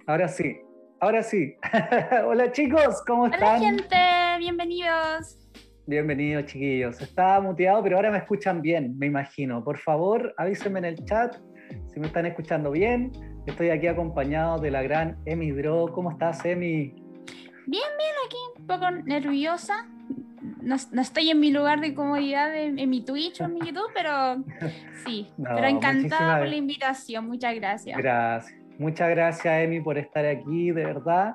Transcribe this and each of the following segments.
Ahora sí, ahora sí. Hola chicos, ¿cómo Hola están? gente, bienvenidos. Bienvenidos chiquillos. Estaba muteado, pero ahora me escuchan bien, me imagino. Por favor, avísenme en el chat si me están escuchando bien. Estoy aquí acompañado de la gran Emi Dro. ¿Cómo estás, Emi? Bien, aquí un poco nerviosa. No estoy en mi lugar de comodidad en mi Twitch o en mi YouTube, pero sí, pero No, encantada por muchísimas la invitación, muchas gracias. gracias. Muchas gracias, Emi, por estar aquí, de verdad.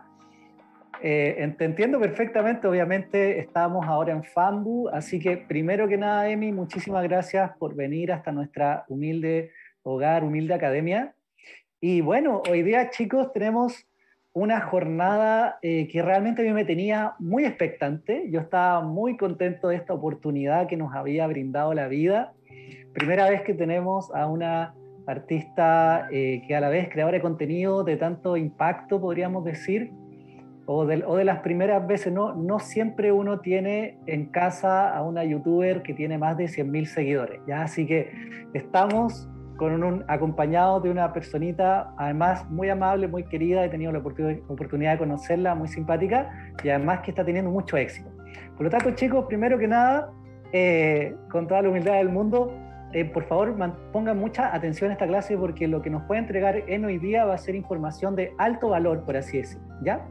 Te entiendo perfectamente, obviamente estamos ahora en Fambu, así que primero que nada, Emi, muchísimas gracias por venir hasta nuestra humilde hogar, humilde academia. Y bueno, hoy día chicos tenemos una jornada que realmente a mí me tenía muy expectante. Yo estaba muy contento de esta oportunidad que nos había brindado la vida. Primera vez que tenemos a una artista que a la vez creadora de contenido de tanto impacto, podríamos decir, o de las primeras veces, no siempre uno tiene en casa a una youtuber que tiene más de 100.000 seguidores, ¿ya? Así que estamos con acompañados de una personita, además muy amable, muy querida, he tenido la oportunidad de conocerla, muy simpática, y además que está teniendo mucho éxito. Por lo tanto, chicos, primero que nada, con toda la humildad del mundo, por favor pongan mucha atención a esta clase porque lo que nos puede entregar en hoy día va a ser información de alto valor, por así decirlo, ¿ya?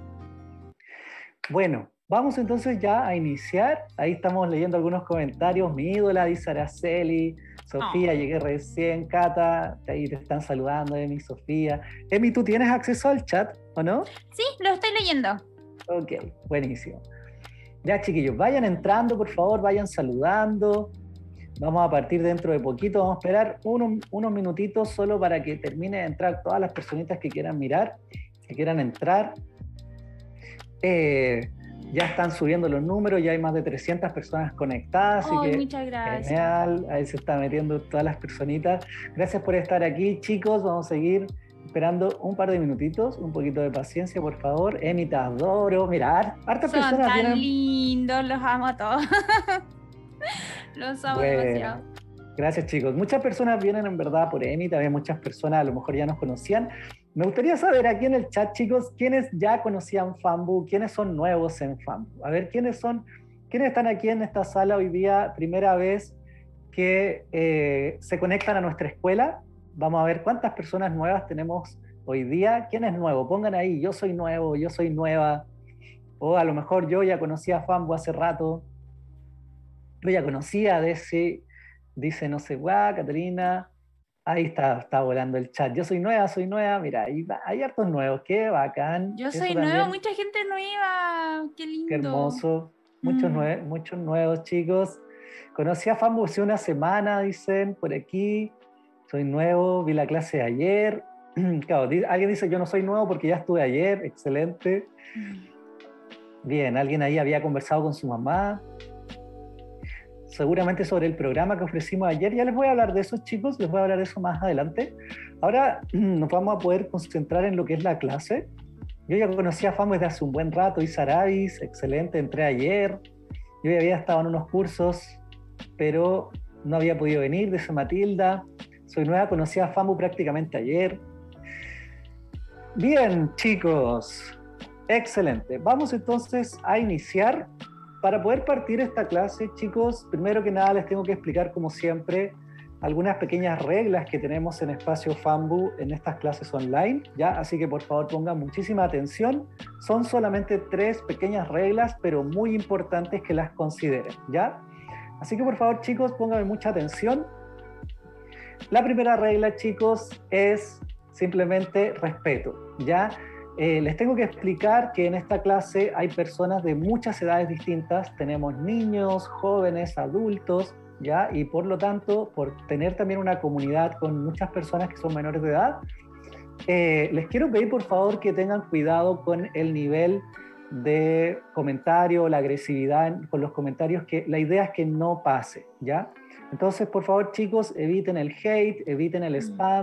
Bueno, vamos entonces ya a iniciar. Ahí estamos leyendo algunos comentarios. Mi ídola, dice Araceli. Sofía, Oh. llegué recién. Cata, ahí te están saludando, Emi, Sofía. Emi, ¿tú tienes acceso al chat o no? Sí, lo estoy leyendo. Ok, buenísimo. Ya, chiquillos, vayan entrando, por favor, vayan saludando. Vamos a partir dentro de poquito. Vamos a esperar unos minutitos solo para que termine de entrar todas las personitas que quieran mirar, que quieran entrar. Eh, ya están subiendo los números, ya hay más de 300 personas conectadas, así Ay, que muchas gracias. genial, ahí se están metiendo todas las personitas. Gracias por estar aquí, chicos, vamos a seguir esperando un par de minutitos, un poquito de paciencia, por favor. Emi, te adoro. Mira, hartas Son personas tan vienen. lindos, los amo a todos. Los amo demasiado. Bueno, gracias chicos. Muchas personas vienen en verdad por Emi, también muchas personas a lo mejor ya nos conocían. Me gustaría saber aquí en el chat, chicos, quiénes ya conocían Fambu, quiénes son nuevos en Fambu. A ver, quiénes están aquí en esta sala hoy día, primera vez que se conectan a nuestra escuela. Vamos a ver cuántas personas nuevas tenemos hoy día. ¿Quién es nuevo? Pongan ahí, yo soy nuevo, yo soy nueva. O a lo mejor yo ya conocía a Fambu hace rato. Yo ya conocía de ese, dice no sé, guau, Catalina. Ahí está volando el chat. Yo soy nueva, mira, hay hartos nuevos, qué bacán, Yo eso soy nuevo, también, mucha gente nueva. Qué qué lindo. hermoso. Mm. Muchos nuevos chicos. Conocí a Fambu hace una semana, dicen por aquí. Soy nuevo, vi la clase de ayer. Claro, alguien dice yo no soy nuevo porque ya estuve ayer, excelente. Bien, alguien ahí había conversado con su mamá, seguramente sobre el programa que ofrecimos ayer. Ya les voy a hablar de eso, chicos, les voy a hablar de eso más adelante. Ahora nos vamos a poder concentrar en lo que es la clase. Yo ya conocía a FAMU desde hace un buen rato, y Sarabis, excelente, entré ayer. Yo ya había estado en unos cursos, pero no había podido venir, dice Matilda. Soy nueva, conocí a FAMU prácticamente ayer. Bien, chicos, excelente. Vamos entonces a iniciar. Para poder partir esta clase, chicos, primero que nada les tengo que explicar, como siempre, algunas pequeñas reglas que tenemos en Espacio Fambu en estas clases online, ¿ya? Así que por favor pongan muchísima atención. Son solamente 3 pequeñas reglas, pero muy importantes que las consideren, ¿ya? Así que por favor, chicos, pónganme mucha atención. La primera regla, chicos, es simplemente respeto, ¿ya? Les tengo que explicar que en esta clase hay personas de muchas edades distintas, tenemos niños, jóvenes, adultos, ¿ya? Y por lo tanto, por tener también una comunidad con muchas personas que son menores de edad, les quiero pedir por favor que tengan cuidado con el nivel de comentario, la agresividad con los comentarios, que la idea es que no pase, ¿ya? Entonces, por favor, chicos, eviten el hate, eviten el spam,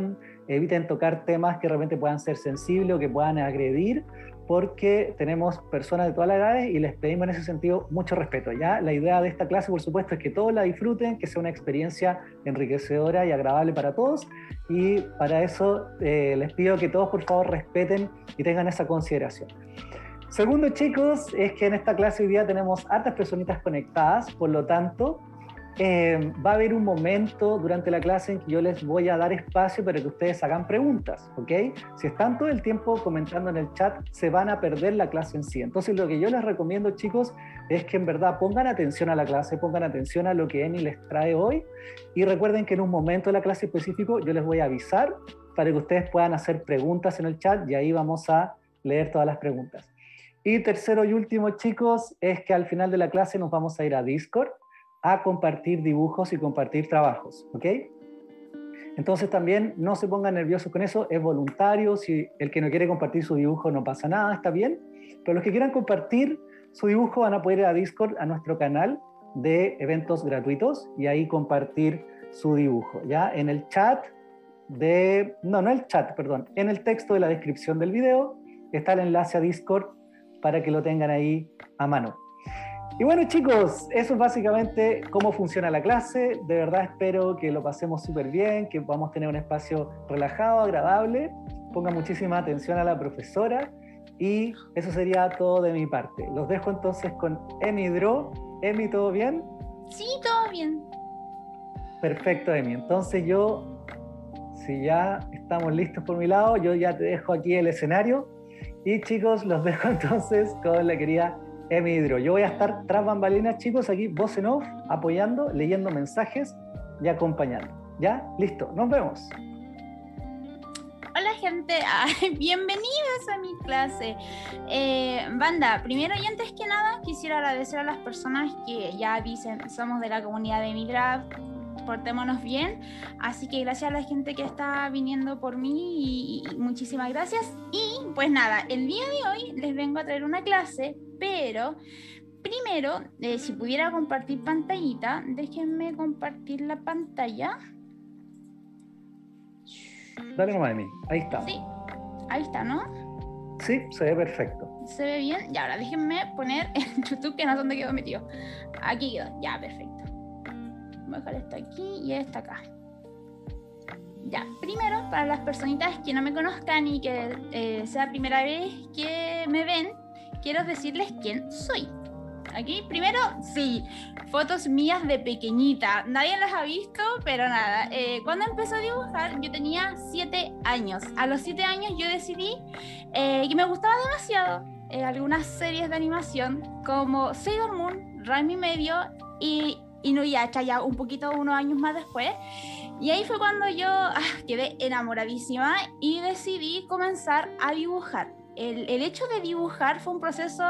eviten tocar temas que realmente puedan ser sensibles o que puedan agredir, porque tenemos personas de todas las edades y les pedimos en ese sentido mucho respeto, ¿ya? La idea de esta clase, por supuesto, es que todos la disfruten, que sea una experiencia enriquecedora y agradable para todos, y para eso les pido que todos, por favor, respeten y tengan esa consideración. Segundo, chicos, es que en esta clase hoy día tenemos hartas personitas conectadas, por lo tanto, va a haber un momento durante la clase en que yo les voy a dar espacio para que ustedes hagan preguntas, ¿ok? Si están todo el tiempo comentando en el chat, se van a perder la clase en sí. Entonces, lo que yo les recomiendo, chicos, es que en verdad pongan atención a la clase, pongan atención a lo que Emi les trae hoy, y recuerden que en un momento de la clase específico yo les voy a avisar para que ustedes puedan hacer preguntas en el chat, y ahí vamos a leer todas las preguntas. Y tercero y último, chicos, es que al final de la clase nos vamos a ir a Discord a compartir dibujos y compartir trabajos, ¿ok? Entonces también no se pongan nerviosos con eso, es voluntario, si el que no quiere compartir su dibujo no pasa nada, está bien, pero los que quieran compartir su dibujo van a poder ir a Discord, a nuestro canal de eventos gratuitos, y ahí compartir su dibujo, ¿ya? En el chat en el texto de la descripción del video está el enlace a Discord para que lo tengan ahí a mano. Y bueno, chicos, eso es básicamente cómo funciona la clase. De verdad espero que lo pasemos súper bien, que podamos tener un espacio relajado, agradable. Pongan muchísima atención a la profesora, y eso sería todo de mi parte. Los dejo entonces con Emi Dro. Emi, ¿todo bien? Sí, todo bien. Perfecto, Emi. Entonces si ya estamos listos por mi lado, yo ya te dejo aquí el escenario. Y chicos, los dejo entonces con la querida Emi Hidro. Yo voy a estar tras bambalinas, chicos, aquí voz en off, apoyando, leyendo mensajes y acompañando. ¿Ya? Listo, nos vemos. Hola gente, bienvenidos a mi clase. Banda, primero y antes que nada quisiera agradecer a las personas que ya dicen somos de la comunidad de Minecraft, portémonos bien, así que gracias a la gente que está viniendo por mí y muchísimas gracias. Y pues nada, el día de hoy les vengo a traer una clase, pero primero, si pudiera compartir pantallita, déjenme compartir la pantalla. Dale nomás, Emi. Ahí está. Sí, ahí está, ¿no? Sí, se ve perfecto. ¿Se ve bien? Y ahora déjenme poner en YouTube, que no sé dónde quedó metido. Aquí quedó, ya, perfecto. Voy a dejar esto aquí y esto acá. Ya, primero, para las personitas que no me conozcan y que sea la primera vez que me ven, quiero decirles quién soy. Aquí, primero, sí, fotos mías de pequeñita. Nadie las ha visto, pero nada. Cuando empecé a dibujar, yo tenía 7 años. A los 7 años yo decidí que me gustaba demasiado algunas series de animación como Sailor Moon, Ranma y medio y Inuyasha, ya un poquito, unos años más después. Y ahí fue cuando yo quedé enamoradísima y decidí comenzar a dibujar. El hecho de dibujar fue un proceso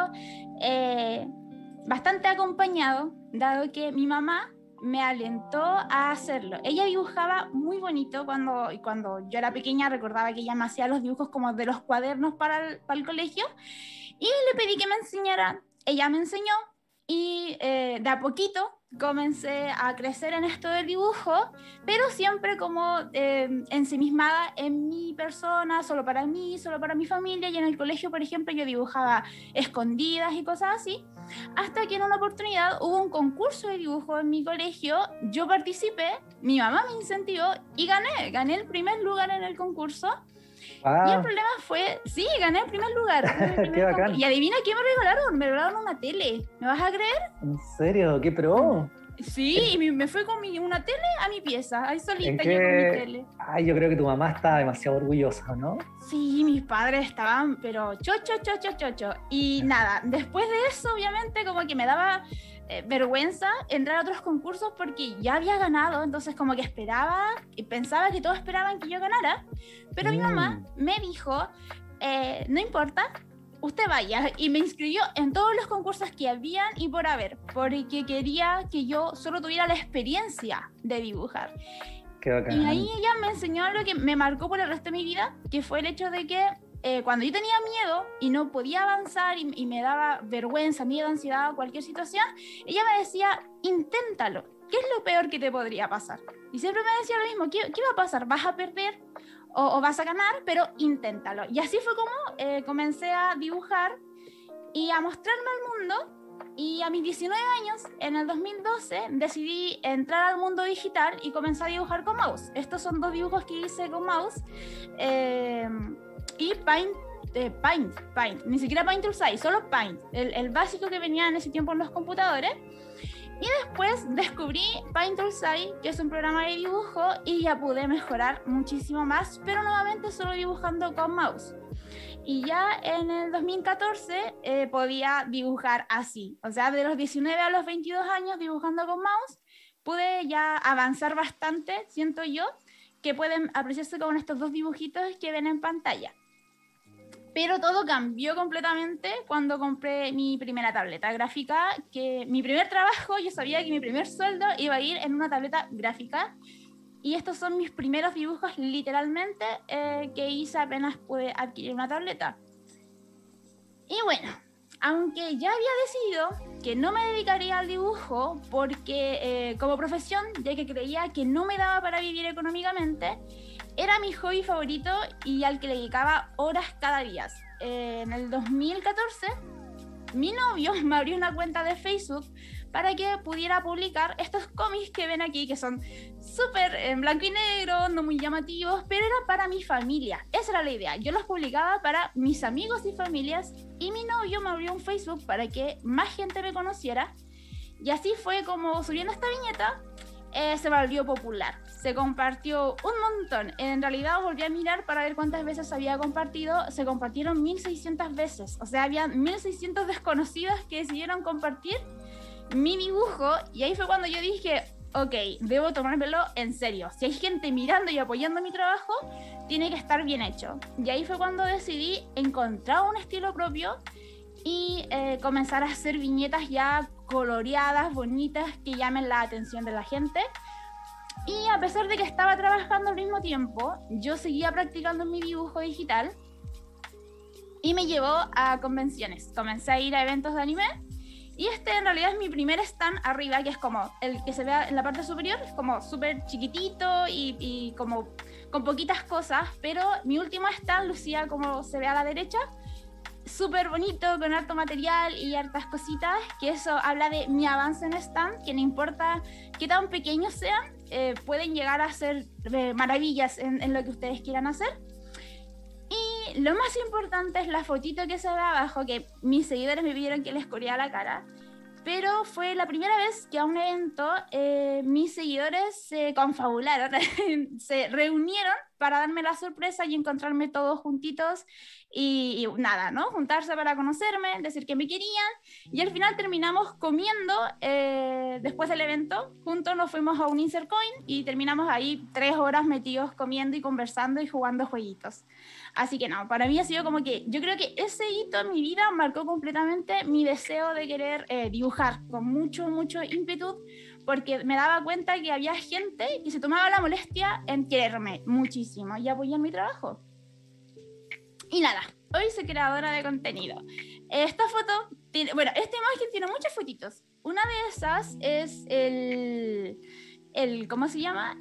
bastante acompañado, dado que mi mamá me alentó a hacerlo. Ella dibujaba muy bonito cuando yo era pequeña. Recordaba que ella me hacía los dibujos como de los cuadernos para el colegio, y le pedí que me enseñara. Ella me enseñó y de a poquito comencé a crecer en esto del dibujo, pero siempre como ensimismada en mi persona, solo para mí, solo para mi familia. Y en el colegio, por ejemplo, yo dibujaba escondidas y cosas así, hasta que en una oportunidad hubo un concurso de dibujo en mi colegio. Yo participé, mi mamá me incentivó y gané el primer lugar en el concurso. Y el problema fue, sí, gané el primer lugar. Qué bacán. Y adivina qué me regalaron. Me regalaron una tele. ¿Me vas a creer? ¿En serio? ¿Qué pro? Sí, me fue con una tele a mi pieza, ahí solita yo con mi tele. Ay, yo creo que tu mamá está demasiado orgullosa, ¿no? Sí, mis padres estaban, pero chocho. Y nada, después de eso, obviamente, como que me daba vergüenza entrar a otros concursos porque ya había ganado. Entonces como que esperaba y pensaba que todos esperaban que yo ganara, pero mi mamá me dijo, no importa, usted vaya, y me inscribió en todos los concursos que habían y por haber, porque quería que yo solo tuviera la experiencia de dibujar. Qué bacán. Y ahí ella me enseñó algo que me marcó por el resto de mi vida, que fue el hecho de que cuando yo tenía miedo y no podía avanzar y me daba vergüenza, miedo, ansiedad o cualquier situación, ella me decía, inténtalo. ¿Qué es lo peor que te podría pasar? Y siempre me decía lo mismo, ¿qué va a pasar? ¿Vas a perder o vas a ganar, pero inténtalo. Y así fue como comencé a dibujar y a mostrarme al mundo. Y a mis 19 años, en el 2012, decidí entrar al mundo digital y comencé a dibujar con mouse. Estos son 2 dibujos que hice con mouse y Paint, ni siquiera Paint Tool 6, solo Paint, el básico que venía en ese tiempo en los computadores. Y después descubrí Paint Tool 6, que es un programa de dibujo, y ya pude mejorar muchísimo más, pero nuevamente solo dibujando con mouse. Y ya en el 2014 podía dibujar así, o sea, de los 19 a los 22 años dibujando con mouse, pude ya avanzar bastante, siento yo, que pueden apreciarse con estos 2 dibujitos que ven en pantalla. Pero todo cambió completamente cuando compré mi primera tableta gráfica, que mi primer trabajo, yo sabía que mi primer sueldo iba a ir en una tableta gráfica. Y estos son mis primeros dibujos literalmente que hice apenas pude adquirir una tableta. Y bueno, aunque ya había decidido que no me dedicaría al dibujo porque como profesión, ya que creía que no me daba para vivir económicamente, era mi hobby favorito y al que le dedicaba horas cada día. En el 2014, mi novio me abrió una cuenta de Facebook para que pudiera publicar estos cómics que ven aquí, que son súper en blanco y negro, no muy llamativos, pero eran para mi familia. Esa era la idea. Yo los publicaba para mis amigos y familias, y mi novio me abrió un Facebook para que más gente me conociera, y así fue como, subiendo esta viñeta, se volvió popular. Se compartió un montón. En realidad volví a mirar para ver cuántas veces se había compartido. Se compartieron 1600 veces. O sea, había 1600 desconocidos que decidieron compartir mi dibujo, y ahí fue cuando yo dije, ok, debo tomármelo en serio. Si hay gente mirando y apoyando mi trabajo, tiene que estar bien hecho. Y ahí fue cuando decidí encontrar un estilo propio y comenzar a hacer viñetas ya coloreadas, bonitas, que llamen la atención de la gente. Y a pesar de que estaba trabajando al mismo tiempo, yo seguía practicando mi dibujo digital y me llevó a convenciones. Comencé a ir a eventos de anime. Y este en realidad es mi primer stand arriba, que es como el que se ve en la parte superior, es como súper chiquitito y como con poquitas cosas, pero mi último stand lucía como se ve a la derecha, súper bonito, con harto material y hartas cositas, que eso habla de mi avance en stand, que no importa qué tan pequeños sean, pueden llegar a hacer maravillas en lo que ustedes quieran hacer. Y lo más importante es la fotito que se ve abajo, que mis seguidores me pidieron que les corriera la cara, pero fue la primera vez que a un evento mis seguidores se confabularon, se reunieron para darme la sorpresa y encontrarme todos juntitos y nada, ¿no? Juntarse para conocerme, decir que me querían, y al final terminamos comiendo después del evento. Juntos nos fuimos a un Insert Coin y terminamos ahí 3 horas metidos comiendo y conversando y jugando jueguitos. Así que no, para mí ha sido como que yo creo que ese hito en mi vida marcó completamente mi deseo de querer dibujar con mucho, mucho ímpetu, porque me daba cuenta que había gente que se tomaba la molestia en quererme muchísimo y apoyar mi trabajo. Y nada, hoy soy creadora de contenido. Esta foto, bueno, esta imagen tiene muchas fotitos. Una de esas es ¿cómo se llama?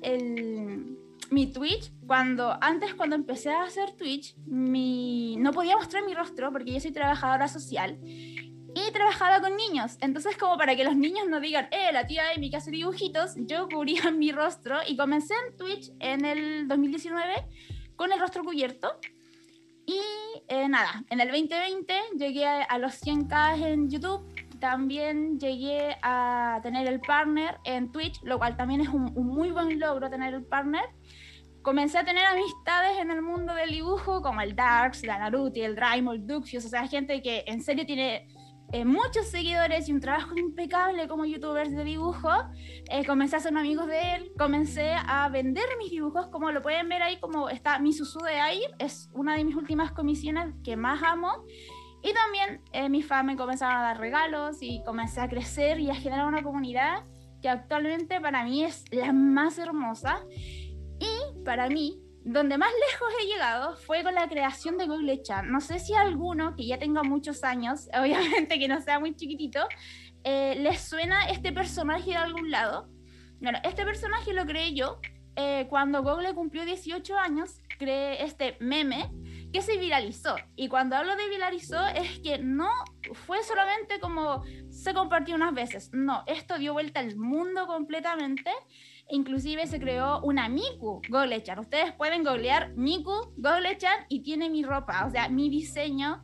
Mi Twitch. Cuando empecé a hacer Twitch, no podía mostrar mi rostro porque yo soy trabajadora social y trabajaba con niños. Entonces, como para que los niños no digan, la tía Amy que hace dibujitos, yo cubría mi rostro y comencé en Twitch en el 2019 con el rostro cubierto. Y nada, en el 2020 llegué a los 100K en YouTube. También llegué a tener el partner en Twitch, lo cual también es un muy buen logro tener el partner. Comencé a tener amistades en el mundo del dibujo, como el Darks, la Naruti, el Draimo, el Duxius, o sea, gente que en serio tiene muchos seguidores y un trabajo impecable como youtubers de dibujo. Comencé a ser amigos de él, comencé a vender mis dibujos, como lo pueden ver ahí, como está mi Susu de Air, es una de mis últimas comisiones que más amo. Y también mis fans me comenzaron a dar regalos y comencé a crecer y a generar una comunidad que actualmente para mí es la más hermosa. Y para mí, donde más lejos he llegado fue con la creación de Google-chan. No sé si a alguno que ya tenga muchos años, obviamente que no sea muy chiquitito, les suena este personaje de algún lado. Bueno, este personaje lo creé yo cuando Google cumplió 18 años creé este meme que se viralizó. Y cuando hablo de viralizó es que no fue solamente como se compartió unas veces. No, esto dio vuelta al mundo completamente. Inclusive se creó una Miku Google-chan. Ustedes pueden googlear Miku Google-chan y tiene mi ropa, o sea, mi diseño.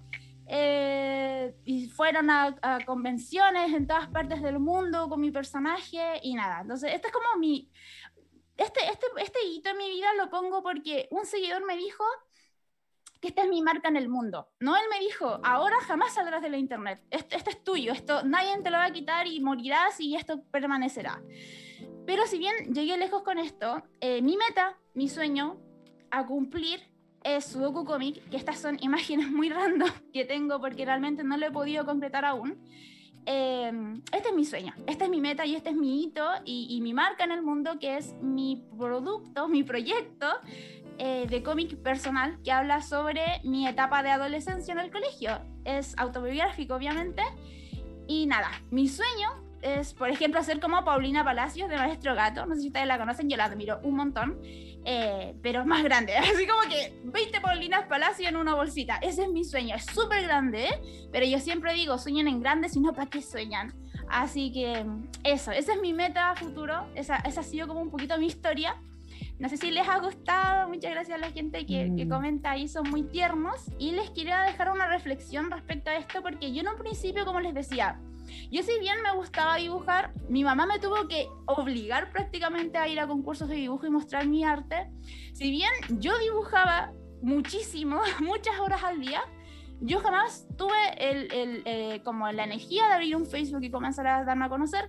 Y fueron a convenciones en todas partes del mundo con mi personaje y nada. Entonces, este es como mi... Este hito en mi vida lo pongo porque un seguidor me dijo que esta es mi marca en el mundo. No, él me dijo, ahora jamás saldrás de la internet. Esto es tuyo, esto nadie te lo va a quitar y morirás y esto permanecerá. Pero si bien llegué lejos con esto, mi meta, mi sueño a cumplir es Sudoku Comic, que estas son imágenes muy random que tengo porque realmente no lo he podido concretar aún. Este es mi sueño, esta es mi meta y este es mi hito y mi marca en el mundo, que es mi producto, mi proyecto de cómic personal que habla sobre mi etapa de adolescencia en el colegio. Es autobiográfico, obviamente. Y nada, mi sueño es, por ejemplo, hacer como Paulina Palacios de Maestro Gato. No sé si ustedes la conocen, yo la admiro un montón, pero más grande, así como que 20 Paulinas Palacios en una bolsita. Ese es mi sueño, es súper grande, pero yo siempre digo, sueñen en grande, si no, ¿para qué sueñan? Así que eso, esa es mi meta a futuro, esa ha sido como un poquito mi historia. No sé si les ha gustado, muchas gracias a la gente que comenta ahí, son muy tiernos. Y les quería dejar una reflexión respecto a esto, porque yo en un principio, como les decía, yo si bien me gustaba dibujar, mi mamá me tuvo que obligar prácticamente a ir a concursos de dibujo y mostrar mi arte. Si bien yo dibujaba muchísimo, muchas horas al día, yo jamás tuve como la energía de abrir un Facebook y comenzar a darme a conocer.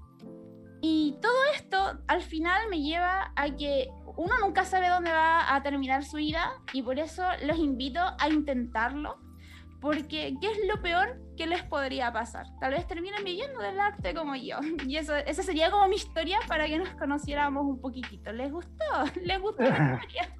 Y todo esto al final me lleva a que uno nunca sabe dónde va a terminar su vida, y por eso los invito a intentarlo, porque ¿qué es lo peor que les podría pasar? Tal vez terminen viviendo del arte como yo. Y esa sería como mi historia para que nos conociéramos un poquitito. ¿Les gustó? ¿Les gustó la historia?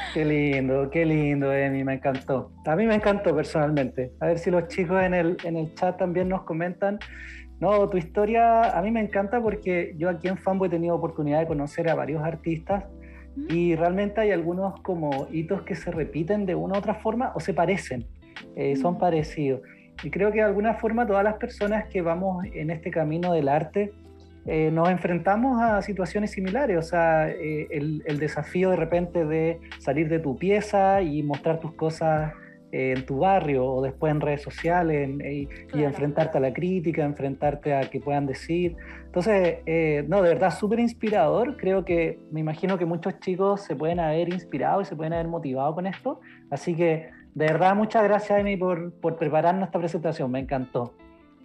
Qué lindo, Emi, me encantó. A mí me encantó personalmente. A ver si los chicos en el chat también nos comentan. No, tu historia a mí me encanta porque yo aquí en Fanbo he tenido oportunidad de conocer a varios artistas y realmente hay algunos como hitos que se repiten de una u otra forma o se parecen, son parecidos. Y creo que de alguna forma todas las personas que vamos en este camino del arte nos enfrentamos a situaciones similares, o sea, el desafío de repente de salir de tu pieza y mostrar tus cosas en tu barrio o después en redes sociales y enfrentarte a la crítica, enfrentarte a que puedan decir. Entonces, no, de verdad, súper inspirador. Creo que, me imagino que muchos chicos se pueden haber inspirado y se pueden haber motivado con esto. Así que, de verdad, muchas gracias, Emi, por prepararnos esta presentación. Me encantó.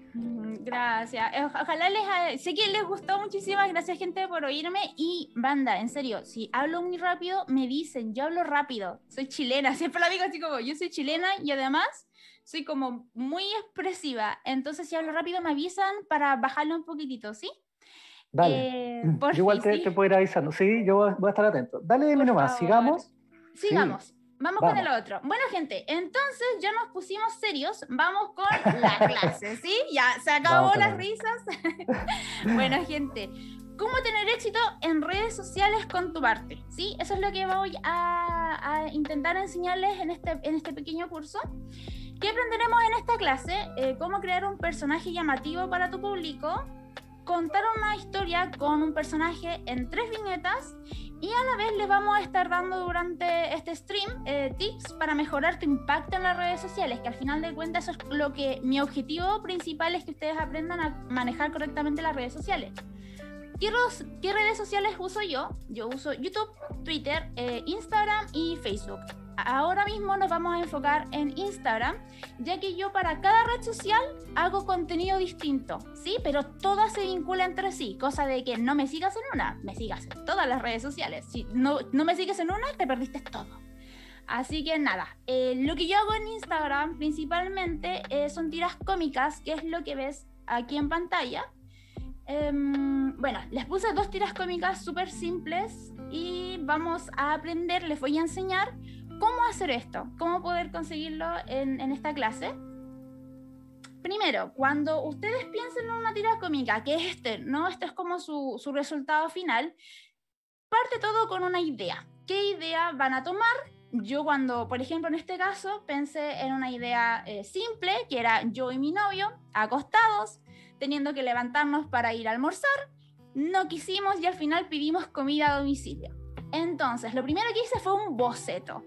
Gracias. Ojalá sé que les gustó. Muchísimas gracias, gente, por oírme. Y banda, en serio, si hablo muy rápido, me dicen, yo hablo rápido. Soy chilena, siempre lo digo así como, yo soy chilena y además soy como muy expresiva. Entonces, si hablo rápido, me avisan para bajarlo un poquitito, ¿sí? Dale. Yo igual te puedo ir avisando. Sí, yo voy a estar atento. Dale, dime nomás, sigamos. Sigamos. Sí. Vamos con el otro. Bueno, gente, entonces ya nos pusimos serios. Vamos con la clase, ¿sí? Ya se acabó las risas. Bueno, gente, ¿cómo tener éxito en redes sociales con tu arte? ¿Sí? Eso es lo que voy a intentar enseñarles en este pequeño curso. ¿Qué aprenderemos en esta clase? Cómo crear un personaje llamativo para tu público, contar una historia con un personaje en 3 viñetas, y a la vez les vamos a estar dando durante este stream tips para mejorar tu impacto en las redes sociales, que al final de cuentas eso es lo que mi objetivo principal es, que ustedes aprendan a manejar correctamente las redes sociales. ¿Qué redes sociales uso yo? Yo uso YouTube, Twitter, Instagram y Facebook. Ahora mismo nos vamos a enfocar en Instagram, ya que yo para cada red social hago contenido distinto, ¿sí? Pero todas se vinculan entre sí, cosa de que no me sigas en una, me sigas en todas las redes sociales. Si no me sigues en una, te perdiste todo. Así que nada, lo que yo hago en Instagram principalmente son tiras cómicas, que es lo que ves aquí en pantalla. Bueno, les puse 2 tiras cómicas súper simples y vamos a aprender, les voy a enseñar cómo hacer esto, cómo poder conseguirlo en esta clase. Primero, cuando ustedes piensen en una tira cómica, que es ¿no? Esto es como su resultado final, parte todo con una idea. ¿Qué idea van a tomar? yo cuando, por ejemplo, en este caso, pensé en una idea simple, que era yo y mi novio acostados, teniendo que levantarnos para ir a almorzar. No quisimos y al final pedimos comida a domicilio. Entonces, lo primero que hice fue un boceto.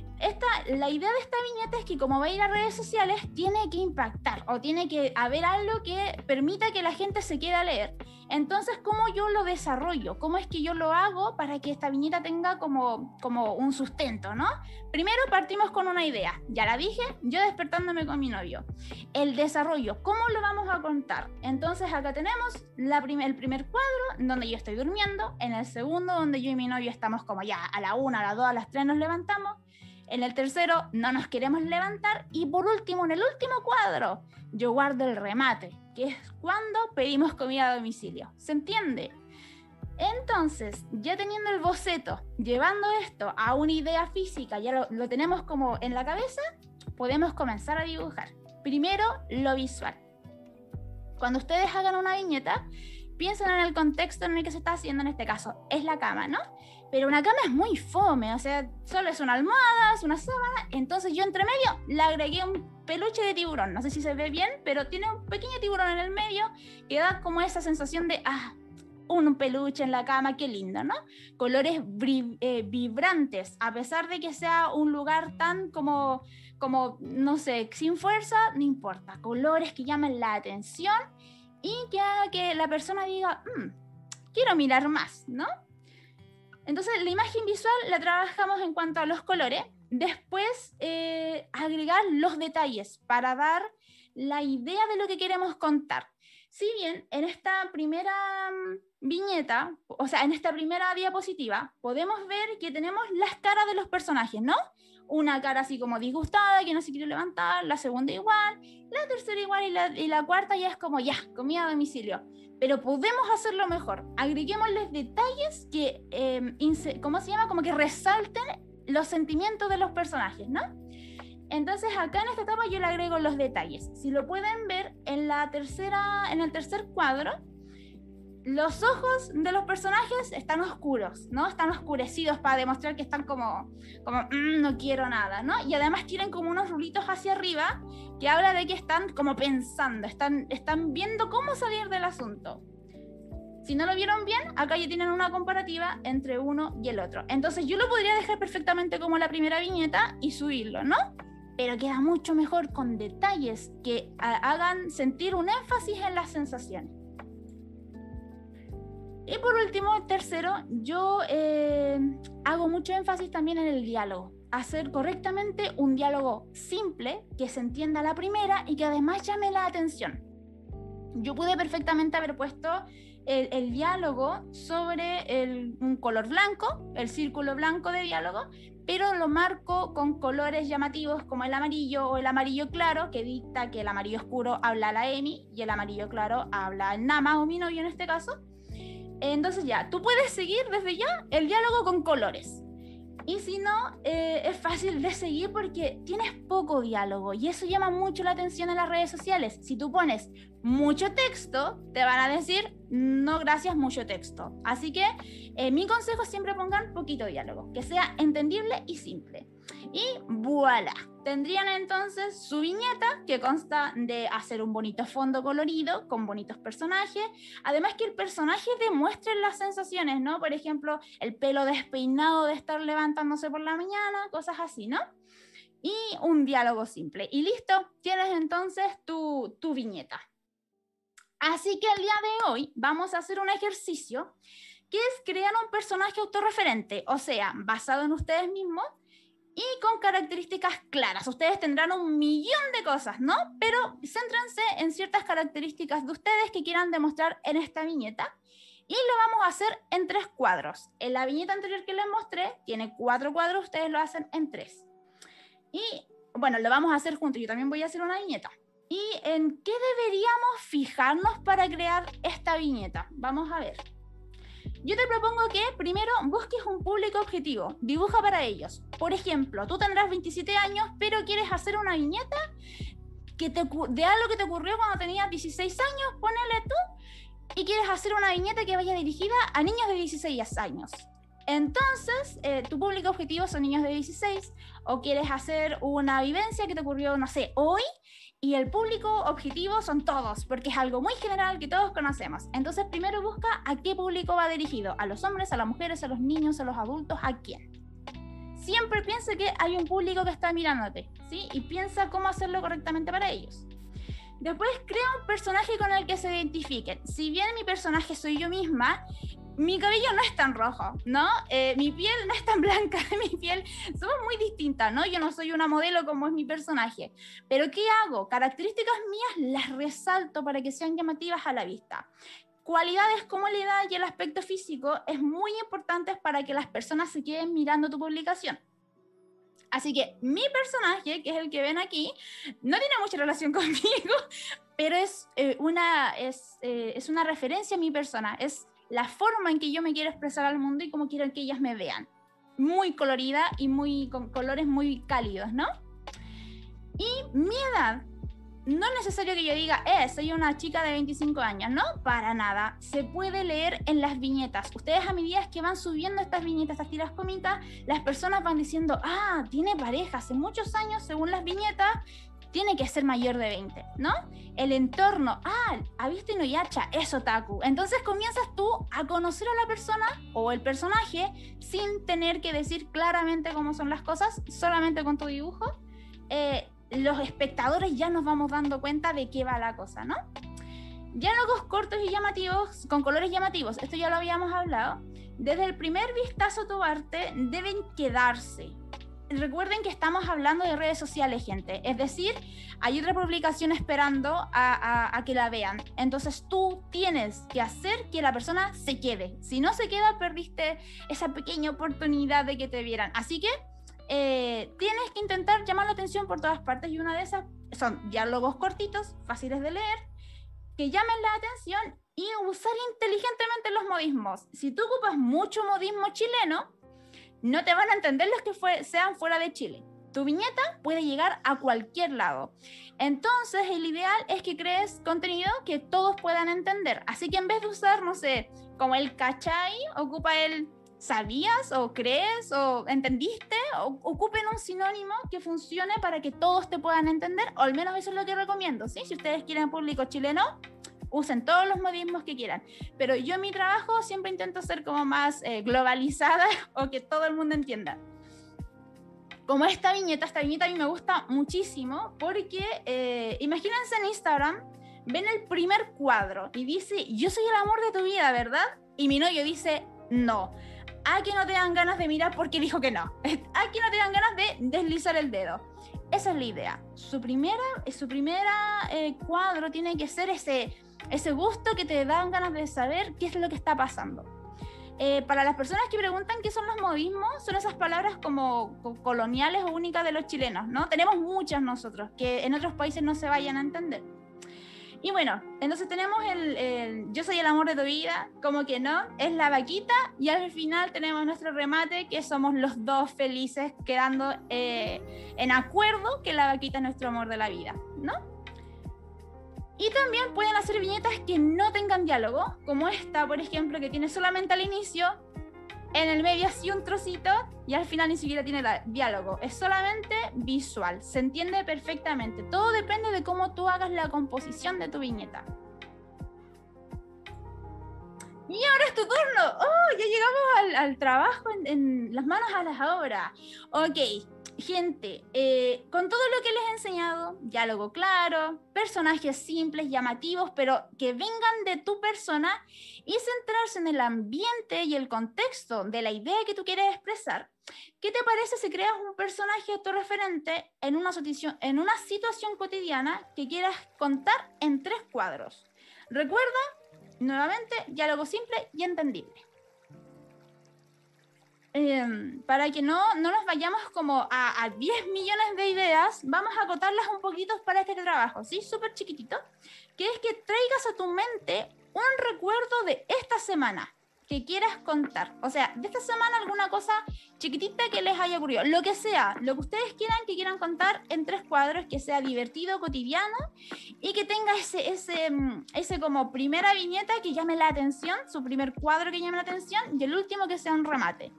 La idea de esta viñeta es que como va a ir a redes sociales, tiene que impactar o tiene que haber algo que permita que la gente se quede a leer. Entonces, ¿cómo yo lo desarrollo? ¿Cómo es que yo lo hago para que esta viñeta tenga como un sustento, ¿no? Primero partimos con una idea. Ya la dije, yo despertándome con mi novio. El desarrollo, ¿cómo lo vamos a contar? Entonces, acá tenemos el primer cuadro, donde yo estoy durmiendo. En el segundo, donde yo y mi novio estamos como ya a la 1, a las 2, a las 3 nos levantamos. En el tercero, no nos queremos levantar. Y por último, en el último cuadro, yo guardo el remate, que es cuando pedimos comida a domicilio. ¿Se entiende? Entonces, ya teniendo el boceto, llevando esto a una idea física, ya lo tenemos como en la cabeza, podemos comenzar a dibujar. Primero, lo visual. Cuando ustedes hagan una viñeta, piensen en el contexto en el que se está haciendo, en este caso, es la cama, ¿no? Pero una cama es muy fome, o sea, solo es una almohada, es una sábana. Entonces yo entre medio le agregué un peluche de tiburón. No sé si se ve bien, pero tiene un pequeño tiburón en el medio que da como esa sensación de, un peluche en la cama, qué lindo, ¿no? Colores vibrantes, a pesar de que sea un lugar tan como, no sé, sin fuerza, no importa. Colores que llamen la atención y que haga que la persona diga, quiero mirar más, ¿no? Entonces la imagen visual la trabajamos en cuanto a los colores. Después agregar los detalles para dar la idea de lo que queremos contar. Si bien en esta primera viñeta, o sea, en esta primera diapositiva, podemos ver que tenemos las caras de los personajes, ¿no? Una cara así como disgustada, que no se quiere levantar, la segunda igual, la tercera igual y la cuarta ya es como, ya, comida a domicilio. Pero podemos hacerlo mejor. Agreguémosles detalles que, ¿cómo se llama? Como que resalten los sentimientos de los personajes, ¿no? Entonces acá en esta etapa yo le agrego los detalles. Si lo pueden ver en el tercer cuadro, los ojos de los personajes están oscuros, ¿no? Están oscurecidos para demostrar que están como no quiero nada, ¿no? Y además tienen como unos rulitos hacia arriba que habla de que están como pensando, están viendo cómo salir del asunto. Si no lo vieron bien, acá ya tienen una comparativa entre uno y el otro. Entonces yo lo podría dejar perfectamente como la primera viñeta y subirlo, ¿no? Pero queda mucho mejor con detalles que hagan sentir un énfasis en las sensaciones. Y por último, tercero, yo hago mucho énfasis también en el diálogo. Hacer correctamente un diálogo simple, que se entienda a la primera y que además llame la atención. Yo pude perfectamente haber puesto el diálogo sobre un color blanco, el círculo blanco de diálogo, pero lo marco con colores llamativos como el amarillo o el amarillo claro, que dicta que el amarillo oscuro habla a la Emi y el amarillo claro habla al Nama o mi novio en este caso. Entonces ya, tú puedes seguir desde ya el diálogo con colores. Y si no, es fácil de seguir porque tienes poco diálogo y eso llama mucho la atención en las redes sociales. Si tú pones mucho texto, te van a decir, no gracias, mucho texto. Así que mi consejo es siempre pongan poquito diálogo, que sea entendible y simple. Y voilà, tendrían entonces su viñeta que consta de hacer un bonito fondo colorido con bonitos personajes, además que el personaje demuestre las sensaciones, ¿no? Por ejemplo, el pelo despeinado de estar levantándose por la mañana, cosas así, ¿no? Y un diálogo simple. Y listo, tienes entonces tu viñeta. Así que el día de hoy vamos a hacer un ejercicio que es crear un personaje autorreferente, o sea, basado en ustedes mismos, y con características claras. Ustedes tendrán un millón de cosas, ¿no? Pero céntrense en ciertas características de ustedes que quieran demostrar en esta viñeta. Y lo vamos a hacer en 3 cuadros. En la viñeta anterior que les mostré, tiene 4 cuadros, ustedes lo hacen en 3. Y bueno, lo vamos a hacer juntos. Yo también voy a hacer una viñeta. ¿Y en qué deberíamos fijarnos para crear esta viñeta? Vamos a ver. Yo te propongo que primero busques un público objetivo, dibuja para ellos. Por ejemplo, tú tendrás 27 años, pero quieres hacer una viñeta de algo que te ocurrió cuando tenías 16 años, ponele tú, y quieres hacer una viñeta que vaya dirigida a niños de 16 años. Entonces, tu público objetivo son niños de 16, o quieres hacer una vivencia que te ocurrió, no sé, hoy, y el público objetivo son todos, porque es algo muy general que todos conocemos. Entonces, primero busca a qué público va dirigido, a los hombres, a las mujeres, a los niños, a los adultos, ¿a quién? Siempre piensa que hay un público que está mirándote, ¿sí? Y piensa cómo hacerlo correctamente para ellos. Después, crea un personaje con el que se identifiquen. Si bien mi personaje soy yo misma, mi cabello no es tan rojo, ¿no? Mi piel no es tan blanca, mi piel, somos muy distintas, ¿no? Yo no soy una modelo como es mi personaje. Pero ¿qué hago? Características mías las resalto para que sean llamativas a la vista. Cualidades como la edad y el aspecto físico es muy importante para que las personas se queden mirando tu publicación. Así que mi personaje, que es el que ven aquí, no tiene mucha relación conmigo, pero es una referencia a mi persona, es la forma en que yo me quiero expresar al mundo y cómo quiero que ellas me vean. Muy colorida y con colores muy cálidos, ¿no? Y mi edad, no es necesario que yo diga, soy una chica de 25 años, no, para nada. Se puede leer en las viñetas. Ustedes a medida que van subiendo estas viñetas, estas tiras cómicas, las personas van diciendo, tiene pareja hace muchos años, según las viñetas, tiene que ser mayor de 20, ¿no? El entorno, ha visto Inuyasha, es otaku. Entonces comienzas tú a conocer a la persona o el personaje sin tener que decir claramente cómo son las cosas, solamente con tu dibujo. Los espectadores ya nos vamos dando cuenta de qué va la cosa, ¿no? Diálogos cortos y llamativos, con colores llamativos, esto ya lo habíamos hablado. Desde el primer vistazo a tu arte deben quedarse. Recuerden que estamos hablando de redes sociales, gente. Es decir, hay otra publicación esperando a que la vean. Entonces tú tienes que hacer que la persona se quede. Si no se queda, perdiste esa pequeña oportunidad de que te vieran. Así que tienes que intentar llamar la atención por todas partes, y una de esas son diálogos cortitos, fáciles de leer, que llamen la atención, y usar inteligentemente los modismos. Si tú ocupas mucho modismo chileno, no te van a entender los que sean fuera de Chile. Tu viñeta puede llegar a cualquier lado. Entonces, el ideal es que crees contenido que todos puedan entender. Así que en vez de usar, no sé, como el cachai, ocupa el ¿sabías? O ¿crees? O ¿entendiste? Ocupen un sinónimo que funcione para que todos te puedan entender, o al menos eso es lo que recomiendo, ¿sí? Si ustedes quieren público chileno, usen todos los modismos que quieran, pero yo en mi trabajo siempre intento ser como más globalizada, o que todo el mundo entienda. Como esta viñeta a mí me gusta muchísimo, porque imagínense en Instagram, ven el primer cuadro y dice, yo soy el amor de tu vida, ¿verdad? Y mi novio dice, no. A que no te dan ganas de mirar porque dijo que no. A que no te dan ganas de deslizar el dedo. Esa es la idea. Su primera cuadro tiene que ser ese gusto que te dan ganas de saber qué es lo que está pasando. Para las personas que preguntan qué son los modismos, son esas palabras como coloniales o únicas de los chilenos, ¿no? Tenemos muchas nosotros que en otros países no se vayan a entender. Y bueno, entonces tenemos el yo soy el amor de tu vida, como que no, es la vaquita, y al final tenemos nuestro remate, que somos los dos felices quedando en acuerdo que la vaquita es nuestro amor de la vida, ¿no? Y también pueden hacer viñetas que no tengan diálogo, como esta, por ejemplo, que tiene solamente al inicio, en el medio así un trocito, y al final ni siquiera tiene diálogo. Es solamente visual, se entiende perfectamente. Todo depende de cómo tú hagas la composición de tu viñeta. Y ahora es tu turno. ¡Oh! Ya llegamos al trabajo, en las manos a las obras. Ok, gente, con todo lo que les he enseñado, diálogo claro, personajes simples, llamativos, pero que vengan de tu persona, y centrarse en el ambiente y el contexto de la idea que tú quieres expresar. ¿Qué te parece si creas un personaje autorreferente en una situación cotidiana que quieras contar en 3 cuadros? Recuerda, nuevamente, diálogo simple y entendible. Para que no nos vayamos como a 10 millones de ideas, vamos a acotarlas un poquito para este trabajo, ¿sí? Súper chiquitito, que es que traigas a tu mente un recuerdo de esta semana. que quieras contar. O sea, de esta semana alguna cosa chiquitita que les haya ocurrido. Lo que sea, lo que ustedes que quieran contar en 3 cuadros, que sea divertido, cotidiano, y que tenga ese como primera viñeta que llame la atención, su primer cuadro que llame la atención, y el último que sea un remate.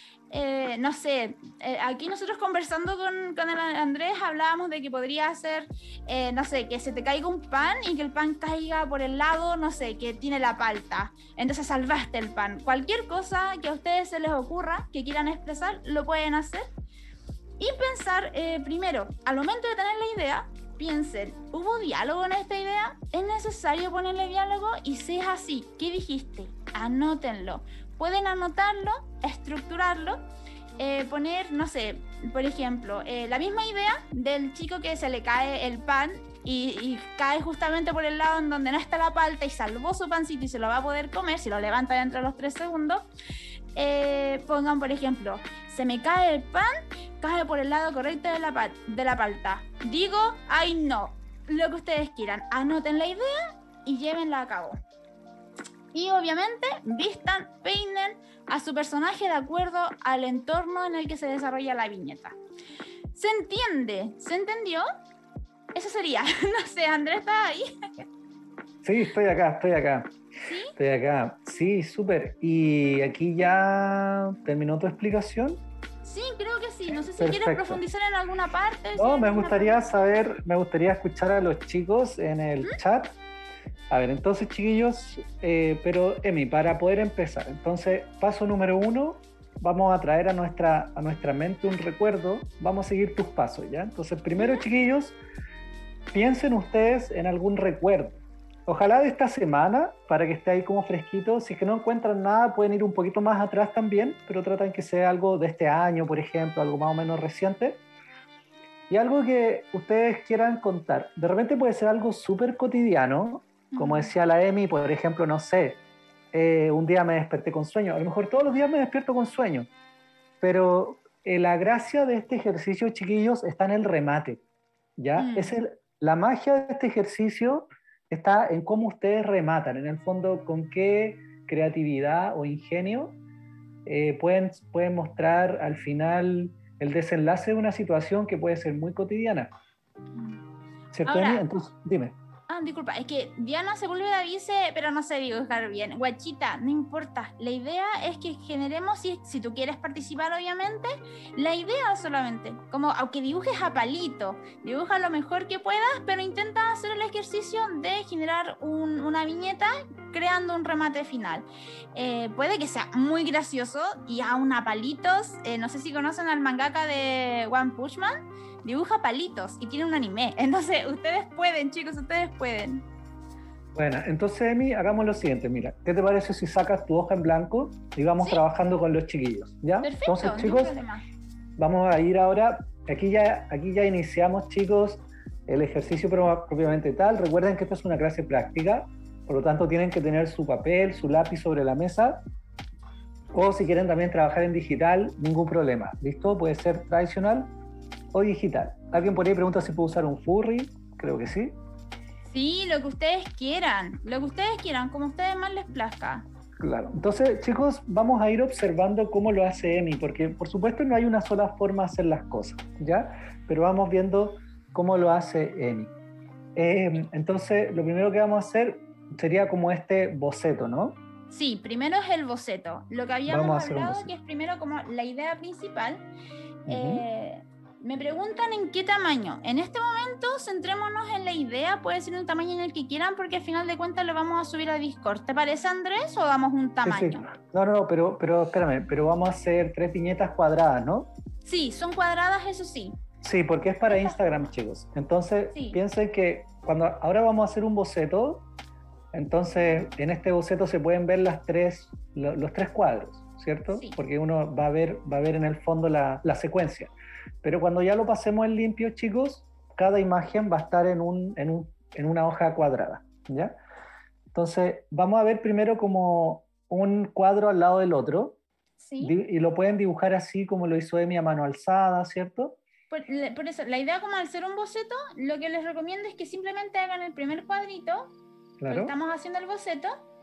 No sé, aquí nosotros conversando con el Andrés hablábamos de que podría ser, no sé, que se te caiga un pan y que el pan caiga por el lado, no sé, que tiene la palta, entonces salvaste el pan. Cualquier cosa que a ustedes se les ocurra, que quieran expresar, lo pueden hacer. Y pensar, primero, al momento de tener la idea, piensen, ¿hubo diálogo en esta idea? ¿Es necesario ponerle diálogo? Y si es así, ¿qué dijiste? Anótenlo. Pueden anotarlo, estructurarlo, poner, no sé, por ejemplo, la misma idea del chico que se le cae el pan y cae justamente por el lado en donde no está la palta y salvó su pancito y se lo va a poder comer si lo levanta dentro de los 3 segundos. Pongan, por ejemplo, se me cae el pan, cae por el lado correcto de la palta. Digo, ay no, lo que ustedes quieran. Anoten la idea y llévenla a cabo. Y obviamente vistan, peinen a su personaje de acuerdo al entorno en el que se desarrolla la viñeta. ¿Se entiende? ¿Se entendió? Eso sería. No sé, Andrés, ¿estás ahí? Sí, estoy acá. ¿Sí? Estoy acá. Sí, súper. ¿Y aquí ya terminó tu explicación? Sí, creo que sí. No sé si Perfecto. quieres profundizar en alguna parte. No, me gustaría escuchar a los chicos en el chat. A ver, entonces, chiquillos, pero Emi, para poder empezar, entonces, paso número 1, vamos a traer a nuestra mente un recuerdo, vamos a seguir tus pasos, ¿ya? Entonces, primero, chiquillos, piensen ustedes en algún recuerdo, ojalá de esta semana, para que esté ahí como fresquito. Si es que no encuentran nada, pueden ir un poquito más atrás también, pero tratan que sea algo de este año, por ejemplo, algo más o menos reciente. Y algo que ustedes quieran contar. De repente puede ser algo súper cotidiano, como decía la Emi, por ejemplo, no sé, un día me desperté con sueño. A lo mejor todos los días me despierto con sueño, pero la gracia de este ejercicio, chiquillos, está en el remate, ¿ya? La magia de este ejercicio está en cómo ustedes rematan, en el fondo, con qué creatividad o ingenio pueden mostrar al final el desenlace de una situación que puede ser muy cotidiana. ¿Cierto, Emi? Entonces, dime. Disculpa, es que Diana Sepúlveda dice, pero no sé dibujar bien. Guachita, no importa. La idea es que generemos, si tú quieres participar, obviamente, la idea solamente. Como, aunque dibujes a palito, dibuja lo mejor que puedas, pero intenta hacer el ejercicio de generar una viñeta creando un remate final. Puede que sea muy gracioso y aún a palitos. No sé si conocen al mangaka de One Punch Man. Dibuja palitos y tiene un anime. Entonces, ustedes pueden, chicos, ustedes pueden. Bueno, entonces, Emi, hagamos lo siguiente. Mira, ¿qué te parece si sacas tu hoja en blanco y vamos trabajando con los chiquillos? ¿Ya? Perfecto, entonces, chicos, vamos a ir ahora. Aquí ya iniciamos, chicos, el ejercicio propiamente tal. Recuerden que esta es una clase práctica, por lo tanto, tienen que tener su papel, su lápiz sobre la mesa. O si quieren también trabajar en digital, ningún problema. ¿Listo? Puede ser tradicional o digital. ¿Alguien por ahí pregunta si puedo usar un furry? Creo que sí. Sí, lo que ustedes quieran, como a ustedes más les plazca. Claro. Entonces, chicos, vamos a ir observando cómo lo hace Emi, porque por supuesto no hay una sola forma de hacer las cosas, ¿ya? Pero vamos viendo cómo lo hace Emi. Entonces, lo primero que vamos a hacer sería como este boceto, ¿no? Sí, primero es el boceto. Lo que habíamos hablado, que es primero como la idea principal. Me preguntan en qué tamaño. En este momento, centrémonos en la idea. Puede ser un tamaño en el que quieran, porque al final de cuentas lo vamos a subir a Discord. ¿Te parece, Andrés, o damos un tamaño? Sí. No, pero espérame, pero vamos a hacer 3 viñetas cuadradas, ¿no? Sí, son cuadradas, eso sí. Sí, porque es para Instagram, chicos. Entonces, piensen que ahora vamos a hacer un boceto. Entonces, en este boceto se pueden ver los 3 cuadros, ¿cierto? Sí. Porque uno va a ver en el fondo la secuencia. Pero cuando ya lo pasemos en limpio, chicos, cada imagen va a estar en una hoja cuadrada, ¿ya? Entonces, vamos a ver primero como un cuadro al lado del otro. Sí. Y lo pueden dibujar así como lo hizo Emi a mano alzada, ¿cierto? Por eso, la idea, como al ser un boceto, lo que les recomiendo es que simplemente hagan el primer cuadrito. Claro. Estamos haciendo el boceto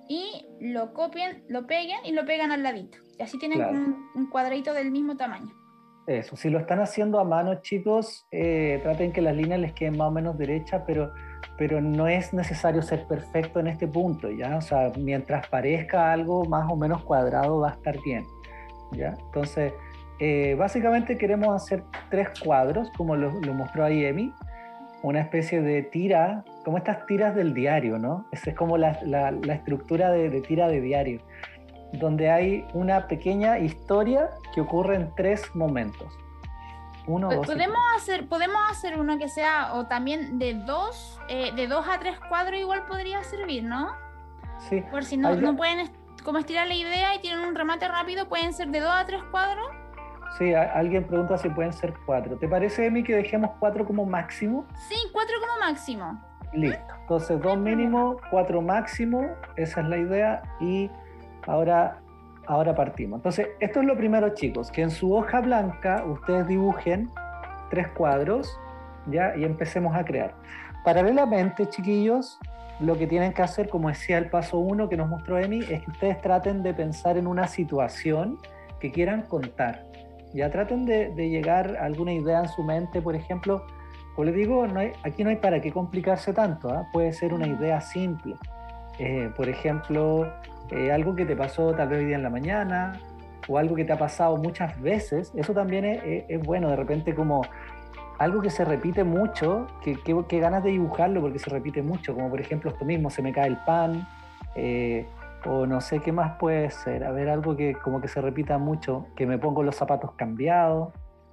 y lo copien, lo peguen y lo pegan al ladito. Y así tienen Claro. como un cuadradito del mismo tamaño. Eso, si lo están haciendo a mano, chicos, traten que las líneas les queden más o menos derechas, pero no es necesario ser perfecto en este punto, ¿ya? O sea, mientras parezca algo más o menos cuadrado va a estar bien, ¿ya? Entonces, básicamente queremos hacer 3 cuadros, como lo mostró ahí Emi, una especie de tira, como estas tiras del diario, ¿no? Esa es como la estructura de tira de diario, donde hay una pequeña historia que ocurre en 3 momentos. Uno, dos, Podemos hacer uno que sea, o también de 2 a 3 cuadros igual podría servir, ¿no? sí. Por si no pueden como estirar la idea y tienen un remate rápido, pueden ser de 2 a 3 cuadros. Sí, alguien pregunta si pueden ser 4. ¿Te parece, Emi, que dejemos 4 como máximo? Sí, 4 como máximo. Listo. Entonces, 2 mínimo, 4 máximo, esa es la idea. Y ahora partimos. Entonces, esto es lo primero, chicos, que en su hoja blanca ustedes dibujen 3 cuadros, ¿ya? Y empecemos a crear. Paralelamente, chiquillos, lo que tienen que hacer, como decía el paso 1 que nos mostró Emi, es que ustedes traten de pensar en una situación que quieran contar. Ya traten de llegar a alguna idea en su mente, por ejemplo. Como les digo, aquí no hay para qué complicarse tanto, ¿eh? Puede ser una idea simple. Por ejemplo, algo que te pasó tal vez hoy día en la mañana, o algo que te ha pasado muchas veces. Eso también es bueno, de repente como algo que se repite mucho, que ganas de dibujarlo porque se repite mucho, como por ejemplo esto mismo, se me cae el pan, o no sé qué más puede ser. A ver, algo que como que se repita mucho, que me pongo los zapatos cambiados.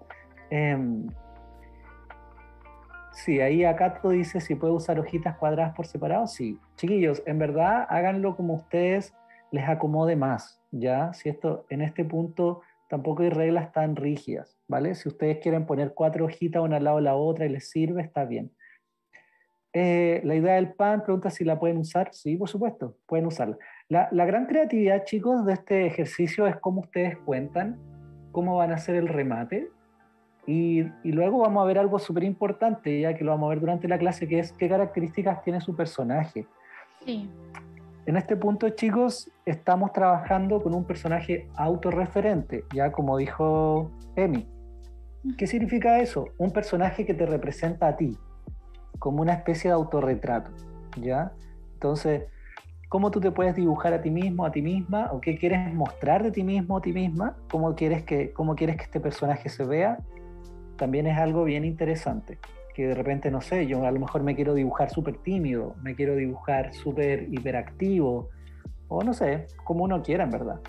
Sí, ahí Acato dice si puede usar hojitas cuadradas por separado. Sí, chiquillos, en verdad háganlo como ustedes les acomode más, ¿ya? Si esto, en este punto tampoco hay reglas tan rígidas, ¿vale? Si ustedes quieren poner 4 hojitas una al lado de la otra y les sirve, está bien. La idea del pan, pregunta si la pueden usar. Sí, por supuesto, pueden usarla. La gran creatividad, chicos, de este ejercicio es cómo ustedes cuentan, cómo van a hacer el remate. Y luego vamos a ver algo súper importante, ya que lo vamos a ver durante la clase, que es qué características tiene su personaje. Sí. En este punto, chicos, estamos trabajando con un personaje autorreferente, ya como dijo Emi. ¿Qué significa eso? Un personaje que te representa a ti, como una especie de autorretrato, ¿ya? Entonces, ¿cómo tú te puedes dibujar a ti mismo, a ti misma? ¿O qué quieres mostrar de ti mismo, a ti misma? ¿Cómo quieres que este personaje se vea? También es algo bien interesante, que de repente, no sé, yo a lo mejor me quiero dibujar súper tímido, me quiero dibujar súper hiperactivo, o no sé, como uno quiera, en verdad.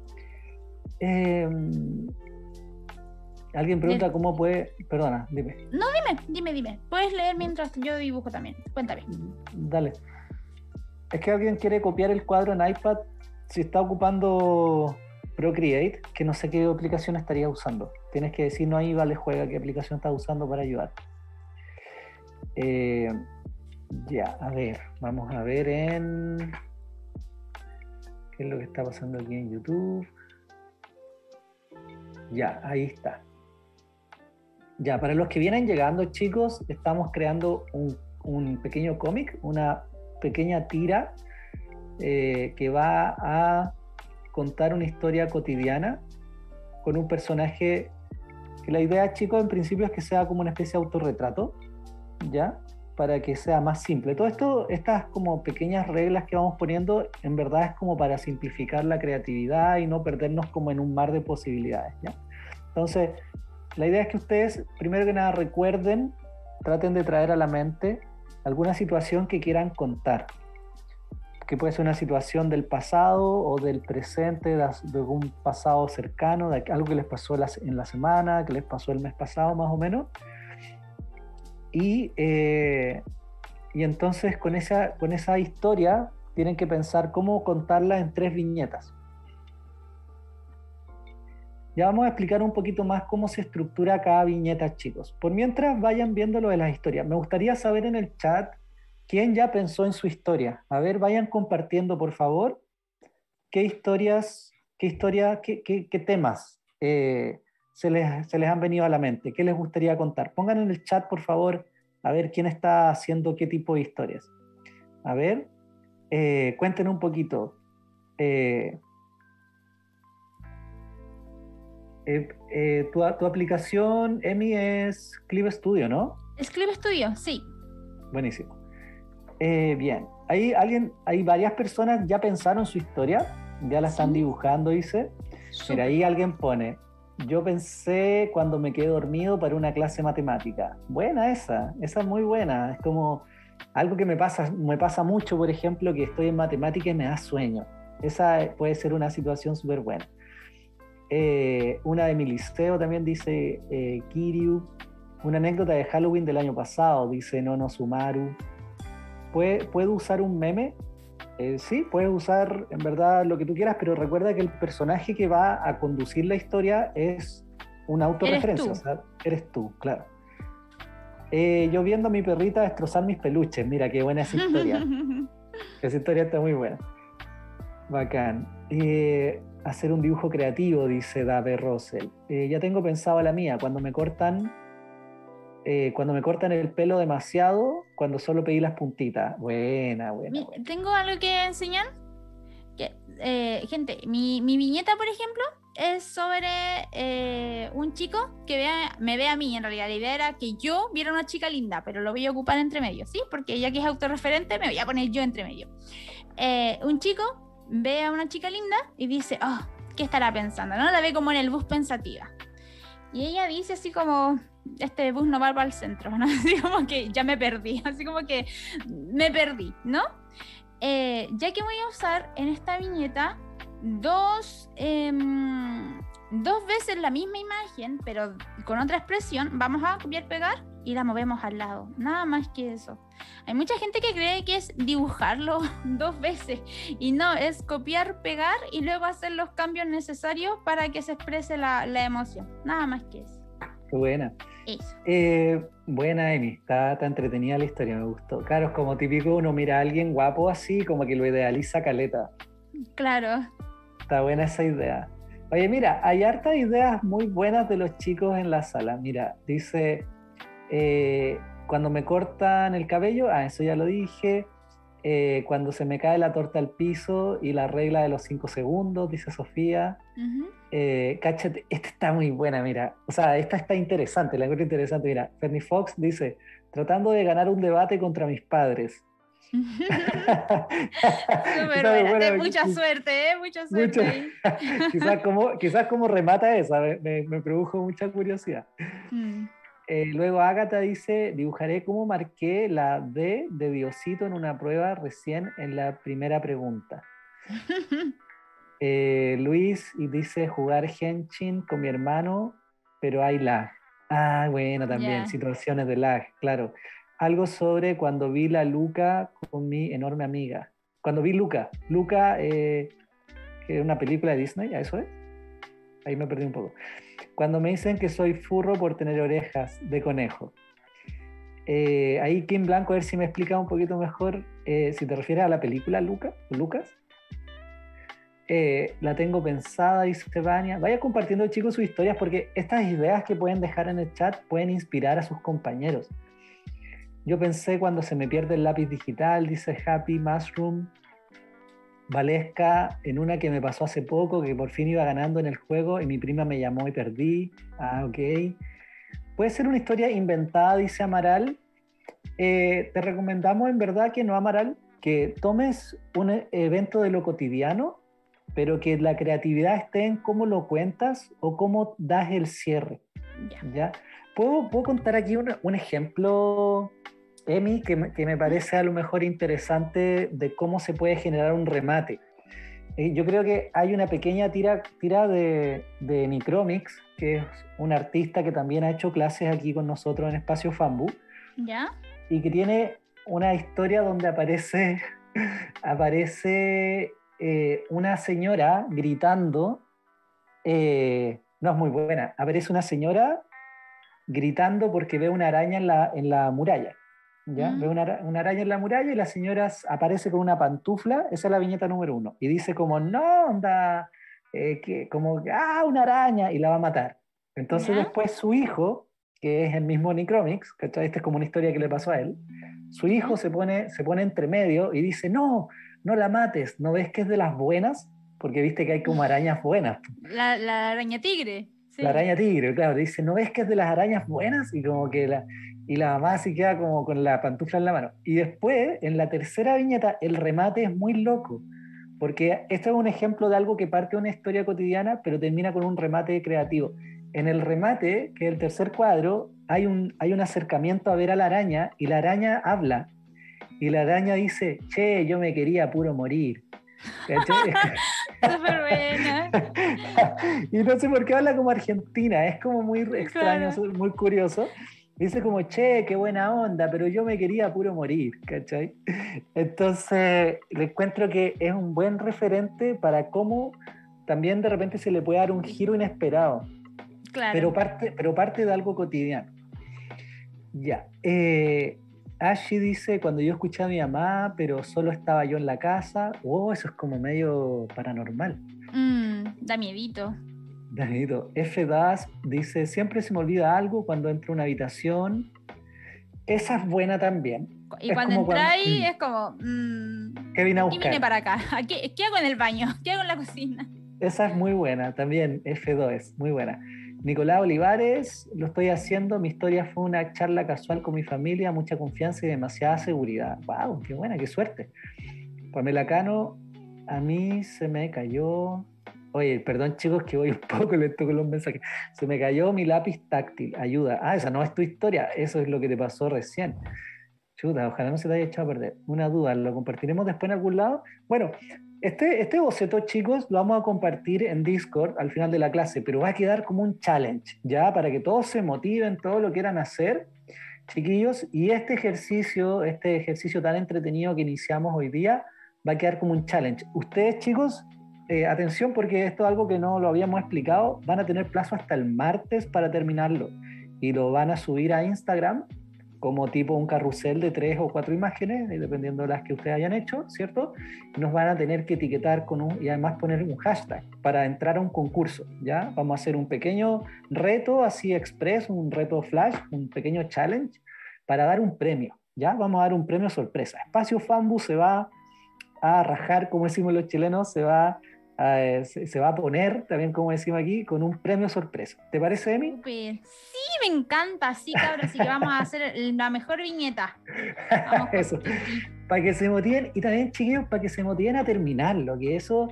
Alguien pregunta cómo puede... Perdona, dime. No, dime. Puedes leer mientras yo dibujo también. Cuéntame. Dale. Es que alguien quiere copiar el cuadro en iPad si está ocupando Procreate, que no sé qué aplicación estaría usando. Tienes que decirnos ahí, vale, juega, qué aplicación estás usando para ayudar. Ya, a ver, vamos a ver qué es lo que está pasando aquí en YouTube. Ya, ahí está. Ya, para los que vienen llegando, chicos, estamos creando un pequeño cómic, una pequeña tira que va a contar una historia cotidiana con un personaje que la idea, chicos, en principio es que sea como una especie de autorretrato, ¿ya? Para que sea más simple. Todo esto, estas como pequeñas reglas que vamos poniendo, en verdad es como para simplificar la creatividad y no perdernos como en un mar de posibilidades, ¿ya? Entonces, la idea es que ustedes, primero que nada, recuerden, traten de traer a la mente alguna situación que quieran contar, que puede ser una situación del pasado o del presente, de algún pasado cercano, de algo que les pasó en la semana, que les pasó el mes pasado más o menos. Y entonces con esa historia tienen que pensar cómo contarla en 3 viñetas. Ya vamos a explicar un poquito más cómo se estructura cada viñeta, chicos. Por mientras vayan viendo lo de las historias, me gustaría saber en el chat quién ya pensó en su historia. A ver, vayan compartiendo, por favor, qué temas se les han venido a la mente, qué les gustaría contar. Pongan en el chat, por favor, a ver quién está haciendo qué tipo de historias. A ver, Cuenten un poquito. Tu aplicación, Emi, es Clip Studio, ¿no? Es Clip Studio, sí. Buenísimo. Bien. Hay varias personas ya pensaron su historia, ya la están dibujando, dice. Súper. Mira, ahí alguien pone: yo pensé cuando me quedé dormido para una clase de matemática. Buena esa es muy buena. Es como algo que me pasa mucho, por ejemplo, que estoy en matemática y me da sueño. Esa puede ser una situación súper buena. Una de mi liceo también dice Kiryu. Una anécdota de Halloween del año pasado, dice Nono Sumaru. ¿Puedo usar un meme? Sí, puedes usar en verdad lo que tú quieras, pero recuerda que el personaje que va a conducir la historia es una autorreferencia, o sea, eres tú, claro. Yo viendo a mi perrita destrozar mis peluches, mira qué buena esa historia. Esa historia está muy buena. Bacán. Hacer un dibujo creativo, dice Dave Russell. Ya tengo pensado la mía, cuando me cortan el pelo demasiado, cuando solo pedí las puntitas. Buena. Tengo algo que enseñar. Gente, mi viñeta, por ejemplo, es sobre un chico que me ve a mí. En realidad, la idea era que yo viera una chica linda, pero lo voy a ocupar entre medio, ¿sí? Porque ya que es autorreferente, me voy a poner yo entre medio. Un chico ve a una chica linda y dice, oh, ¿qué estará pensando? ¿No? La ve como en el bus pensativa. Y ella dice así como, este bus no va para el centro, ¿no? Así como que ya me perdí, así como que me perdí, ¿no? Ya que voy a usar en esta viñeta dos veces la misma imagen, pero con otra expresión, vamos a copiar, pegar y la movemos al lado, nada más que eso. Hay mucha gente que cree que es dibujarlo 2 veces y no, es copiar, pegar y luego hacer los cambios necesarios para que se exprese la emoción, nada más que eso. Qué buena. Eso. Buena, Emi, está entretenida la historia, me gustó. Claro, es como típico, uno mira a alguien guapo así, como que lo idealiza caleta. Claro. Está buena esa idea. Oye, mira, hay hartas ideas muy buenas de los chicos en la sala. Mira, dice, cuando me cortan el cabello, eso ya lo dije. Cuando se me cae la torta al piso y la regla de los 5 segundos, dice Sofía. Cáchate, esta está muy buena, mira. O sea, esta está interesante, la encuentro interesante. Mira, Fernie Fox dice, tratando de ganar un debate contra mis padres. Súper buena, mucha suerte, mucha suerte. Quizás como remata esa, me produjo mucha curiosidad. Luego Ágata dice, dibujaré cómo marqué la D de Diosito en una prueba recién en la primera pregunta. Luis dice, jugar Henshin con mi hermano, pero hay lag. Bueno, también, situaciones de lag, claro. Algo sobre cuando vi la Luca con mi enorme amiga. Cuando vi Luca, que es una película de Disney, ¿a eso es? Ahí me perdí un poco. Cuando me dicen que soy furro por tener orejas de conejo. Ahí Kim Blanco, a ver si me explica un poquito mejor, si te refieres a la película Lucas. La tengo pensada, dice Vania. Vaya compartiendo, chicos, sus historias, porque estas ideas que pueden dejar en el chat pueden inspirar a sus compañeros. Yo pensé cuando se me pierde el lápiz digital, dice Happy Mushroom. Valesca, en una que me pasó hace poco, que por fin iba ganando en el juego y mi prima me llamó y perdí. Ok. Puede ser una historia inventada, dice Amaral. Te recomendamos en verdad que no, Amaral, que tomes un evento de lo cotidiano, pero que la creatividad esté en cómo lo cuentas o cómo das el cierre. ¿Ya? ¿Puedo contar aquí un ejemplo, Emi, que me parece a lo mejor interesante de cómo se puede generar un remate? Yo creo que hay una pequeña tira de Micromix, que es un artista que también ha hecho clases aquí con nosotros en Espacio Fambu. ¿Ya? Y que tiene una historia donde aparece una señora gritando. No es muy buena. Aparece una señora gritando porque ve una araña en la muralla. ¿Ya? Ve una araña en la muralla y la señora aparece con una pantufla. Esa es la viñeta número 1. Y dice como, no, onda, una araña, y la va a matar. Entonces después su hijo, que es el mismo Necromix, ¿cachai? Esta es como una historia que le pasó a él. Su hijo se pone entre medio y dice, no, no la mates, ¿no ves que es de las buenas? Porque viste que hay como arañas buenas. La araña tigre. Sí. La araña tigre, claro, dice, ¿no ves que es de las arañas buenas? Y como que la mamá se queda como con la pantufla en la mano. Y después, en la tercera viñeta, el remate es muy loco, porque esto es un ejemplo de algo que parte de una historia cotidiana, pero termina con un remate creativo. En el remate, que es el tercer cuadro, hay un acercamiento a ver a la araña, y la araña habla. Y la araña dice, che, yo me quería puro morir. Súper buena. Y no sé por qué habla como argentina, es como muy extraño, Claro. muy curioso. Dice como, che, qué buena onda, pero yo me quería puro morir, ¿cachai? Entonces, le encuentro que es un buen referente para cómo también de repente se le puede dar un giro inesperado, Claro. pero parte de algo cotidiano. Ya. Ashi dice, cuando yo escuché a mi mamá, pero solo estaba yo en la casa. Oh, eso es como medio paranormal. Da miedito. Danito. F. Das dice, siempre se me olvida algo cuando entro a una habitación. Esa es buena también. Y es cuando como entráis es como, ¿qué vine a ¿por qué vine buscar? para acá? ¿Qué hago en el baño? ¿Qué hago en la cocina? Esa es muy buena, también F2 es muy buena. Nicolás Olivares, lo estoy haciendo, mi historia fue una charla casual con mi familia, mucha confianza y demasiada seguridad. ¡Wow! ¡Qué buena, qué suerte! Pamela Cano, a mí se me cayó... Oye, perdón chicos que voy un poco lento con los mensajes. Se me cayó mi lápiz táctil, ayuda. Ah, esa no es tu historia, eso es lo que te pasó recién. Chuta, ojalá no se te haya echado a perder. Una duda, ¿lo compartiremos después en algún lado? Bueno, este boceto, chicos, lo vamos a compartir en Discord al final de la clase, pero va a quedar como un challenge, ¿ya? Para que todos se motiven, todos lo quieran hacer, chiquillos. Y este ejercicio tan entretenido que iniciamos hoy día, va a quedar como un challenge. Ustedes, chicos, atención, porque esto es algo que no lo habíamos explicado, van a tener plazo hasta el martes para terminarlo. Y lo van a subir a Instagram como tipo un carrusel de 3 o 4 imágenes, dependiendo de las que ustedes hayan hecho, ¿cierto? Y nos van a tener que etiquetar y además poner un hashtag para entrar a un concurso, ¿ya? Vamos a hacer un pequeño reto así express, un reto flash, un pequeño challenge para dar un premio, ¿ya? Vamos a dar un premio sorpresa. Espacio Fambu se va a rajar, como decimos los chilenos, se va a poner, también como decimos aquí, con un premio sorpresa. ¿Te parece, Emi? Súper. Sí, me encanta, sí, cabros, así que vamos a hacer la mejor viñeta. Vamos con Eso, para que se motiven, y también, chiquillos, para que se motiven a terminarlo, que eso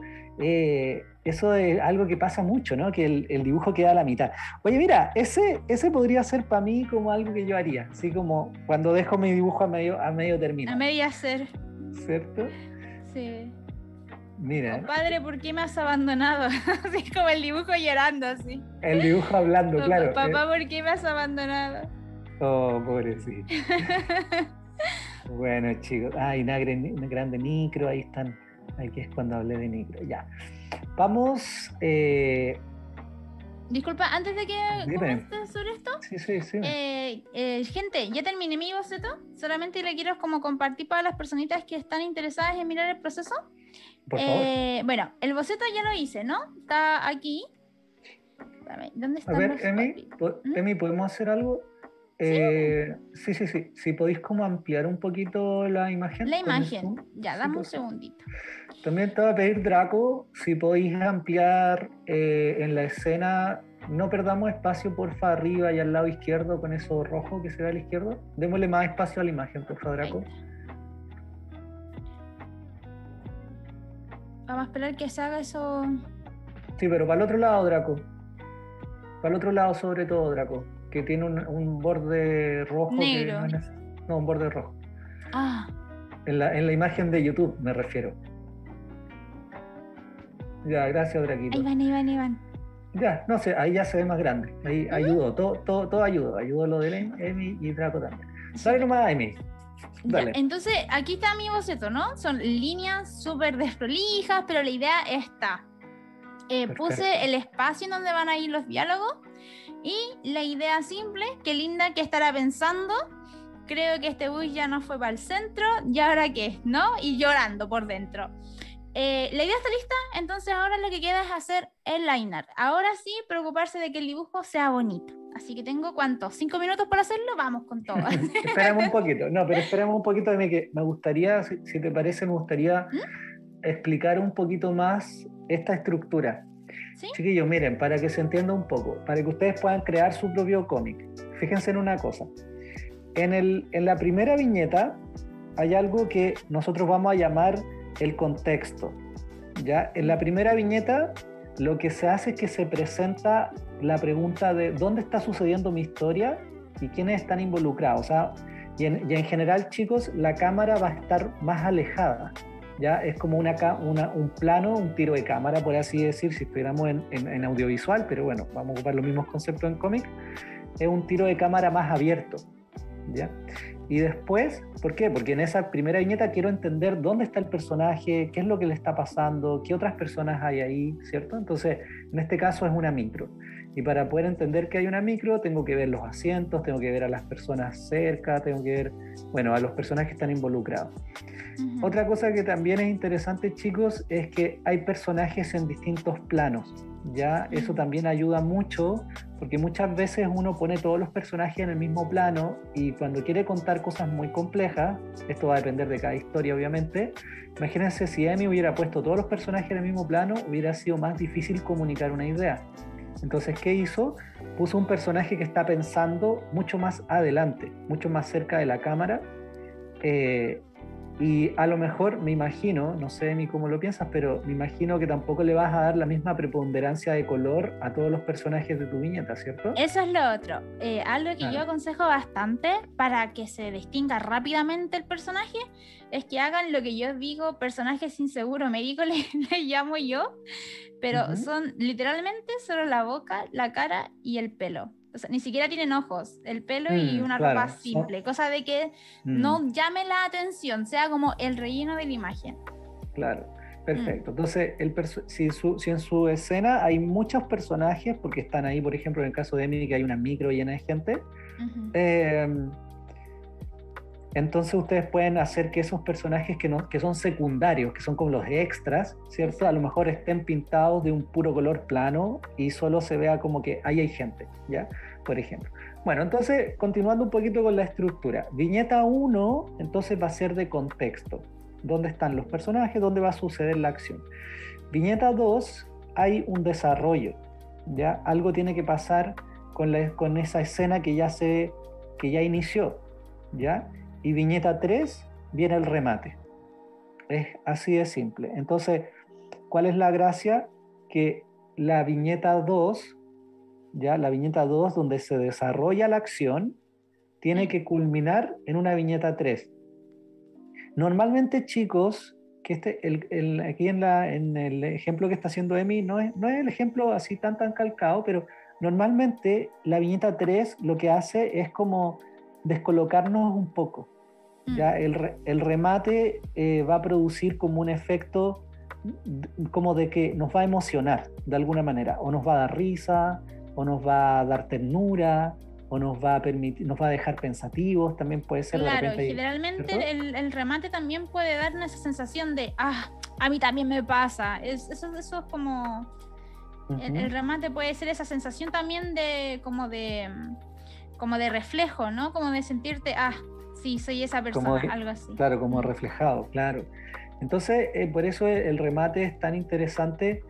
es algo que pasa mucho, ¿no? Que el dibujo queda a la mitad. Oye, mira, ese podría ser para mí como algo que yo haría, así como cuando dejo mi dibujo a medio terminar. A media hacer. ¿Cierto? Sí. Mira. Padre, ¿por qué me has abandonado? Así como el dibujo llorando, así. El dibujo hablando, claro. Papá, ¿por qué me has abandonado? Oh, pobrecito. Bueno, chicos. Ay, grande Nicro, ahí están. Aquí es cuando hablé de Nicro. Ya. Vamos. Disculpa, antes de que comentes sobre esto. Sí. Gente, ya terminé mi boceto. Solamente le quiero como compartir para las personitas que están interesadas en mirar el proceso. Por favor. Bueno, el boceto ya lo hice, ¿no? Está aquí. ¿Dónde están? A ver, Emi, ¿podemos hacer algo? Sí. Si podéis como ampliar un poquito la imagen. La imagen. Ya, dame un segundito. También te voy a pedir, Draco, si podéis ampliar en la escena, no perdamos espacio, porfa, arriba y al lado izquierdo con eso rojo que se ve a la izquierda. Démosle más espacio a la imagen, porfa, Draco. Vamos a esperar que se haga eso. Sí, pero para el otro lado, Draco. Para el otro lado, sobre todo, Draco. Que tiene un borde rojo. Negro. No, un borde rojo. Ah. En la imagen de YouTube, me refiero. Ya, gracias, Draquito. Ahí van. Ya, no sé, ahí ya se ve más grande. Ahí ayudó, todo ayudó. Ayudó lo de Emi y Draco también. Dale nomás, Emi. Dale. Ya, entonces, aquí está mi boceto, ¿no? Son líneas súper desprolijas, pero la idea está. Puse el espacio en donde van a ir los diálogos y la idea simple, qué linda que estará pensando, creo que este bus ya no fue para el centro, ¿y ahora qué? ¿No? Y llorando por dentro. la idea está lista, entonces ahora lo que queda es hacer el liner. Ahora sí, preocuparse de que el dibujo sea bonito. Así que tengo, ¿cuántos? 5 minutos para hacerlo, vamos con todo. Esperemos un poquito, no, pero esperemos un poquito de mí, que me gustaría, si te parece, me gustaría explicar un poquito más esta estructura. ¿Sí? Chiquillos, miren, para que se entienda un poco, para que ustedes puedan crear su propio cómic, fíjense en una cosa. En la primera viñeta hay algo que nosotros vamos a llamar el contexto, ¿ya? En la primera viñeta lo que se hace es que se presenta la pregunta de dónde está sucediendo mi historia y quiénes están involucrados. O sea, y en general, chicos, la cámara va a estar más alejada, ¿ya? Es como un plano, un tiro de cámara, por así decir, si estuviéramos en audiovisual, pero bueno, vamos a ocupar los mismos conceptos en cómic. Es un tiro de cámara más abierto, ¿ya? Y después, ¿por qué? Porque en esa primera viñeta quiero entender dónde está el personaje, qué es lo que le está pasando, qué otras personas hay ahí, ¿cierto? Entonces, en este caso es una micro. Y para poder entender que hay una micro, tengo que ver los asientos, tengo que ver a las personas cerca, tengo que ver, bueno, a los personajes que están involucrados. Uh-huh. Otra cosa que también es interesante, chicos, es que hay personajes en distintos planos, ¿ya? Eso también ayuda mucho, porque muchas veces uno pone todos los personajes en el mismo plano y cuando quiere contar cosas muy complejas, esto va a depender de cada historia obviamente, imagínense si Emi hubiera puesto todos los personajes en el mismo plano, hubiera sido más difícil comunicar una idea. Entonces, ¿qué hizo? Puso un personaje que está pensando mucho más adelante, mucho más cerca de la cámara, y a lo mejor me imagino, no sé ni cómo lo piensas, pero me imagino que tampoco le vas a dar la misma preponderancia de color a todos los personajes de tu viñeta, ¿cierto? Eso es lo otro. Algo que yo aconsejo bastante para que se distinga rápidamente el personaje es que hagan lo que yo digo, personajes inseguros médicos le llamo yo, pero son literalmente solo la boca, la cara y el pelo. O sea, ni siquiera tienen ojos, el pelo y una ropa simple, cosa de que no llame la atención, sea como el relleno de la imagen. Claro, perfecto. Entonces, si en su escena hay muchos personajes, porque están ahí, por ejemplo, en el caso de Emily, que hay una micro llena de gente, entonces ustedes pueden hacer que esos personajes que son secundarios, que son como los extras, ¿cierto? A lo mejor estén pintados de un puro color plano y solo se vea como que ahí hay gente, ¿ya? Por ejemplo. Bueno, entonces, continuando un poquito con la estructura. Viñeta 1, entonces va a ser de contexto. ¿Dónde están los personajes? ¿Dónde va a suceder la acción? Viñeta 2, hay un desarrollo, ¿ya? Algo tiene que pasar con esa escena que ya inició, ¿ya? Y viñeta 3 viene el remate. Es así de simple. Entonces, ¿cuál es la gracia? Que la viñeta 2, ya la viñeta 2 donde se desarrolla la acción, tiene que culminar en una viñeta 3. Normalmente, chicos, que aquí en el ejemplo que está haciendo Emi, no es el ejemplo así tan calcado, pero normalmente la viñeta 3 lo que hace es como descolocarnos un poco. ¿Ya? El remate va a producir como un efecto como de que nos va a emocionar de alguna manera, o nos va a dar risa, o nos va a dar ternura, o nos va a dejar pensativos, también puede ser. Claro, de repente, generalmente el remate también puede darnos esa sensación de, a mí también me pasa, eso es como... El remate puede ser esa sensación también de como de reflejo, ¿no? Como de sentirte, sí, soy esa persona, algo así. Claro, como reflejado, claro. Entonces, por eso el remate es tan interesante,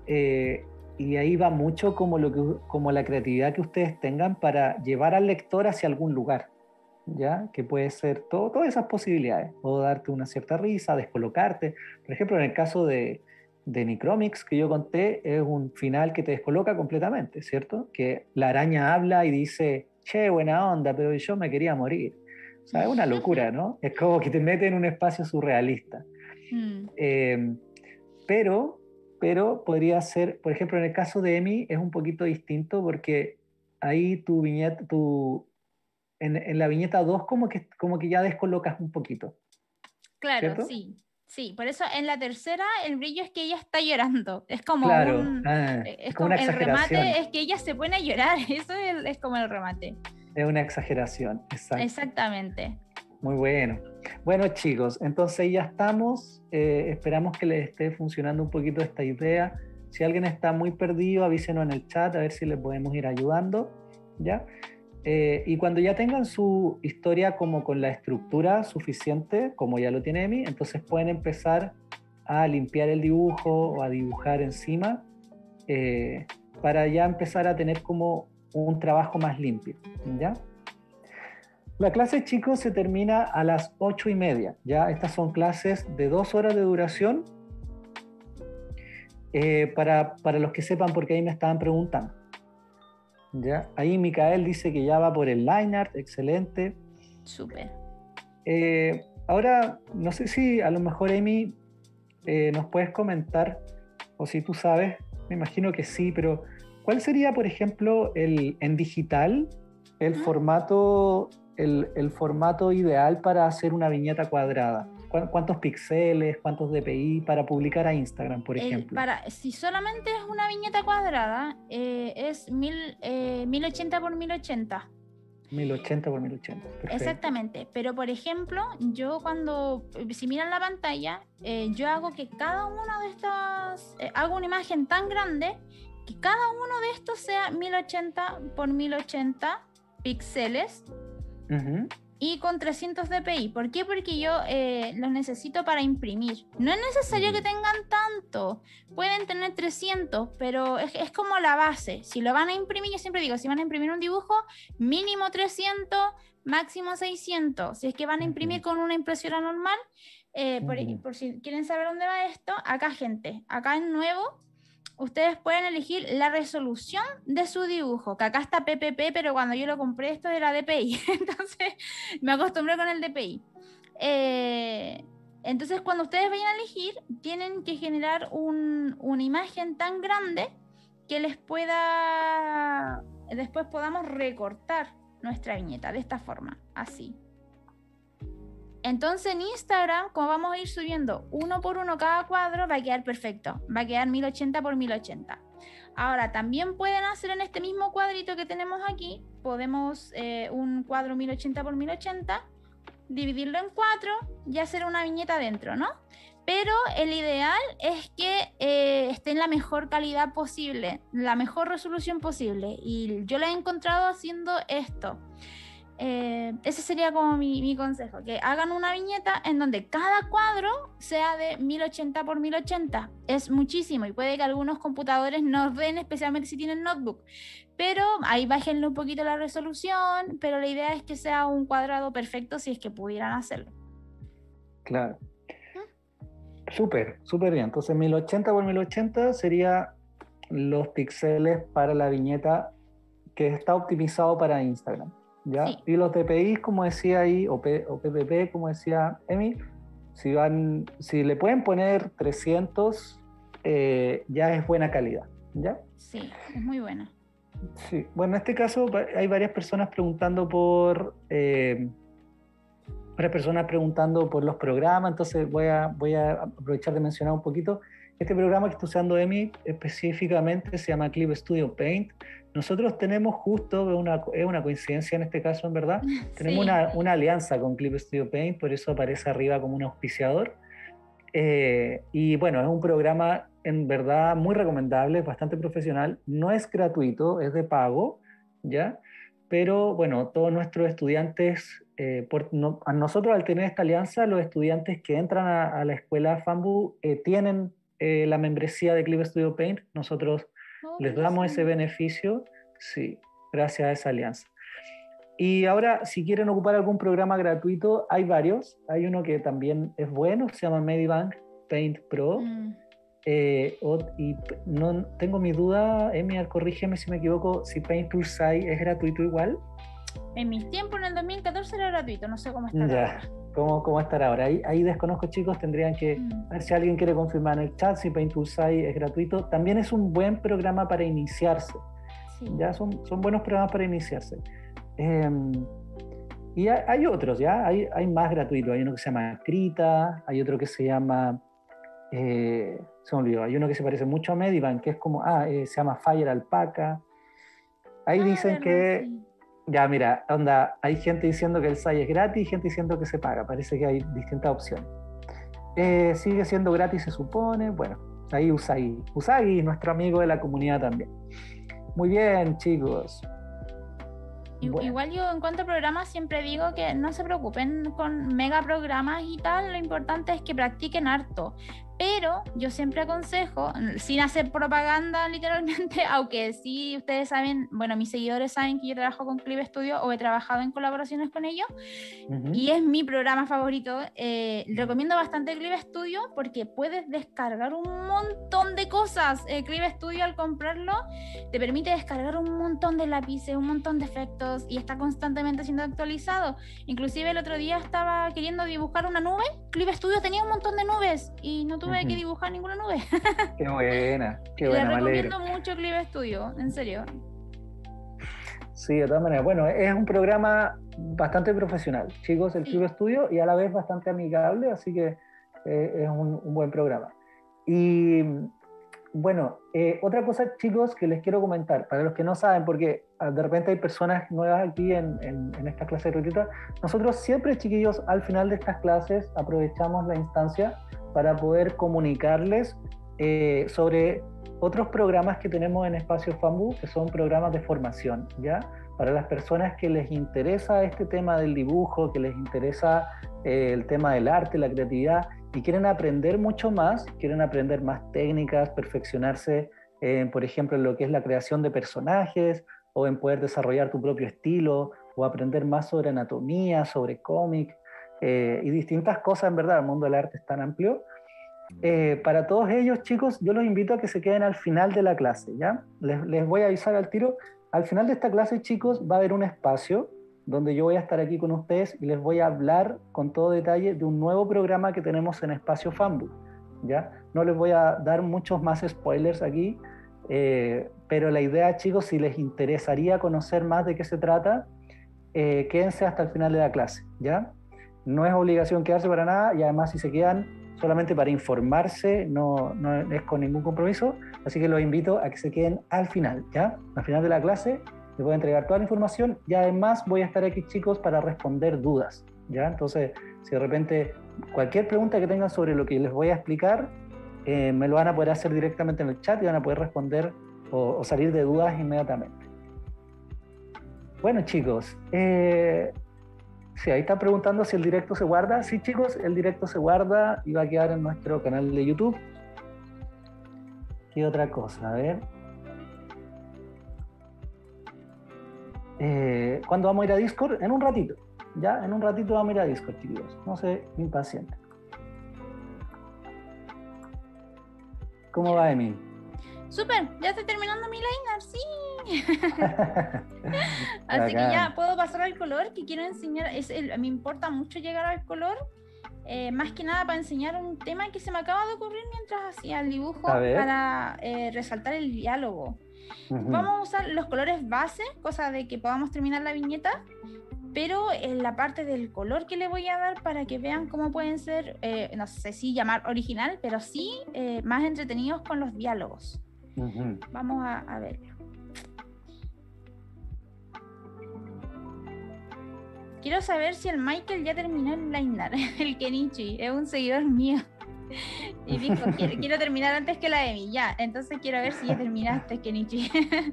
y ahí va mucho como la creatividad que ustedes tengan para llevar al lector hacia algún lugar, ¿ya? Que puede ser todas esas posibilidades, o darte una cierta risa, descolocarte. Por ejemplo, en el caso de Nicromics que yo conté, es un final que te descoloca completamente, ¿cierto? Que la araña habla y dice, che, buena onda, pero yo me quería morir. O sea, es una locura, ¿no? Es como que te mete en un espacio surrealista. Pero podría ser, por ejemplo, en el caso de Emi es un poquito distinto porque ahí tu viñeta, en la viñeta 2 como que ya descolocas un poquito. Claro, ¿cierto? Sí, por eso en la tercera el brillo es que ella está llorando. Es como claro, es como una exageración. El remate es que ella se pone a llorar. Eso es como el remate. Es una exageración, exacto. Exactamente. Muy bueno. Bueno, chicos, entonces ya estamos. Esperamos que les esté funcionando un poquito esta idea. Si alguien está muy perdido, avísenos en el chat a ver si les podemos ir ayudando, ¿ya? Y cuando ya tengan su historia como con la estructura suficiente, como ya lo tiene Emi, entonces pueden empezar a limpiar el dibujo o a dibujar encima, para ya empezar a tener como un trabajo más limpio, ¿ya? La clase, chicos, se termina a las 8:30, ¿ya? Estas son clases de 2 horas de duración, para los que sepan, porque ahí me estaban preguntando, ¿ya? Ahí Micael dice que ya va por el line art, excelente. Súper. Ahora, no sé si a lo mejor, Amy, nos puedes comentar, o si tú sabes, me imagino que sí, pero ¿cuál sería, por ejemplo, en digital, el formato, el formato ideal para hacer una viñeta cuadrada? ¿Cuántos píxeles, cuántos dpi para publicar a Instagram, por ejemplo? Si solamente es una viñeta cuadrada, es 1080 por 1080. 1080 por 1080, perfecto. Exactamente, pero por ejemplo, yo si miran la pantalla, yo hago que cada uno de estos, hago una imagen tan grande que cada uno de estos sea 1080 por 1080 píxeles. Uh-huh. Y con 300 dpi. ¿Por qué? Porque yo los necesito para imprimir. No es necesario que tengan tanto. Pueden tener 300, pero es como la base. Si lo van a imprimir, yo siempre digo, si van a imprimir un dibujo, mínimo 300, máximo 600. Si es que van a imprimir con una impresora normal, por si quieren saber dónde va esto, acá, gente, acá en nuevo, ustedes pueden elegir la resolución de su dibujo, que acá está PPP, pero cuando yo lo compré esto era DPI, entonces me acostumbré con el DPI. Entonces cuando ustedes vayan a elegir, tienen que generar una imagen tan grande que después podamos recortar nuestra viñeta de esta forma, así. Entonces en Instagram, como vamos a ir subiendo uno por uno cada cuadro, va a quedar perfecto. Va a quedar 1080 por 1080. Ahora, también pueden hacer en este mismo cuadrito que tenemos aquí, podemos un cuadro 1080 por 1080, dividirlo en 4 y hacer una viñeta dentro, ¿no? Pero el ideal es que esté en la mejor calidad posible, la mejor resolución posible. Y yo lo he encontrado haciendo esto. Ese sería como mi consejo, que hagan una viñeta en donde cada cuadro sea de 1080 por 1080. Es muchísimo y puede que algunos computadores nos den, especialmente si tienen notebook, pero ahí bájenle un poquito la resolución, pero la idea es que sea un cuadrado perfecto si es que pudieran hacerlo. Claro. Súper bien. Entonces 1080 por 1080 sería los píxeles para la viñeta que está optimizado para Instagram, ¿ya? Sí. Y los DPI, como decía ahí, o PPP, como decía Emi, si le pueden poner 300, ya es buena calidad, ¿ya? Sí, es muy buena. Sí, bueno, en este caso hay varias personas preguntando por los programas, entonces voy a aprovechar de mencionar un poquito. Este programa que está usando Emi específicamente se llama Clip Studio Paint. Nosotros tenemos justo, es una coincidencia en este caso, en verdad, sí. Tenemos una alianza con Clip Studio Paint, por eso aparece arriba como un auspiciador. Y bueno, es un programa en verdad muy recomendable, bastante profesional. No es gratuito, es de pago, ¿ya? Pero bueno, todos nuestros estudiantes, a nosotros al tener esta alianza, los estudiantes que entran a la escuela FAMBU tienen la membresía de Clip Studio Paint. Nosotros les damos ese beneficio, sí, gracias a esa alianza. Y ahora, si quieren ocupar algún programa gratuito, hay varios. Hay uno que también es bueno, se llama Medibank Paint Pro. Y no tengo mi duda, Emi, corrígeme si me equivoco, si Paint Toolsai es gratuito igual. En mis tiempos, en el 2014, era gratuito, no sé cómo estará ahora. ¿Cómo estará ahora? Ahí desconozco, chicos, tendrían que ver si alguien quiere confirmar en el chat si Paint Toolsai es gratuito. También es un buen programa para iniciarse. Sí. Ya son buenos programas para iniciarse. Y hay otros, ¿ya? Hay más gratuitos. Hay uno que se llama Krita, hay otro que se llama... se me olvidó. Hay uno que se parece mucho a Medibank, que es como... se llama Fire Alpaca. Ahí dicen que... Sí. Ya, mira, onda, hay gente diciendo que el SAI es gratis y gente diciendo que se paga. Parece que hay distintas opciones. Sigue siendo gratis, se supone. Bueno, ahí Usagi. Usagi, nuestro amigo de la comunidad también. Muy bien, chicos. Bueno. Igual yo en cuanto a programas siempre digo que no se preocupen con mega programas y tal, lo importante es que practiquen harto. Pero yo siempre aconsejo, sin hacer propaganda literalmente, aunque sí ustedes saben, bueno, mis seguidores saben que yo trabajo con Clive Studio o he trabajado en colaboraciones con ellos, y es mi programa favorito. Recomiendo bastante Clive Studio porque puedes descargar un montón de cosas. Clive Studio, al comprarlo, te permite descargar un montón de lápices, un montón de efectos, y está constantemente siendo actualizado. Inclusive el otro día estaba queriendo dibujar una nube. Clive Studio tenía un montón de nubes y no tuve que dibujar ninguna nube. Qué buena, qué buena. Le recomiendo mucho Clive Studio, en serio. Sí, de todas maneras. Bueno, es un programa bastante profesional, chicos, el Clive Studio, y a la vez bastante amigable, así que es un buen programa. Y bueno, otra cosa, chicos, que les quiero comentar, para los que no saben, porque de repente hay personas nuevas aquí en esta clase gratuita, nosotros siempre, chiquillos, al final de estas clases aprovechamos la instancia para poder comunicarles sobre otros programas que tenemos en Espacio Fambu, que son programas de formación, ¿ya? Para las personas que les interesa este tema del dibujo, que les interesa el tema del arte, la creatividad, y quieren aprender mucho más, quieren aprender más técnicas, perfeccionarse, por ejemplo, en lo que es la creación de personajes, o en poder desarrollar tu propio estilo, o aprender más sobre anatomía, sobre cómic, y distintas cosas, en verdad, el mundo del arte es tan amplio. Para todos ellos, chicos, yo los invito a que se queden al final de la clase, ¿ya? Les voy a avisar al tiro. Al final de esta clase, chicos, va a haber un espacio donde yo voy a estar aquí con ustedes y les voy a hablar con todo detalle de un nuevo programa que tenemos en Espacio Fambu, ¿ya? No les voy a dar muchos más spoilers aquí, pero la idea, chicos, si les interesaría conocer más de qué se trata, quédense hasta el final de la clase, ¿ya? No es obligación quedarse para nada, y además si se quedan solamente para informarse, no es con ningún compromiso, así que los invito a que se queden al final, ¿ya? Al final de la clase les voy a entregar toda la información y además voy a estar aquí, chicos, para responder dudas, ¿ya? Entonces, si de repente cualquier pregunta que tengan sobre lo que les voy a explicar, me lo van a poder hacer directamente en el chat y van a poder responder o salir de dudas inmediatamente. Bueno, chicos, sí, ahí está preguntando si el directo se guarda. Sí, chicos, el directo se guarda y va a quedar en nuestro canal de YouTube. ¿Qué otra cosa? A ver. ¿Cuándo vamos a ir a Discord? En un ratito. Ya, en un ratito vamos a ir a Discord, chicos. No se impacienten. ¿Cómo va, Emi? Súper, ya estoy terminando mi liner, sí. Así que ya puedo pasar al color que quiero enseñar. Me importa mucho llegar al color, más que nada para enseñar un tema que se me acaba de ocurrir mientras hacía el dibujo, para resaltar el diálogo. Vamos a usar los colores base, cosa de que podamos terminar la viñeta, pero en la parte del color que le voy a dar para que vean cómo pueden ser, no sé si llamar original, pero sí más entretenidos con los diálogos. Vamos a verlo. Quiero saber si el Michael ya terminó el liner. El Kenichi es un seguidor mío y dijo, quiero terminar antes que la Emi. Ya, entonces quiero ver si ya terminaste, Kenichi.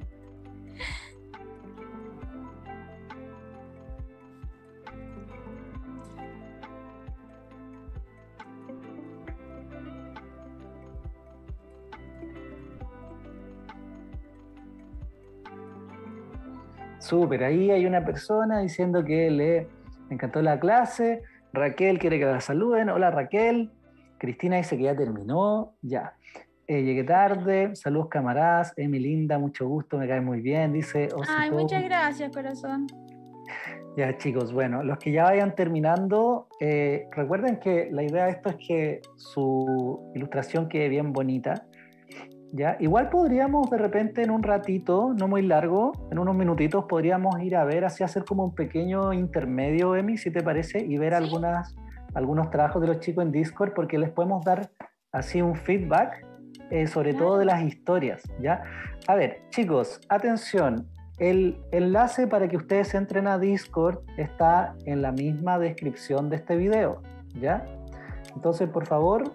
Súper, ahí hay una persona diciendo que le encantó la clase. Raquel quiere que la saluden. Hola, Raquel. Cristina dice que ya terminó. Ya. Llegué tarde. Saludos, camaradas. Emi, linda, mucho gusto, me cae muy bien. Dice. Ay, muchas gracias, corazón. Ya, chicos, bueno, los que ya vayan terminando, recuerden que la idea de esto es que su ilustración quede bien bonita. ¿Ya? Igual podríamos de repente en un ratito, no muy largo, en unos minutitos podríamos ir a ver, así hacer como un pequeño intermedio, Emi, si te parece, y ver algunos trabajos de los chicos en Discord, porque les podemos dar así un feedback, sobre todo de las historias, ¿ya? A ver, chicos, atención, el enlace para que ustedes entren a Discord está en la misma descripción de este video, ¿ya? Entonces, por favor,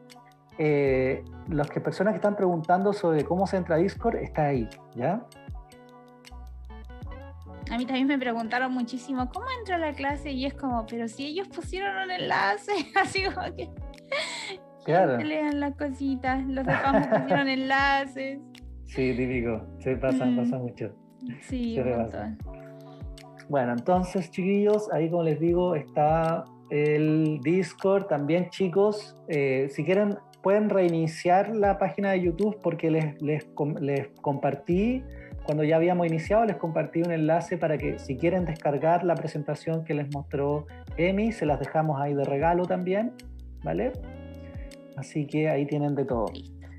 las personas que están preguntando sobre cómo se entra a Discord, está ahí, ¿ya? A mí también me preguntaron muchísimo, ¿cómo entro a la clase? Y es como, pero si ellos pusieron un enlace, así como que... Claro. Lean las cositas, los de FAMU pusieron enlaces. Sí, típico, se pasa mucho. Sí, un montón. Bueno, entonces, chiquillos, ahí como les digo, está el Discord. También, chicos, si quieren, pueden reiniciar la página de YouTube porque les compartí, cuando ya habíamos iniciado, les compartí un enlace para que si quieren descargar la presentación que les mostró Emi, se las dejamos ahí de regalo también, ¿vale? Así que ahí tienen de todo.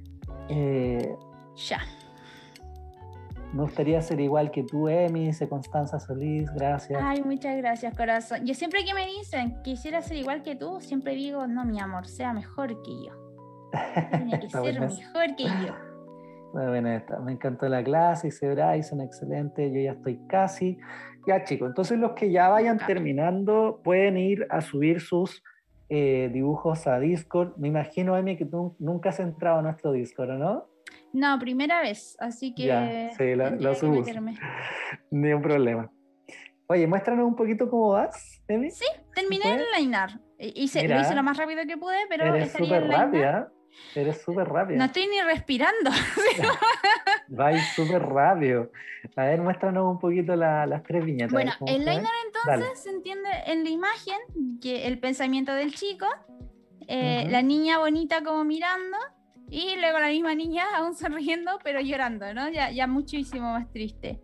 Ya. Me gustaría ser igual que tú, Emi, dice Constanza Solís, gracias. Ay, muchas gracias, corazón. Yo siempre que me dicen, quisiera ser igual que tú, siempre digo, no, mi amor, sea mejor que yo. Tiene que ser mejor que yo. Bueno, me encantó la clase, dice Bryson, excelente, yo ya estoy casi. Ya, chicos, entonces los que ya vayan terminando pueden ir a subir sus dibujos a Discord. Me imagino, Emi, que tú nunca has entrado a nuestro Discord, ¿no? No, primera vez, así que ya, sí, lo subo. Ni un problema. Oye, muéstranos un poquito cómo vas, Emi. Sí, terminé el line-up. Lo hice lo más rápido que pude, pero eres súper rápida. Eres súper rápida. No estoy ni respirando. Vais súper rápido. A ver, muéstranos un poquito las tres viñetas. Bueno, el liner entonces se entiende en la imagen que el pensamiento del chico, la niña bonita como mirando, y luego la misma niña aún sonriendo, pero llorando, ¿no? Ya muchísimo más triste.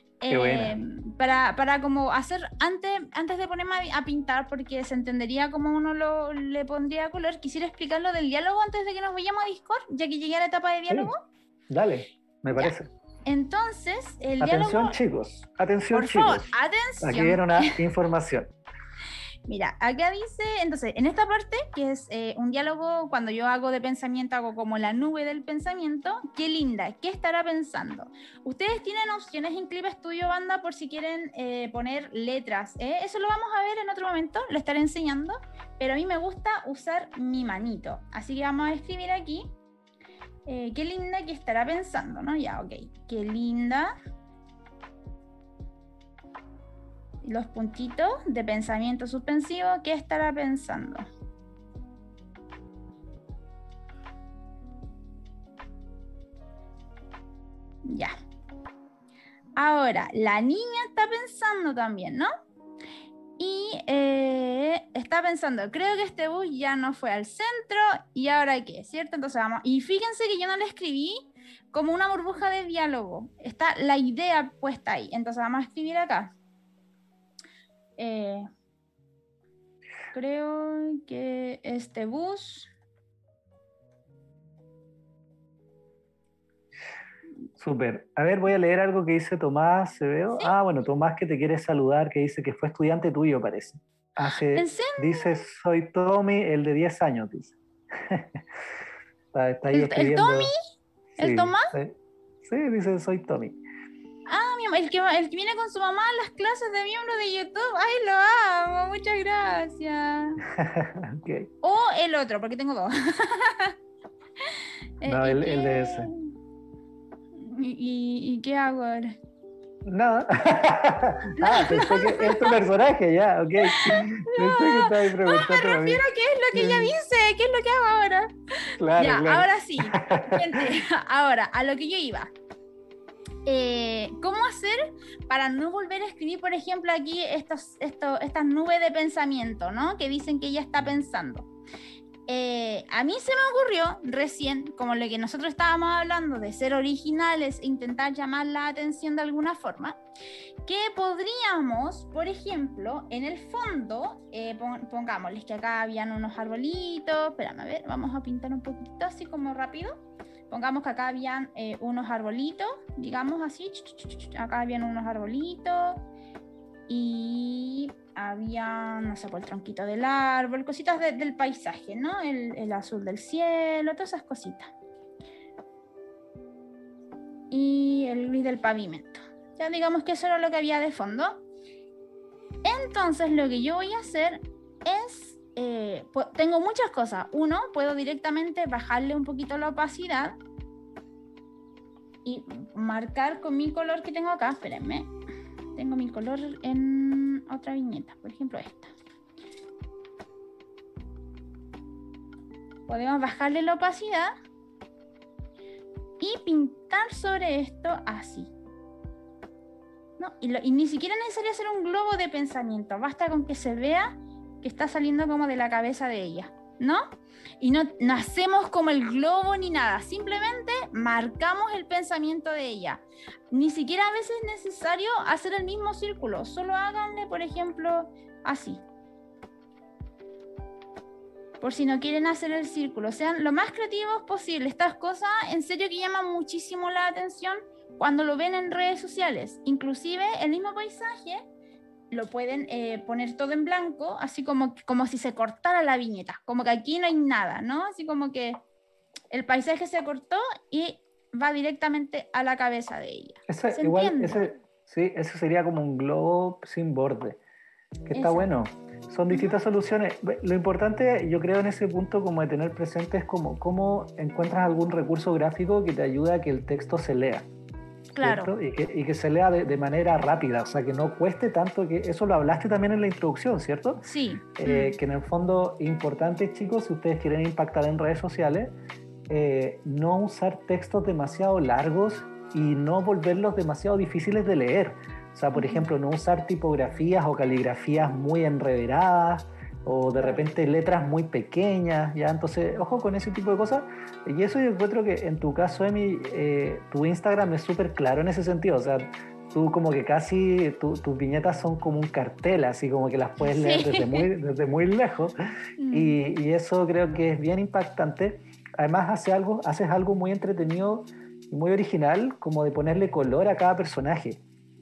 Para como hacer, antes de ponerme a pintar, porque se entendería cómo uno le pondría color, quisiera explicar lo del diálogo antes de que nos vayamos a Discord, ya que llegué a la etapa de diálogo. Sí. Dale, me parece. Entonces, el atención, diálogo... chicos, atención, por chicos. favor, atención. Aquí viene una información. Mira, acá dice, entonces, en esta parte, que es un diálogo, cuando yo hago de pensamiento, hago como la nube del pensamiento. Qué linda, ¿qué estará pensando? Ustedes tienen opciones en Clip Studio Banda por si quieren poner letras. Eso lo vamos a ver en otro momento, lo estaré enseñando, pero a mí me gusta usar mi manito. Así que vamos a escribir aquí, qué linda que estará pensando, ¿no? Ya, ok, qué linda. Los puntitos de pensamiento suspensivo, ¿qué estará pensando? Ya. Ahora, la niña está pensando también, ¿no? Y está pensando, creo que este bus ya no fue al centro, ¿y ahora qué? ¿Cierto? Entonces vamos, y fíjense que yo no le escribí como una burbuja de diálogo, está la idea puesta ahí, entonces vamos a escribir acá. Creo que este bus... Súper. A ver, voy a leer algo que dice Tomás Acevedo. ¿Sí? Ah, bueno, Tomás que te quiere saludar, que dice que fue estudiante tuyo, parece. Dice, soy Tommy, el de 10 años, dice. está ahí escribiendo. ¿El Tommy? ¿El sí, Tomás? Sí, dice, soy Tommy. Ah, el que viene con su mamá a las clases de miembro de YouTube. ¡Ay, lo amo! Muchas gracias. Okay. O el otro, porque tengo dos. No, el de ese. ¿Y qué hago ahora? Nada. Pensé que es tu personaje, ya, ok. Pensé que estaba ahí preguntando. No, me refiero a qué es lo que ella dice, qué es lo que hago ahora. Claro, ya, claro. Ahora sí. Gente, ahora, a lo que yo iba. ¿Cómo hacer para no volver a escribir, por ejemplo, aquí estas nubes de pensamiento, ¿no? Que dicen que ella está pensando. A mí se me ocurrió recién, como lo que nosotros estábamos hablando de ser originales e intentar llamar la atención de alguna forma, que podríamos, por ejemplo, en el fondo, pongámosles que acá habían unos arbolitos. Espérame, a ver, vamos a pintar un poquito así como rápido. Pongamos que acá habían unos arbolitos, digamos así, acá habían unos arbolitos y había, no sé, por el tronquito del árbol, cositas del paisaje, ¿no? El azul del cielo, todas esas cositas. Y el gris del pavimento, Ya digamos que eso era lo que había de fondo. Entonces lo que yo voy a hacer es, tengo muchas cosas. Uno, puedo directamente bajarle un poquito la opacidad y marcar con mi color que tengo acá. Espérenme, tengo mi color en otra viñeta, por ejemplo esta. Podemos bajarle la opacidad y pintar sobre esto así. ¿No? Y ni siquiera es necesario hacer un globo de pensamiento, basta con que se vea que está saliendo como de la cabeza de ella, ¿no? Y no hacemos como el globo ni nada, simplemente marcamos el pensamiento de ella. Ni siquiera a veces es necesario hacer el mismo círculo, solo háganle, por ejemplo, así. Por si no quieren hacer el círculo, sean lo más creativos posible. Estas cosas en serio que llaman muchísimo la atención cuando lo ven en redes sociales. Inclusive el mismo paisaje lo pueden poner todo en blanco, así como si se cortara la viñeta, como que aquí no hay nada, ¿no? Así como que el paisaje se cortó y va directamente a la cabeza de ella. ¿Se entiende? Sí, eso sería como un globo sin borde, que está bueno. Son distintas soluciones. Lo importante, yo creo, en ese punto, como de tener presente, es como cómo encuentras algún recurso gráfico que te ayude a que el texto se lea. Claro. Y que se lea de manera rápida, o sea, que no cueste tanto, que eso lo hablaste también en la introducción, ¿cierto? Sí. Que en el fondo, importante, chicos, si ustedes quieren impactar en redes sociales, no usar textos demasiado largos y no volverlos demasiado difíciles de leer. O sea, por ejemplo, no usar tipografías o caligrafías muy enreveradas o de repente letras muy pequeñas, ¿ya? Entonces, ojo con ese tipo de cosas. Y eso yo encuentro que en tu caso, Emi, tu Instagram es súper claro en ese sentido. O sea, tú como que casi tus viñetas son como un cartel, así como que las puedes leer desde muy lejos. Y eso creo que es bien impactante. Además, haces algo muy entretenido y muy original, como de ponerle color a cada personaje.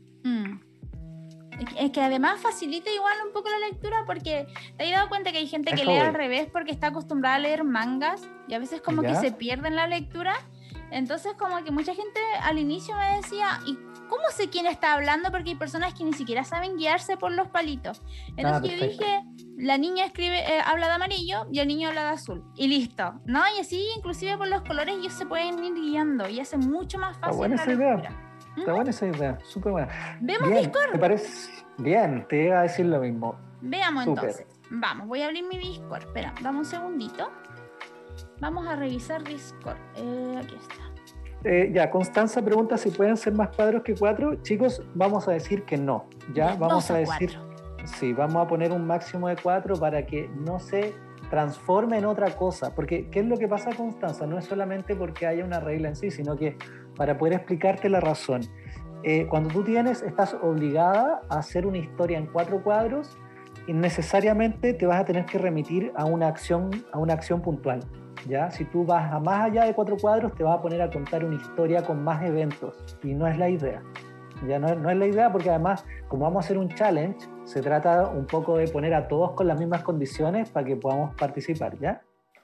Es que además facilita igual un poco la lectura, porque te has dado cuenta que hay gente que lee al revés porque está acostumbrada a leer mangas y a veces como que se pierde en la lectura. Entonces como que mucha gente al inicio me decía, ¿y cómo sé quién está hablando? Porque hay personas que ni siquiera saben guiarse por los palitos. Entonces yo dije, la niña habla de amarillo y el niño habla de azul y listo, ¿no? Y así inclusive por los colores ellos se pueden ir guiando y hace mucho más fácil la lectura. Está buena esa idea, súper buena. ¿Vemos Discord? ¿Te parece? Bien, te iba a decir lo mismo. Veamos entonces. Vamos, voy a abrir mi Discord. Espera, dame un segundito. Vamos a revisar Discord. Aquí está. Ya, Constanza pregunta si pueden ser más cuadros que 4. Chicos, vamos a decir que no. Ya, vamos a decir. 4. Sí, vamos a poner un máximo de 4 para que no se transforme en otra cosa. Porque, ¿qué es lo que pasa, Constanza? No es solamente porque haya una regla en sí, sino que para poder explicarte la razón. Cuando tú estás obligada a hacer una historia en 4 cuadros, innecesariamente te vas a tener que remitir a una acción puntual. ¿Ya? Si tú vas a más allá de 4 cuadros, te vas a poner a contar una historia con más eventos, y no es la idea. Ya no es la idea, porque además, como vamos a hacer un challenge, se trata un poco de poner a todos con las mismas condiciones para que podamos participar, ¿ya?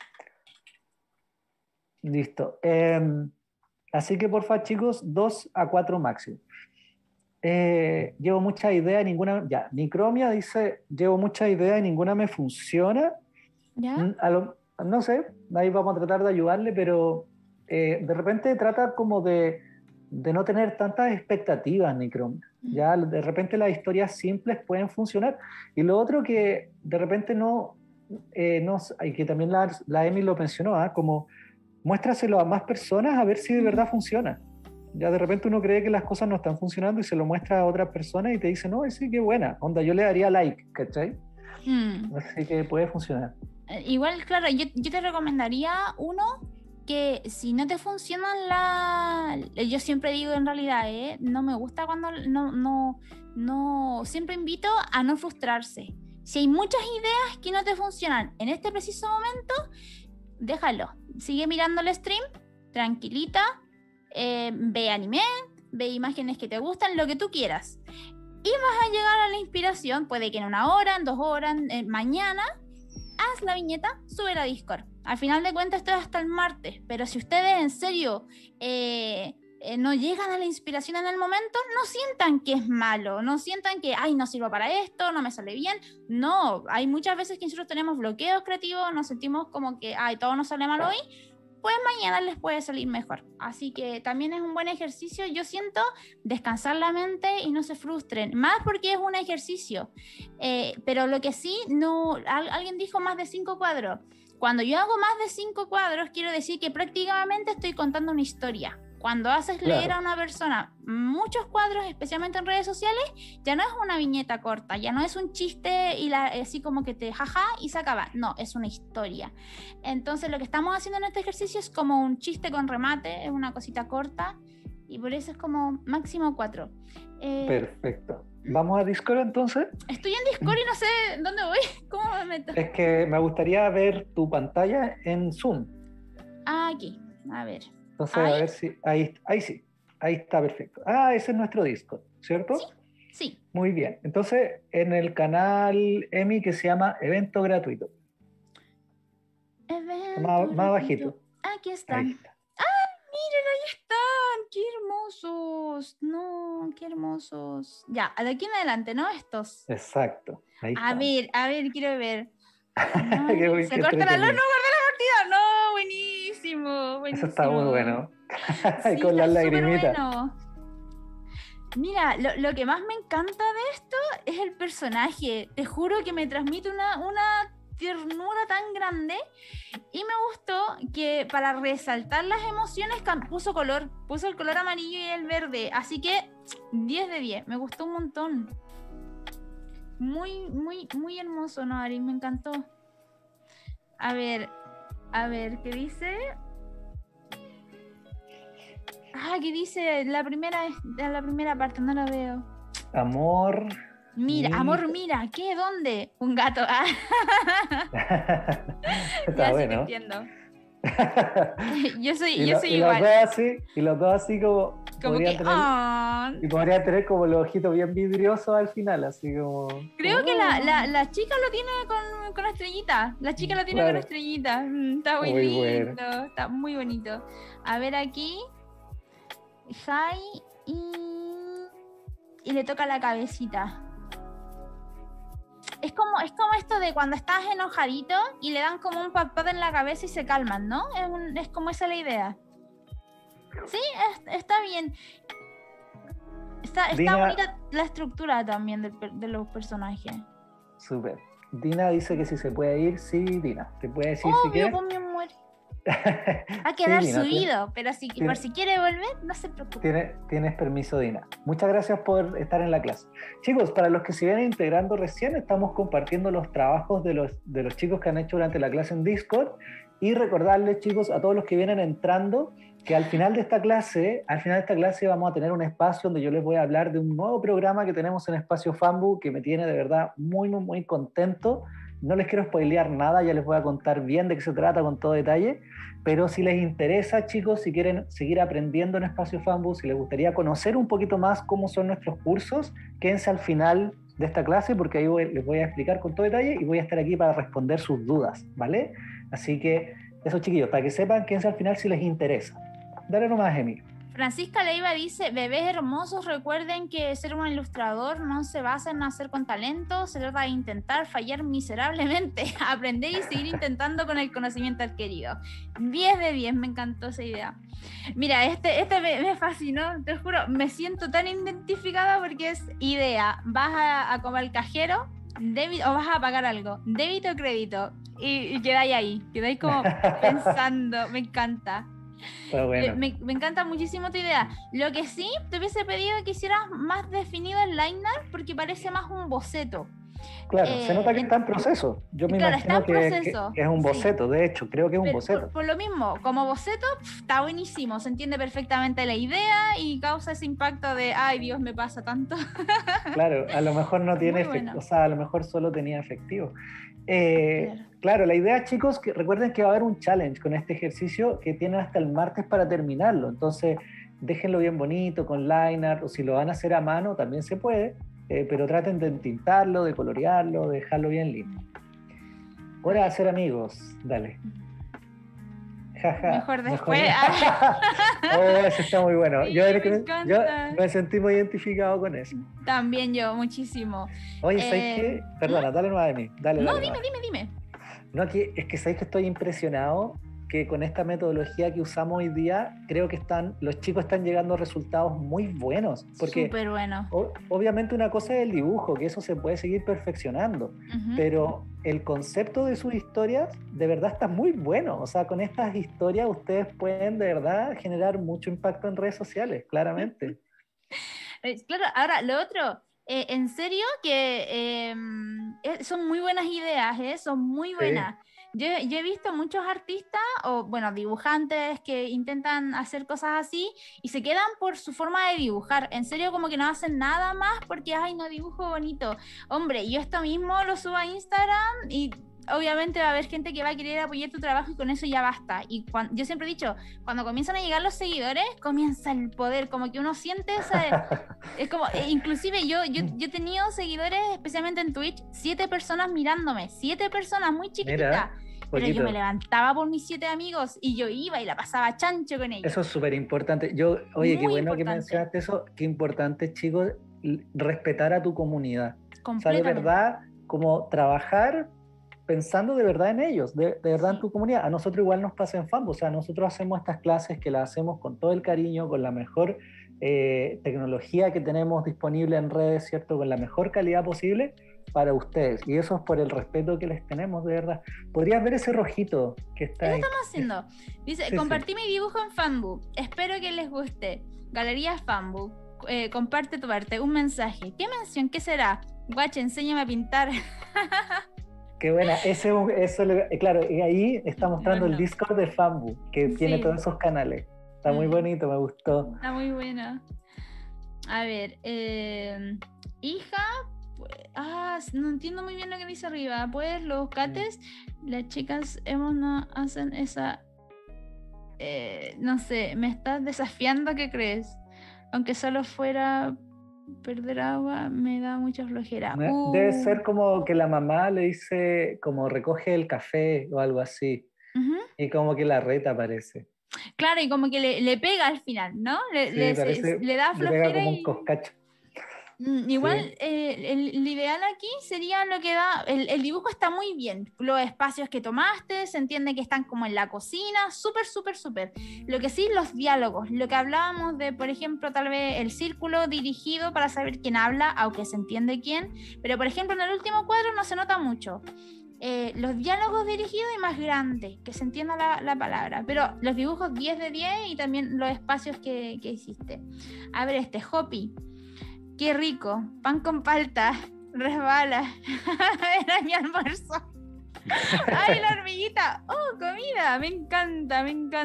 Listo. Así que porfa, chicos, 2 a 4 máximo. Llevo mucha idea, ninguna... Ya, Nicromia dice, llevo mucha idea y ninguna me funciona. ¿Ya? No sé, ahí vamos a tratar de ayudarle, pero de repente trata como de no tener tantas expectativas, Nicromia. Ya, de repente las historias simples pueden funcionar. Y lo otro que de repente y que también la Emi lo mencionó, como muéstraselo a más personas a ver si de verdad funciona. Ya de repente uno cree que las cosas no están funcionando y se lo muestra a otras personas y te dice, no, sí, qué buena, onda, yo le daría like, ¿cachai? Así que puede funcionar. Igual, claro, yo te recomendaría uno que si no te funcionan yo siempre digo en realidad, no me gusta cuando no, siempre invito a no frustrarse. Si hay muchas ideas que no te funcionan en este preciso momento, déjalo, sigue mirando el stream, tranquilita, ve anime, ve imágenes que te gustan, lo que tú quieras. Y vas a llegar a la inspiración, puede que en 1 hora, en 2 horas, mañana, haz la viñeta, sube a Discord. Al final de cuentas esto es hasta el martes, pero si ustedes en serio no llegan a la inspiración en el momento, no sientan que es malo, no sientan que, ay, no sirvo para esto, no me sale bien. No, hay muchas veces que nosotros tenemos bloqueos creativos, nos sentimos como que, ay, todo nos sale mal hoy, pues mañana les puede salir mejor. Así que también es un buen ejercicio, yo siento, descansar la mente y no se frustren, más porque es un ejercicio. Pero lo que sí, no, alguien dijo más de 5 cuadros. Cuando yo hago más de 5 cuadros, quiero decir que prácticamente estoy contando una historia. Cuando haces leer a una persona muchos cuadros, especialmente en redes sociales, ya no es una viñeta corta, ya no es un chiste y así como que te jaja y se acaba. No, es una historia. Entonces lo que estamos haciendo en este ejercicio es como un chiste con remate, es una cosita corta y por eso es como máximo 4. Perfecto. ¿Vamos a Discord entonces? Estoy en Discord y no sé dónde voy. ¿Cómo me meto? Es que me gustaría ver tu pantalla en Zoom. Aquí, a ver. Entonces, a ver si... Ahí sí. Ahí está perfecto. Ese es nuestro Discord, ¿cierto? Sí. Muy bien. Entonces, en el canal EMI que se llama Evento Gratuito. Más bajito. Aquí están. Ahí está. Miren, ahí están, qué hermosos. No, qué hermosos. Ya, de aquí en adelante, ¿no? Estos. Exacto. Ahí a ver, quiero ver. No, se corta la luz, no corta la partida. No, buenísimo. Eso está muy bueno. Sí, con las está lagrimitas. bueno. Mira, lo que más me encanta de esto es el personaje. Te juro que me transmite una ternura tan grande y me gustó que para resaltar las emociones puso el color amarillo y el verde, así que 10 de 10, me gustó un montón. Muy hermoso, ¿no, Ari? Me encantó. A ver, ¿qué dice? ¿Qué dice? La primera parte, no la veo. Amor. Amor, mira, ¿qué? ¿Dónde? Un gato. Está bueno. Sí te entiendo. yo soy y igual. Los dos así como podrían tener como los ojitos bien vidriosos al final, así como... Creo que la chica lo tiene con estrellita. La chica lo tiene con estrellita. Está muy lindo. Bueno. Está muy bonito. A ver aquí. Y le toca la cabecita. Es como esto de cuando estás enojadito y le dan como un pat en la cabeza y se calman, ¿no? Es como esa la idea. Sí, está bien. Está bonita la estructura también de los personajes. Súper. Dina dice que si se puede ir, sí, Dina. Te puede decir si quieres. Obvio, pues mi amor. Va a quedar subido, pero por si quiere volver, no se preocupe. Tienes permiso, Dina. Muchas gracias por estar en la clase. Chicos, para los que se vienen integrando recién, estamos compartiendo los trabajos de los chicos que han hecho durante la clase en Discord y recordarles, chicos, a todos los que vienen entrando, que al final de esta clase vamos a tener un espacio donde yo les voy a hablar de un nuevo programa que tenemos en Espacio Fambu que me tiene de verdad muy contento. No les quiero spoilear nada, ya les voy a contar bien de qué se trata con todo detalle, pero si les interesa, chicos, si quieren seguir aprendiendo en Espacio Fambu, si les gustaría conocer un poquito más cómo son nuestros cursos, quédense al final de esta clase porque ahí les voy a explicar con todo detalle y voy a estar aquí para responder sus dudas, ¿vale? Así que eso, chiquillos, para que sepan, quédense al final si les interesa. Dale nomás, Emi. Francisca Leiva dice: bebés hermosos, recuerden que ser un ilustrador no se basa en nacer con talento, se trata de intentar fallar miserablemente, aprender y seguir intentando con el conocimiento adquirido. 10 de 10, me encantó esa idea. Mira, este me fascinó, te juro, me siento tan identificada porque es idea. Vas a comer al cajero, débito, o vas a pagar algo, débito o crédito, y quedáis como pensando, me encanta. Bueno. Me encanta muchísimo tu idea. Lo que sí, te hubiese pedido que hicieras más definido el liner porque parece más un boceto. Claro, se nota que está en proceso. Yo me imagino que es un boceto, sí. De hecho, creo que es un boceto. Por lo mismo, como boceto, está buenísimo, se entiende perfectamente la idea y causa ese impacto de, ay Dios, me pasa tanto. Claro, a lo mejor no tiene efectivo, o sea, a lo mejor solo tenía efectivo. Claro, la idea, chicos, que recuerden que va a haber un challenge con este ejercicio que tienen hasta el martes para terminarlo. Entonces, déjenlo bien bonito, con liner, o si lo van a hacer a mano, también se puede, pero traten de tintarlo, de colorearlo, de dejarlo bien lindo. Hora de hacer amigos, dale. jaja. Mejor después. Oh, eso está muy bueno. Sí, yo me encanta. me sentí muy identificado con eso. También yo, muchísimo. Oye, ¿sabes qué? Perdona, dale nomás de mí. Dale, No, dale dime, nomás. dime. No, es que sabéis que estoy impresionado que con esta metodología que usamos hoy día, creo que los chicos están llegando a resultados muy buenos. Porque Súper bueno. obviamente una cosa es el dibujo, que eso se puede seguir perfeccionando, pero el concepto de sus historias de verdad está muy bueno. O sea, con estas historias ustedes pueden de verdad generar mucho impacto en redes sociales, claramente. Claro, ahora lo otro, en serio que son muy buenas ideas, son muy Sí. buenas. Yo he visto muchos artistas o, bueno, dibujantes que intentan hacer cosas así y se quedan por su forma de dibujar. En serio, como que no hacen nada más porque, ay, no dibujo bonito. Hombre, yo esto mismo lo subo a Instagram y obviamente va a haber gente que va a querer apoyar tu trabajo y con eso ya basta. Y yo siempre he dicho, cuando comienzan a llegar los seguidores, comienza el poder, como que uno siente esa... Es como, inclusive yo he tenido seguidores, especialmente en Twitch, 7 personas mirándome, 7 personas muy chiquititas. Pero yo me levantaba por mis 7 amigos y yo iba y la pasaba chancho con ellos. Eso es súper importante. Oye, qué bueno que mencionaste eso. Qué importante, chicos, respetar a tu comunidad. O sea, de verdad, como trabajar pensando de verdad en ellos, de verdad en tu comunidad. A nosotros igual nos pasa en Fambu. O sea, nosotros hacemos estas clases que las hacemos con todo el cariño, con la mejor tecnología que tenemos disponible en redes, ¿cierto? Con la mejor calidad posible para ustedes, y eso es por el respeto que les tenemos, de verdad. ¿Podrías ver ese rojito que está ahí? Eso estamos haciendo. Dice, sí, compartí mi dibujo en Fambu, espero que les guste. Galería Fambu, comparte tu arte, un mensaje. ¿Qué mención? ¿Qué será? Guache, enséñame a pintar. Qué buena, claro, y ahí está mostrando el Discord de Fambu, que tiene todos esos canales. Está muy bonito, me gustó. Está muy buena. A ver, hija, no entiendo muy bien lo que dice arriba. Pues los cates, las chicas no hacen esa... no sé, me estás desafiando, ¿qué crees? Aunque solo fuera perder agua, me da mucha flojera. Debe ser como que la mamá le dice, como recoge el café o algo así. Y como que la reta parece. Claro, y como que le pega al final, ¿no? Le da flojera. Le pega como un coscacho. Igual, sí. El ideal aquí sería lo que da, el dibujo está muy bien, los espacios que tomaste, se entiende que están como en la cocina, súper. Lo que sí, los diálogos, lo que hablábamos de, por ejemplo, tal vez el círculo dirigido para saber quién habla, aunque se entiende quién, pero por ejemplo en el último cuadro no se nota mucho. Los diálogos dirigidos y más grandes, que se entienda la palabra, pero los dibujos 10 de 10 y también los espacios que hiciste. A ver, Hopi. Qué rico, pan con palta, resbala, era mi almuerzo. ¡Ay, la hormiguita! ¡Oh, comida! Me encanta.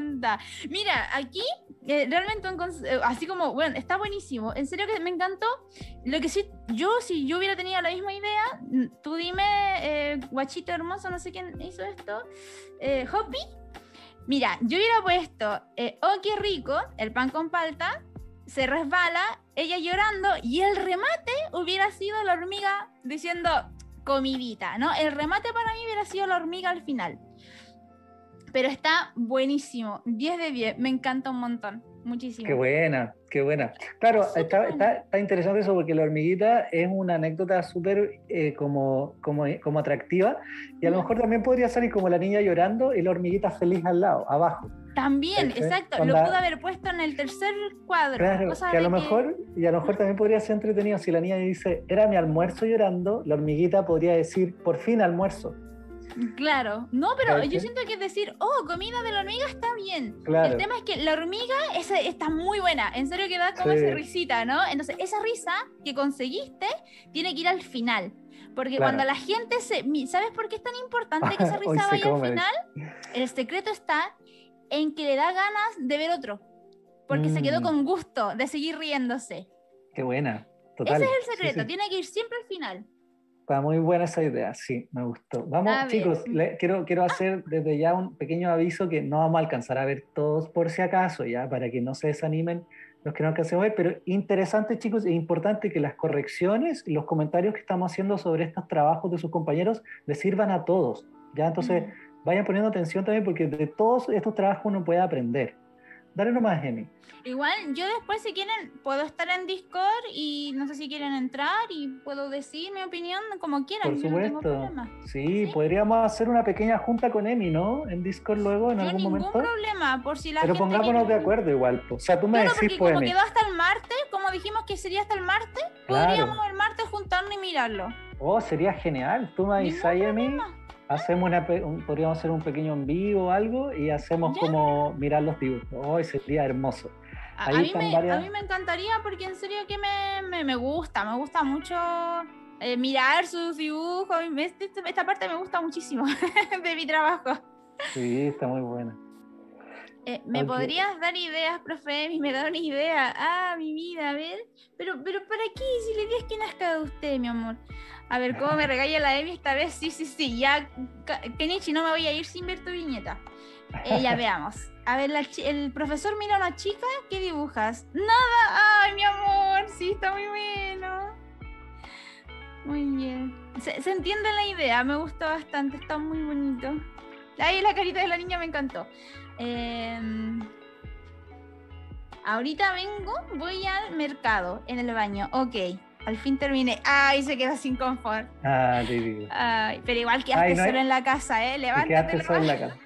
Mira, aquí realmente así como, bueno, está buenísimo. En serio que me encantó. Lo que sí, si yo hubiera tenido la misma idea, tú dime, guachito hermoso, no sé quién hizo esto, Hopi. Mira, yo hubiera puesto, oh, qué rico, el pan con palta, se resbala, ella llorando, y el remate hubiera sido la hormiga diciendo comidita, ¿no? El remate para mí hubiera sido la hormiga al final. Pero está buenísimo, 10 de 10, me encanta un montón, muchísimo. Qué buena. Claro, está interesante eso porque la hormiguita es una anécdota súper como atractiva, y a lo mejor también podría salir como la niña llorando y la hormiguita feliz al lado, abajo. También, exacto, lo pude haber puesto en el tercer cuadro. Claro, que a lo mejor también podría ser entretenido si la niña dice, era mi almuerzo llorando, la hormiguita podría decir, por fin almuerzo. Claro, no, pero yo siento que decir, oh, comida de la hormiga está bien. Claro. El tema es que la hormiga está muy buena, en serio que da como esa risita, ¿no? Entonces, esa risa que conseguiste tiene que ir al final. Porque cuando la gente ¿sabes por qué es tan importante que esa risa vaya al final? El secreto está en que le da ganas de ver otro, porque se quedó con gusto de seguir riéndose. Qué buena, total. Ese es el secreto, tiene que ir siempre al final. Está muy buena esa idea, sí, me gustó. Vamos, chicos, quiero hacer desde ya un pequeño aviso que no vamos a alcanzar a ver todos por si acaso, ya, para que no se desanimen los que no alcancemos a ver, pero interesante, chicos, es importante que las correcciones y los comentarios que estamos haciendo sobre estos trabajos de sus compañeros les sirvan a todos, ya, entonces vayan poniendo atención también, porque de todos estos trabajos uno puede aprender. Dale nomás, Emi. Igual, yo después, si quieren, puedo estar en Discord y no sé si quieren entrar y puedo decir mi opinión como quieran. Por Yo no tengo supuesto. problema. Sí, podríamos hacer una pequeña junta con Emi, ¿no? En Discord luego, en Yo algún ningún momento. problema, por si la Pero gente pongámonos quiere... de acuerdo igual. O sea, tú me Claro, decís, porque pues, como Emi. quedó hasta el martes, como dijimos que sería hasta el martes, podríamos el martes juntarnos y mirarlo. Oh, sería genial. Tú me avisas, Emi. Hacemos podríamos hacer un pequeño en vivo o algo y hacemos como mirar los dibujos. Oh, sería hermoso. A mí me encantaría porque en serio que me gusta mucho mirar sus dibujos. Esta parte me gusta muchísimo de mi trabajo. Sí, está muy buena. ¿Me podrías dar ideas, profe? Me da una idea. Ah, mi vida, a ver. Pero ¿para qué? Si la idea es que nazca de usted, mi amor. A ver, ¿cómo me regala la Emi esta vez? Sí. Ya, Kenichi, no me voy a ir sin ver tu viñeta. Ya veamos. A ver, el profesor mira a una chica. ¿Qué dibujas? ¡Nada! ¡Ay, mi amor! Sí, está muy bueno. Muy bien. Se entiende la idea. Me gustó bastante. Está muy bonito. Ahí la carita de la niña me encantó. Ahorita voy al mercado, en el baño. Ok, al fin terminé. Ay, se quedó sin confort. Ah, te digo. Ay, pero igual quedaste solo en la casa, levántate. Quedaste solo en la casa.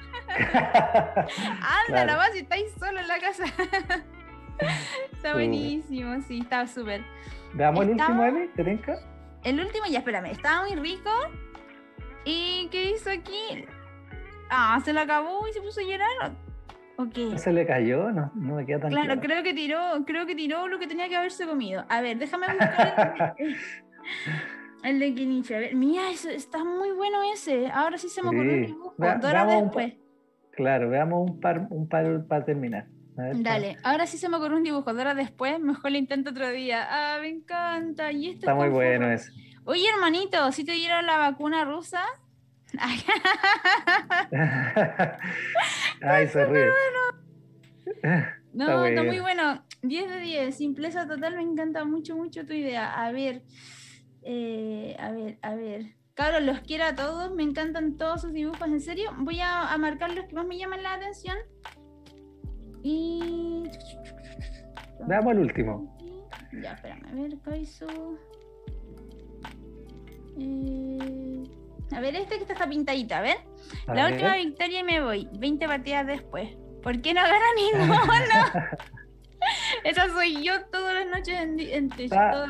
Anda nomás si estáis solo en la casa. Está buenísimo, sí, está súper. ¿Veamos el último, Emi? ¿Te tinca? El último, ya espérame, estaba muy rico. ¿Y qué hizo aquí? Ah, se lo acabó y se puso a llorar. Okay. ¿Se le cayó? No me queda tan claro. Claro, creo que tiró lo que tenía que haberse comido. A ver, déjame buscar el de Kenichi. A ver, mira, eso está muy bueno ese. Ahora sí se me ocurrió un dibujo. Dora después. Claro, veamos un par para terminar. Ver, dale, ahora sí se me ocurrió un dibujo. Dora después, mejor lo intento otro día. Ah, me encanta. Y esto está muy bueno ese. Oye, hermanito, ¿sí te dieron la vacuna rusa? Ay, se ríe. No, está muy bueno. 10 de 10. Simpleza total, me encanta mucho tu idea. A ver. Cabros, los quiero a todos. Me encantan todos sus dibujos. En serio, voy a marcar los que más me llaman la atención. Y... veamos el último. Ya, espérame. A ver, Kaizo. A ver, que está pintadita, a ver. La última victoria y me voy. 20 partidas después. ¿Por qué no gana ninguno? Esa soy yo todas las noches en Twitch.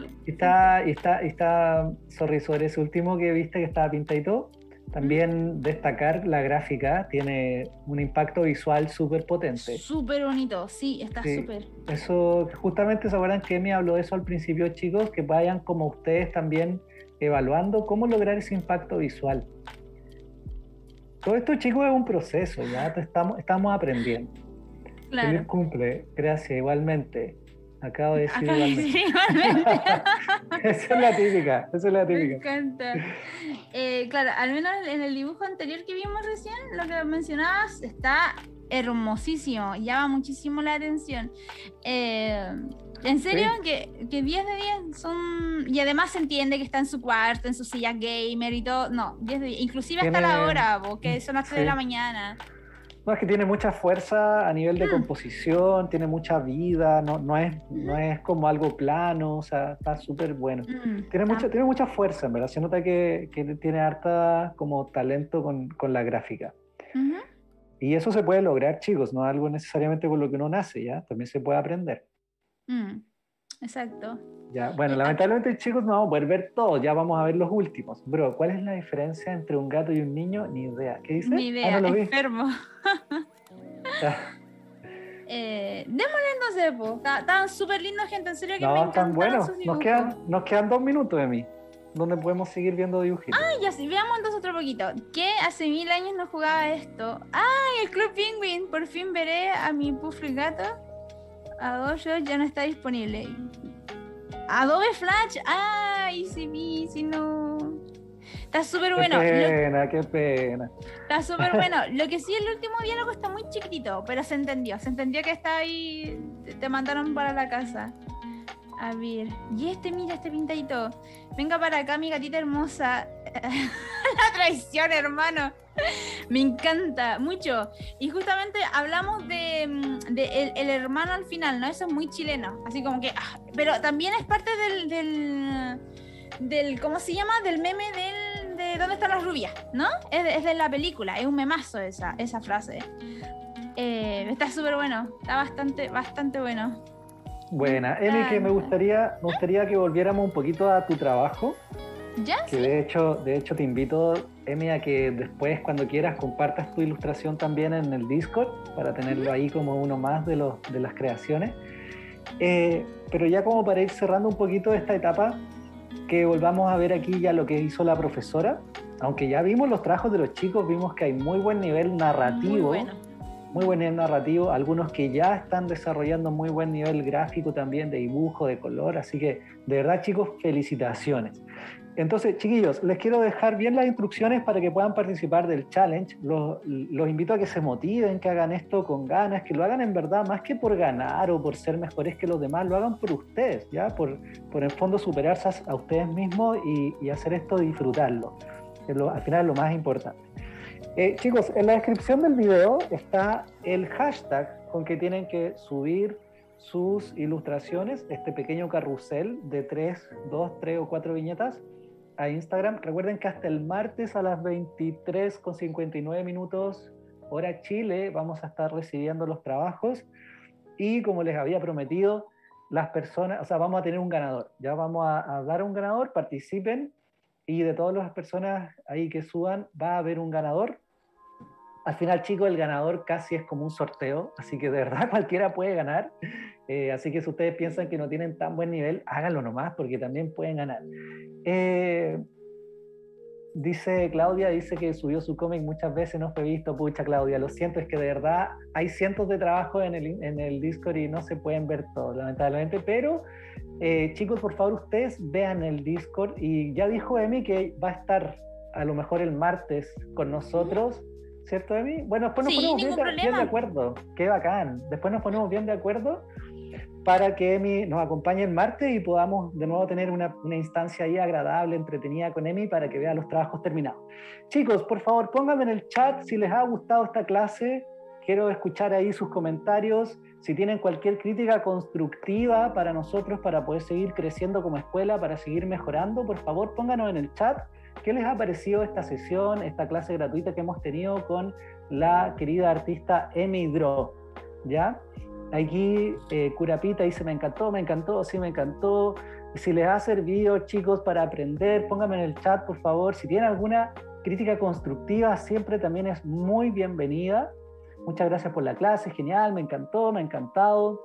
Está, sorry, sobre ese último que viste que estaba pintadito. También destacar la gráfica, tiene un impacto visual súper potente. Súper bonito, sí, está súper. Eso, justamente se acuerdan que Emi habló de eso al principio, chicos, que vayan como ustedes también evaluando cómo lograr ese impacto visual. Todo esto, chicos, es un proceso, ya estamos aprendiendo. Claro. Feliz cumple, gracias, igualmente. Acabo de decir igualmente. Esa es la típica. Me encanta. Claro, al menos en el dibujo anterior que vimos recién, lo que mencionabas está hermosísimo, llama muchísimo la atención. En serio, que 10 de 10 son... Y además se entiende que está en su cuarto, en su silla gamer y todo. No, 10 de 10. Inclusive hasta la hora, que son las 3 de la mañana. No, es que tiene mucha fuerza a nivel de composición, tiene mucha vida, no es como algo plano, o sea, está súper bueno. Tiene mucha fuerza, en verdad. Se nota que tiene harta como talento con la gráfica. Y eso se puede lograr, chicos, no es algo necesariamente con lo que uno nace, ¿ya? También se puede aprender. Exacto. Ya, bueno, lamentablemente, chicos, no vamos a poder ver todo, ya vamos a ver los últimos. Bro, ¿cuál es la diferencia entre un gato y un niño? Ni idea. ¿Qué dice? Ni idea, no lo enfermo. Démosle entonces, po. Estaban súper lindos, gente, en serio que me encantan buenos. sus dibujos. Nos quedan 2 minutos de mí, donde podemos seguir viendo dibujitos. Ya sí, veamos entonces otro poquito. ¿Qué hace 1000 años no jugaba esto? El Club Penguin. Por fin veré a mi Puffy gato. Adobe ya no está disponible. Adobe Flash. Easy no. Está súper bueno. Qué pena. Está súper bueno. Lo que sí, el último diálogo está muy chiquitito, pero se entendió que está ahí, te mandaron para la casa. A ver, y mira, este pintadito. Venga para acá, mi gatita hermosa. La traición, hermano. Me encanta, mucho. Y justamente hablamos de el hermano al final, ¿no? Eso es muy chileno. Así como que... pero también es parte del ¿cómo se llama? Del meme de ¿Dónde están las rubias? ¿No? Es de la película. Es un memazo esa frase. Está súper bueno. Está bastante bueno. Buena. Emi, que me gustaría que volviéramos un poquito a tu trabajo. ¿Ya? Que sí. de hecho te invito, Emi, a que después, cuando quieras, compartas tu ilustración también en el Discord para tenerlo ahí como uno más de las creaciones. Pero ya como para ir cerrando un poquito esta etapa, que volvamos a ver aquí ya lo que hizo la profesora. Aunque ya vimos los trabajos de los chicos, vimos que hay muy buen nivel narrativo. Muy buen nivel narrativo, algunos que ya están desarrollando muy buen nivel gráfico también, de dibujo, de color, así que de verdad, chicos, felicitaciones. Entonces, chiquillos, les quiero dejar bien las instrucciones para que puedan participar del challenge. Los invito a que se motiven, que hagan esto con ganas, que lo hagan en verdad, más que por ganar o por ser mejores que los demás, lo hagan por ustedes, ¿ya? Por en el fondo superarse a ustedes mismos y hacer esto, disfrutarlo. Al final es lo más importante. Chicos, en la descripción del video está el hashtag con que tienen que subir sus ilustraciones, este pequeño carrusel de 3 o 4 viñetas a Instagram. Recuerden que hasta el martes a las 23:59 hora Chile vamos a estar recibiendo los trabajos y, como les había prometido, las personas, o sea, vamos a tener un ganador. Ya vamos a dar un ganador, participen, y de todas las personas ahí que suban va a haber un ganador. Al final, chicos, el ganador casi es como un sorteo, así que de verdad cualquiera puede ganar. Así que si ustedes piensan que no tienen tan buen nivel, háganlo nomás, porque también pueden ganar. Dice Claudia, dice que subió su cómic muchas veces, no fue visto. Pucha, Claudia, lo siento, es que de verdad hay cientos de trabajos en el Discord y no se pueden ver todos, lamentablemente, pero chicos, por favor, ustedes vean el Discord. Y ya dijo Emi que va a estar a lo mejor el martes con nosotros, ¿cierto, Emi? Bueno, después nos ponemos bien de acuerdo. Qué bacán. Después nos ponemos bien de acuerdo para que Emi nos acompañe el martes y podamos de nuevo tener una instancia ahí agradable, entretenida con Emi, para que vea los trabajos terminados. Chicos, por favor, pónganme en el chat si les ha gustado esta clase. Quiero escuchar ahí sus comentarios. Si tienen cualquier crítica constructiva para nosotros, para poder seguir creciendo como escuela, para seguir mejorando, por favor, pónganos en el chat qué les ha parecido esta sesión, esta clase gratuita que hemos tenido con la querida artista Emi Draw, ¿ya? Aquí Curapita dice, me encantó, sí, me encantó. Si les ha servido, chicos, para aprender, pónganme en el chat, por favor. Si tienen alguna crítica constructiva, siempre también es muy bienvenida. Muchas gracias por la clase, genial, me encantó, me ha encantado.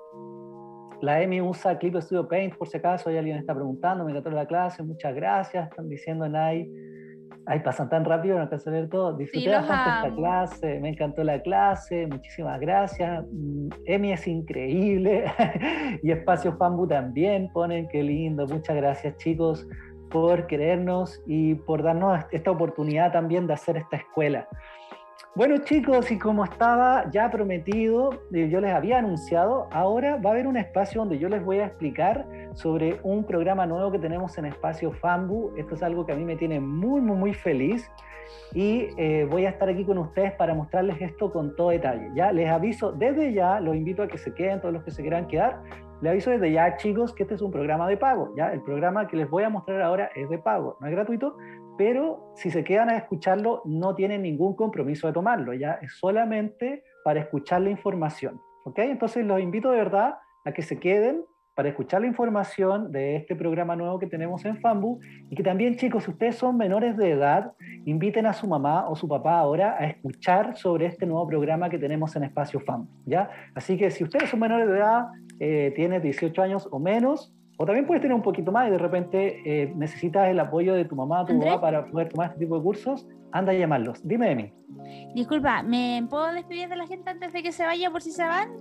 La Emi usa Clip Studio Paint, por si acaso hay alguien está preguntando, me encantó la clase, muchas gracias, están diciendo en ahí. Ay, pasan tan rápido, no alcanzo a leer todo. Disfruté bastante esta clase, me encantó la clase, muchísimas gracias. Emi es increíble. Y Espacio Fambu también ponen, qué lindo. Muchas gracias, chicos, por querernos y por darnos esta oportunidad también de hacer esta escuela. Bueno, chicos, y como estaba ya prometido, yo les había anunciado, ahora va a haber un espacio donde yo les voy a explicar sobre un programa nuevo que tenemos en Espacio Fambu. Esto es algo que a mí me tiene muy, muy, muy feliz y voy a estar aquí con ustedes para mostrarles esto con todo detalle. Ya les aviso desde ya, los invito a que se queden, todos los que se quieran quedar. Les aviso desde ya, chicos, que este es un programa de pago. ¿Ya? El programa que les voy a mostrar ahora es de pago, no es gratuito, pero si se quedan a escucharlo, no tienen ningún compromiso de tomarlo, ya es solamente para escuchar la información, ¿ok? Entonces los invito de verdad a que se queden para escuchar la información de este programa nuevo que tenemos en Fambu, y que también, chicos, si ustedes son menores de edad, inviten a su mamá o su papá ahora a escuchar sobre este nuevo programa que tenemos en Espacio Fambu, ¿ya? Así que si ustedes son menores de edad, tienes 18 años o menos, o también puedes tener un poquito más y de repente necesitas el apoyo de tu mamá o tu papá para poder tomar este tipo de cursos, anda a llamarlos. Dime, Emi. Disculpa, ¿me puedo despedir de la gente antes de que se vaya por si se van?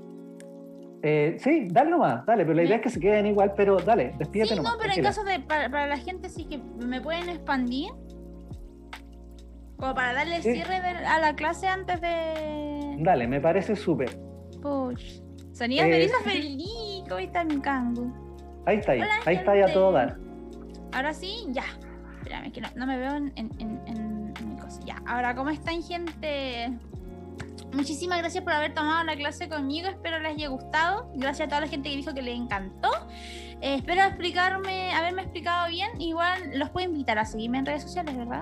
Sí, dale nomás, dale, pero la idea es que se queden igual, pero dale, despídete nomás. Sí, no, pero en caso de, para la gente sí que me pueden expandir, como para darle cierre a la clase antes de... Dale, me parece súper. Push. Sonido de Elisa feliz, ¿cómo está mi cangu? Ahí está, ahí está ya todo dar. Ahora sí, ya. Espérame, que no me veo en mi cosa. Ya, ahora, ¿cómo están, gente? Muchísimas gracias por haber tomado la clase conmigo, espero les haya gustado. Gracias a toda la gente que dijo que le encantó. Espero haberme explicado bien. Igual los puedo invitar a seguirme en redes sociales, ¿verdad?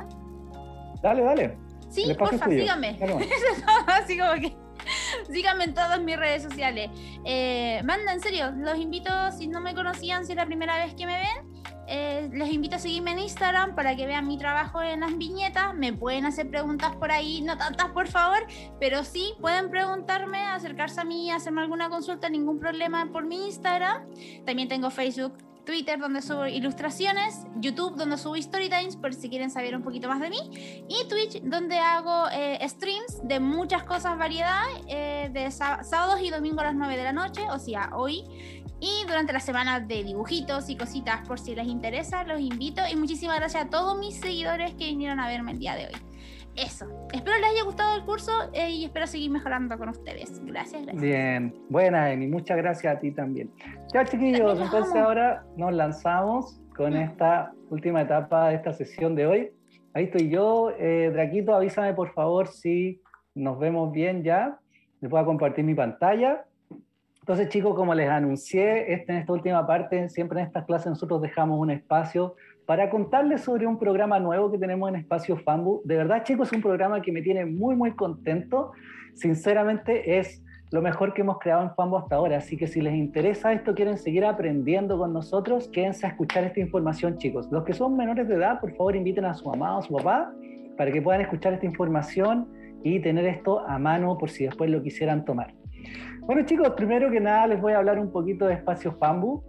Dale. Sí, porfa, síganme. Claro. Así como que síganme en todas mis redes sociales. Manda, en serio, los invito, si no me conocían, si es la primera vez que me ven, les invito a seguirme en Instagram para que vean mi trabajo en las viñetas. Me pueden hacer preguntas por ahí, no tantas por favor, pero sí pueden preguntarme, acercarse a mí, hacerme alguna consulta, ningún problema por mi Instagram. También tengo Facebook, Twitter, donde subo ilustraciones, YouTube, donde subo storytimes por si quieren saber un poquito más de mí, y Twitch, donde hago streams de muchas cosas, variedad, de sábados y domingos a las 9 de la noche, o sea, hoy. Y durante la semana de dibujitos y cositas, por si les interesa, los invito. Y muchísimas gracias a todos mis seguidores que vinieron a verme el día de hoy. Eso. Espero les haya gustado el curso y espero seguir mejorando con ustedes. Gracias. Bien. Buena, Emi. Muchas gracias a ti también. Ya, chiquillos, entonces ahora nos lanzamos con esta última etapa de esta sesión de hoy. Ahí estoy yo. Draquito, avísame por favor si nos vemos bien ya. Les voy a compartir mi pantalla. Entonces, chicos, como les anuncié, en esta última parte, siempre en estas clases nosotros dejamos un espacio para contarles sobre un programa nuevo que tenemos en Espacio Fambu. De verdad, chicos, es un programa que me tiene muy, muy contento. Sinceramente, es lo mejor que hemos creado en Fambu hasta ahora. Así que si les interesa esto, quieren seguir aprendiendo con nosotros, quédense a escuchar esta información, chicos. Los que son menores de edad, por favor, inviten a su mamá o a su papá para que puedan escuchar esta información y tener esto a mano por si después lo quisieran tomar. Bueno, chicos, primero que nada les voy a hablar un poquito de Espacio Fambu.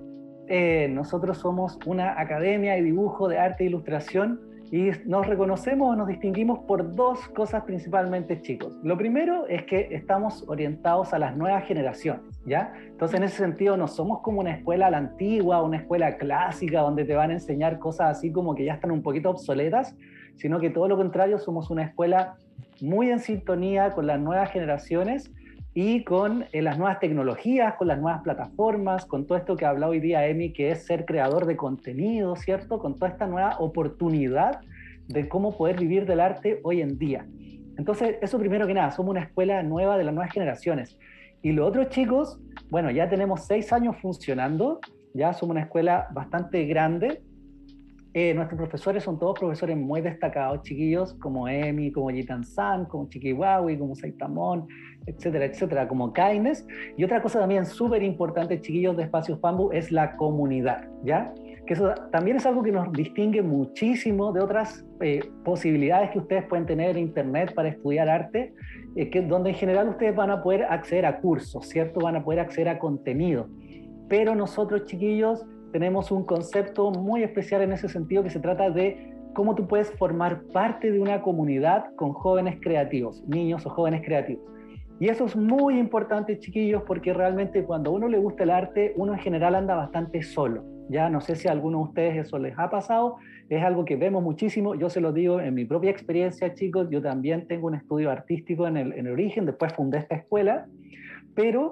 Nosotros somos una academia de dibujo, de arte e ilustración y nos reconocemos o nos distinguimos por dos cosas principalmente, chicos. Lo primero es que estamos orientados a las nuevas generaciones, ¿ya? Entonces, en ese sentido, no somos como una escuela a la antigua, una escuela clásica donde te van a enseñar cosas así como que ya están un poquito obsoletas, sino que todo lo contrario, somos una escuela muy en sintonía con las nuevas generaciones y con las nuevas tecnologías, con las nuevas plataformas, con todo esto que habla hoy día Emi, que es ser creador de contenido, ¿cierto? Con toda esta nueva oportunidad de cómo poder vivir del arte hoy en día. Entonces, eso primero que nada, somos una escuela nueva de las nuevas generaciones. Y lo otro, chicos, bueno, ya tenemos 6 años funcionando, ya somos una escuela bastante grande. Nuestros profesores son todos profesores muy destacados, chiquillos, como Emi, como Jitan-san, como Chikiwawi, como Saitamon, etcétera, etcétera, como Kaines. Y otra cosa también súper importante, chiquillos, de Espacio Fambu es la comunidad, ¿ya? Que eso también es algo que nos distingue muchísimo de otras posibilidades que ustedes pueden tener en internet para estudiar arte, donde en general ustedes van a poder acceder a cursos, ¿cierto? Van a poder acceder a contenido. Pero nosotros, chiquillos, tenemos un concepto muy especial en ese sentido, que se trata de cómo tú puedes formar parte de una comunidad con jóvenes creativos, niños o jóvenes creativos. Y eso es muy importante, chiquillos, porque realmente cuando a uno le gusta el arte, uno en general anda bastante solo. Ya no sé si a algunos de ustedes eso les ha pasado, es algo que vemos muchísimo. Yo se lo digo en mi propia experiencia, chicos. Yo también tengo un estudio artístico en el origen, después fundé esta escuela, pero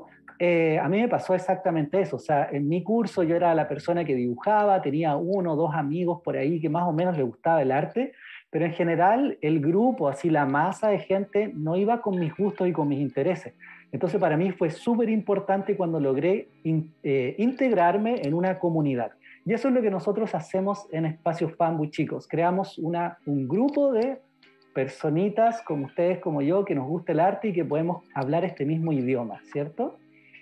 a mí me pasó exactamente eso. O sea, en mi curso yo era la persona que dibujaba, tenía 1 o 2 amigos por ahí que más o menos les gustaba el arte, pero en general el grupo, así la masa de gente, no iba con mis gustos y con mis intereses. Entonces para mí fue súper importante cuando logré integrarme en una comunidad. Y eso es lo que nosotros hacemos en Espacio Fambu, chicos. Creamos un grupo de personitas como ustedes, como yo, que nos gusta el arte y que podemos hablar este mismo idioma, ¿cierto?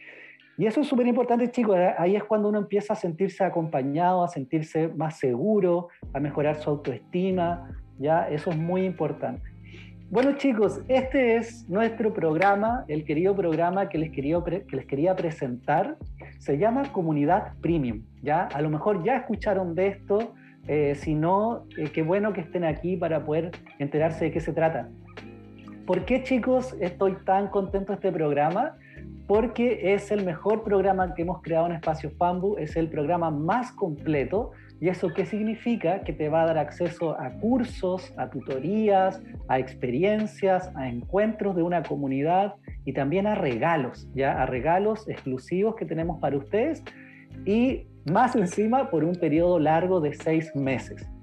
Y eso es súper importante, chicos. Ahí es cuando uno empieza a sentirse acompañado, a sentirse más seguro, a mejorar su autoestima, ¿ya? Eso es muy importante. Bueno, chicos, este es nuestro programa, el querido programa que les quería presentar. Se llama Comunidad Premium, ¿ya? A lo mejor ya escucharon de esto, si no, qué bueno que estén aquí para poder enterarse de qué se trata. ¿Por qué, chicos, estoy tan contento de este programa? Porque es el mejor programa que hemos creado en Espacio Fambu, es el programa más completo. ¿Y eso qué significa? Que te va a dar acceso a cursos, a tutorías, a experiencias, a encuentros de una comunidad y también a regalos, ¿ya? A regalos exclusivos que tenemos para ustedes y más encima por un periodo largo de 6 meses.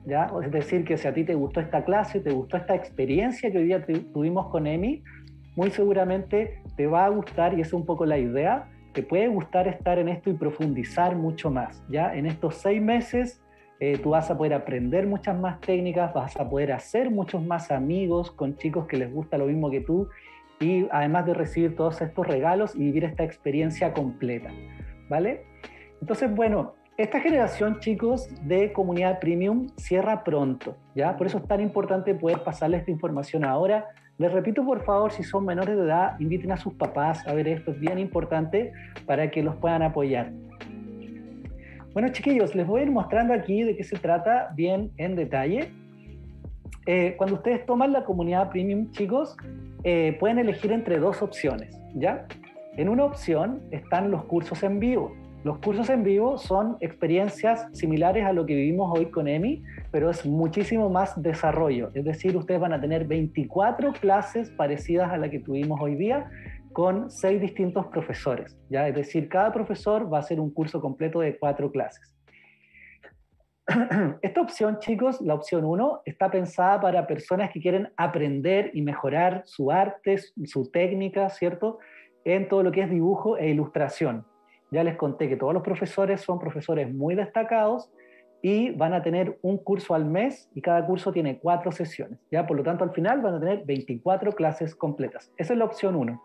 ¿ya? Es decir, que si a ti te gustó esta clase, te gustó esta experiencia que hoy día tuvimos con Emi, muy seguramente te va a gustar, y esa es un poco la idea, te puede gustar estar en esto y profundizar mucho más, ¿ya? En estos 6 meses tú vas a poder aprender muchas más técnicas, vas a poder hacer muchos más amigos con chicos que les gusta lo mismo que tú, y además de recibir todos estos regalos y vivir esta experiencia completa, ¿vale? Entonces, bueno, esta generación, chicos, de comunidad premium cierra pronto, ¿ya? Por eso es tan importante poder pasarles esta información ahora. Les repito, por favor, si son menores de edad, inviten a sus papás a ver esto, es bien importante para que los puedan apoyar. Bueno, chiquillos, les voy a ir mostrando aquí de qué se trata bien en detalle. Cuando ustedes toman la comunidad premium, chicos, pueden elegir entre 2 opciones, ¿ya? En una opción están los cursos en vivo. Los cursos en vivo son experiencias similares a lo que vivimos hoy con Emi, pero es muchísimo más desarrollo. Es decir, ustedes van a tener 24 clases parecidas a la que tuvimos hoy día, con 6 distintos profesores, ¿ya? Es decir, cada profesor va a hacer un curso completo de 4 clases. Esta opción, chicos, la opción 1, está pensada para personas que quieren aprender y mejorar su arte, su técnica, ¿cierto? En todo lo que es dibujo e ilustración. Ya les conté que todos los profesores son profesores muy destacados y van a tener un curso al mes, y cada curso tiene 4 sesiones, ¿ya? Por lo tanto, al final van a tener 24 clases completas. Esa es la opción 1.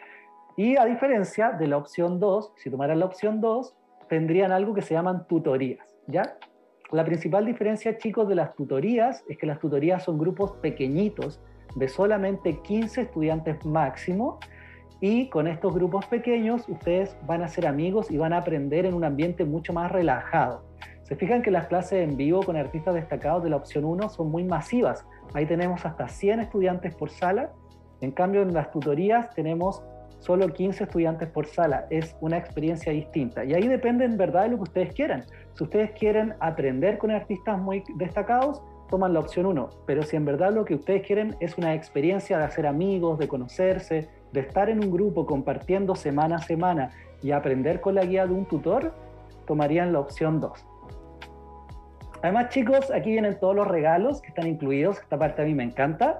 Y a diferencia de la opción 2, si tomaran la opción 2, tendrían algo que se llaman tutorías, ¿ya? La principal diferencia, chicos, de las tutorías es que las tutorías son grupos pequeñitos de solamente 15 estudiantes máximo, y con estos grupos pequeños ustedes van a ser amigos y van a aprender en un ambiente mucho más relajado. Se fijan que las clases en vivo con artistas destacados de la opción 1 son muy masivas. Ahí tenemos hasta 100 estudiantes por sala. En cambio, en las tutorías tenemos solo 15 estudiantes por sala. Es una experiencia distinta. Y ahí depende en verdad de lo que ustedes quieran. Si ustedes quieren aprender con artistas muy destacados, toman la opción 1. Pero si en verdad lo que ustedes quieren es una experiencia de hacer amigos, de conocerse, de estar en un grupo compartiendo semana a semana y aprender con la guía de un tutor, tomarían la opción 2. Además, chicos, aquí vienen todos los regalos que están incluidos. Esta parte a mí me encanta.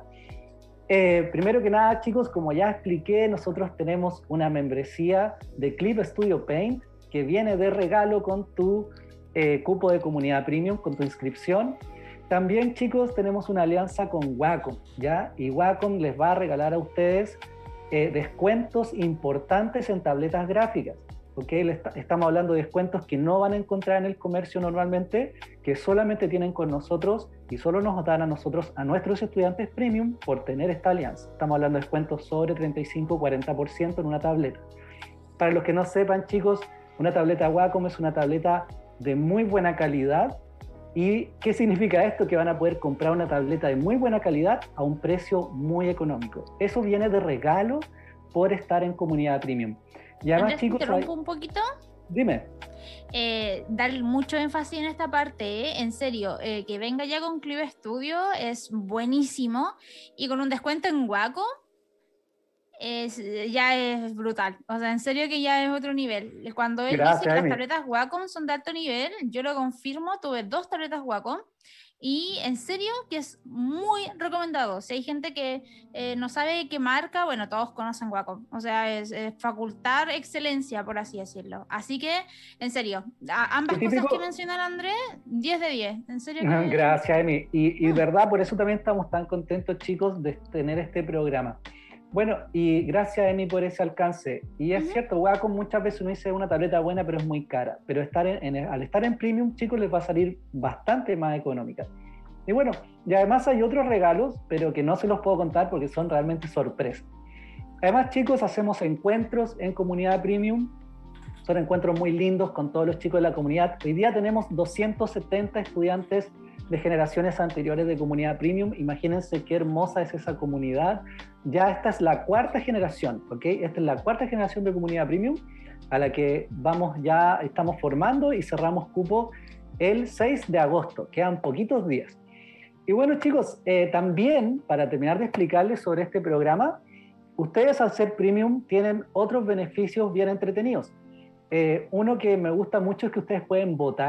Primero que nada, chicos, como ya expliqué, nosotros tenemos una membresía de Clip Studio Paint que viene de regalo con tu cupo de comunidad premium, con tu inscripción. También, chicos, tenemos una alianza con Wacom, ¿ya? Y Wacom les va a regalar a ustedes descuentos importantes en tabletas gráficas, ¿ok? Estamos hablando de descuentos que no van a encontrar en el comercio normalmente, que solamente tienen con nosotros y solo nos dan a nosotros, a nuestros estudiantes premium, por tener esta alianza. Estamos hablando de descuentos sobre 35-40% en una tableta. Para los que no sepan, chicos, una tableta Wacom es una tableta de muy buena calidad. ¿Y qué significa esto? Que van a poder comprar una tableta de muy buena calidad a un precio muy económico. Eso viene de regalo por estar en comunidad premium. Y además, Andrés, chicos, ¿te interrumpo un poquito? Dime. Dar mucho énfasis en esta parte, en serio, que venga ya con Clip Studio es buenísimo, y con un descuento en Wacom ya es brutal. O sea, en serio que ya es otro nivel. Cuando él dice que Gracias, las Emi. tabletas Wacom son de alto nivel, yo lo confirmo. Tuve 2 tabletas Wacom y en serio que es muy recomendado. Si hay gente que no sabe qué marca, bueno, todos conocen Wacom. O sea, es facultar excelencia, por así decirlo. Así que, en serio, ambas cosas que mencionan Andrés, 10 de 10. En serio que... Gracias, Emi. Y verdad, por eso también estamos tan contentos, chicos, de tener este programa. Bueno, y gracias, Emi, por ese alcance. Y es cierto, Wacom muchas veces uno dice una tableta buena, pero es muy cara. Pero al estar en Premium, chicos, les va a salir bastante más económica. Y bueno, y además hay otros regalos, pero que no se los puedo contar porque son realmente sorpresas. Además, chicos, hacemos encuentros en comunidad Premium. Son encuentros muy lindos con todos los chicos de la comunidad. Hoy día tenemos 270 estudiantes de generaciones anteriores de comunidad premium. Imagínense qué hermosa es esa comunidad. Ya esta es la 4ª generación, ¿ok? Esta es la 4ª generación de comunidad premium a la que estamos formando, y cerramos cupo el 6 de agosto. Quedan poquitos días. Y bueno, chicos, también para terminar de explicarles sobre este programa, ustedes al ser premium tienen otros beneficios bien entretenidos. Uno que me gusta mucho es que ustedes pueden votar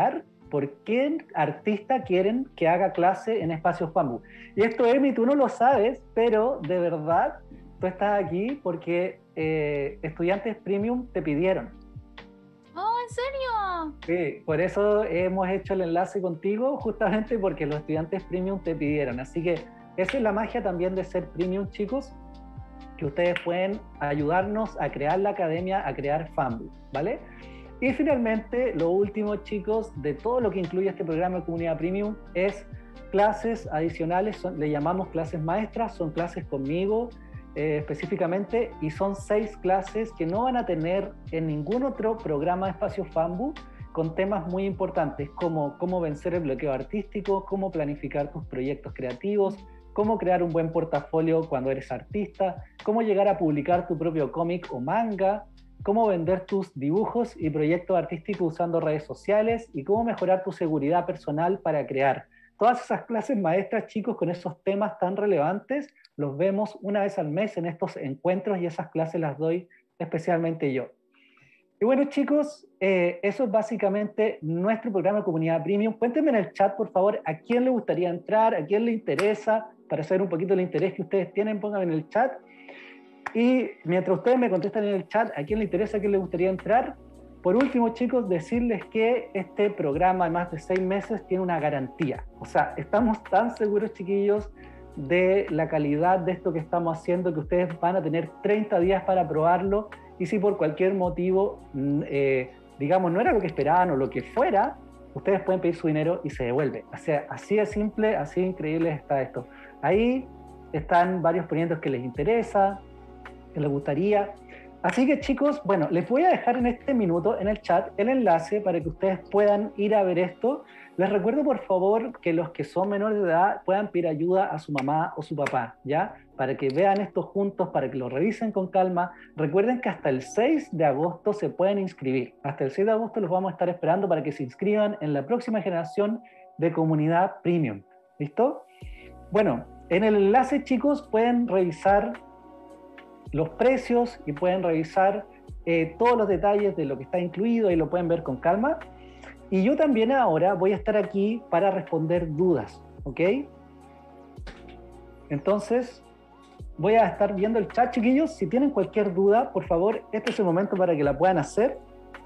por qué artista quieren que haga clase en Espacios Fambu. Y esto, Emi, tú no lo sabes, pero de verdad tú estás aquí porque estudiantes premium te pidieron. Oh, ¿en serio? Sí, por eso hemos hecho el enlace contigo, justamente porque los estudiantes premium te pidieron. Así que esa es la magia también de ser premium, chicos, que ustedes pueden ayudarnos a crear la academia, a crear Fambu, ¿vale? Y finalmente, lo último, chicos, de todo lo que incluye este programa de comunidad premium es clases adicionales, le llamamos clases maestras, son clases conmigo específicamente, y son 6 clases que no van a tener en ningún otro programa de Espacio Fambu, con temas muy importantes como cómo vencer el bloqueo artístico, cómo planificar tus proyectos creativos, cómo crear un buen portafolio cuando eres artista, cómo llegar a publicar tu propio cómic o manga, cómo vender tus dibujos y proyectos artísticos usando redes sociales y cómo mejorar tu seguridad personal para crear. Todas esas clases maestras, chicos, con esos temas tan relevantes, los vemos una vez al mes en estos encuentros y esas clases las doy especialmente yo. Y bueno, chicos, eso es básicamente nuestro programa de comunidad premium. Cuéntenme en el chat, por favor, a quién le gustaría entrar, a quién le interesa, para saber un poquito el interés que ustedes tienen, pónganme en el chat. Y mientras ustedes me contestan en el chat a quién le interesa, a quién le gustaría entrar, por último, chicos, decirles que este programa de más de 6 meses tiene una garantía. O sea, estamos tan seguros, chiquillos, de la calidad de esto que estamos haciendo, que ustedes van a tener 30 días para probarlo, y si por cualquier motivo, digamos, no era lo que esperaban o lo que fuera, ustedes pueden pedir su dinero y se devuelve. O sea, así de simple, así de increíble está esto. Ahí están varios proyectos que les interesa, que les gustaría. Así que, chicos, bueno, les voy a dejar en este minuto en el chat el enlace para que ustedes puedan ir a ver esto. Les recuerdo, por favor, que los que son menores de edad puedan pedir ayuda a su mamá o su papá, ¿ya? Para que vean esto juntos, para que lo revisen con calma. Recuerden que hasta el 6 de agosto se pueden inscribir. Hasta el 6 de agosto los vamos a estar esperando para que se inscriban en la próxima generación de comunidad premium. ¿Listo? Bueno, en el enlace, chicos, pueden revisar los precios y pueden revisar todos los detalles de lo que está incluido y lo pueden ver con calma. Y yo también ahora voy a estar aquí para responder dudas, ¿ok? Entonces, voy a estar viendo el chat, chiquillos. Si tienen cualquier duda, por favor, este es el momento para que la puedan hacer.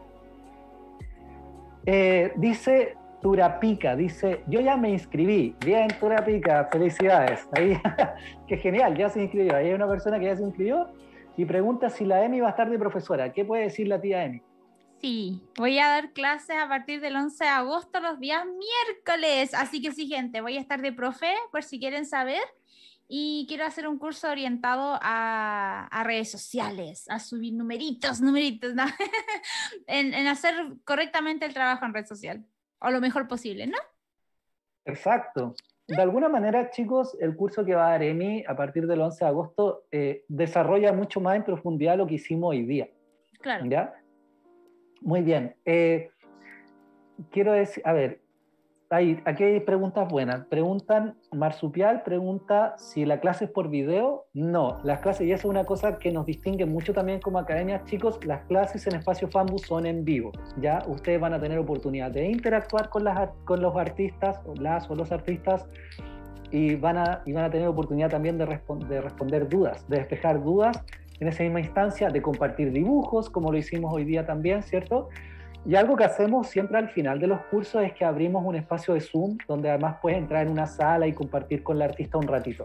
Dice Turapica, dice, yo ya me inscribí. Bien, Turapica, felicidades. Ahí, qué genial, ya se inscribió. Ahí hay una persona que ya se inscribió y pregunta si la Emi va a estar de profesora. ¿Qué puede decir la tía Emi? Sí, voy a dar clases a partir del 11 de agosto los días miércoles. Así que sí, gente, voy a estar de profe, por si quieren saber. Y quiero hacer un curso orientado a redes sociales, a subir numeritos, ¿no? en hacer correctamente el trabajo en red social, o lo mejor posible, ¿no? Exacto. De alguna manera, chicos, el curso que va a dar Emi a partir del 11 de agosto desarrolla mucho más en profundidad lo que hicimos hoy día. Claro. ¿Ya? Muy bien. Quiero decir, a ver, aquí hay preguntas buenas. Marsupial pregunta si la clase es por video. No, las clases, y eso es una cosa que nos distingue mucho también como academia, chicos, las clases en Espacio Fambu son en vivo, ¿ya? Ustedes van a tener oportunidad de interactuar con los artistas, o los artistas, y van a tener oportunidad también de responder dudas, de despejar dudas en esa misma instancia, de compartir dibujos, como lo hicimos hoy día también, ¿cierto? Y algo que hacemos siempre al final de los cursos es que abrimos un espacio de Zoom donde además puedes entrar en una sala y compartir con el artista un ratito.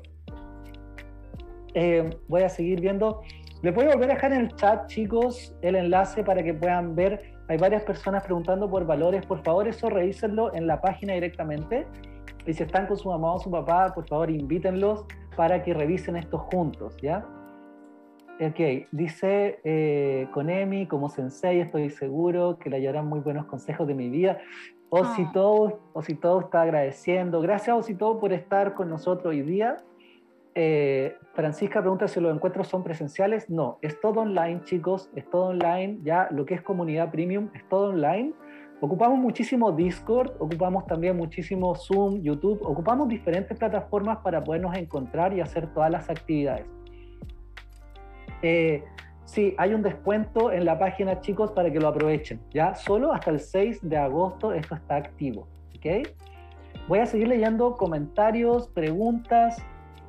Voy a seguir viendo. Les voy a volver a dejar en el chat, chicos, el enlace para que puedan ver. Hay varias personas preguntando por valores. Por favor, eso revísenlo en la página directamente. Y si están con su mamá o su papá, por favor, invítenlos para que revisen esto juntos, ¿ya? Ok, dice con Emi, como sensei, estoy seguro que le hallarán muy buenos consejos de mi vida. Osito está agradeciendo. Gracias, Osito, por estar con nosotros hoy día. Francisca pregunta si los encuentros son presenciales. No, es todo online, chicos, es todo online. Ya lo que es comunidad premium es todo online. Ocupamos muchísimo Discord, ocupamos también muchísimo Zoom, YouTube, ocupamos diferentes plataformas para podernos encontrar y hacer todas las actividades. Sí, hay un descuento en la página, chicos, para que lo aprovechen, ¿ya? Solo hasta el 6 de agosto esto está activo, ¿ok? Voy a seguir leyendo comentarios, preguntas.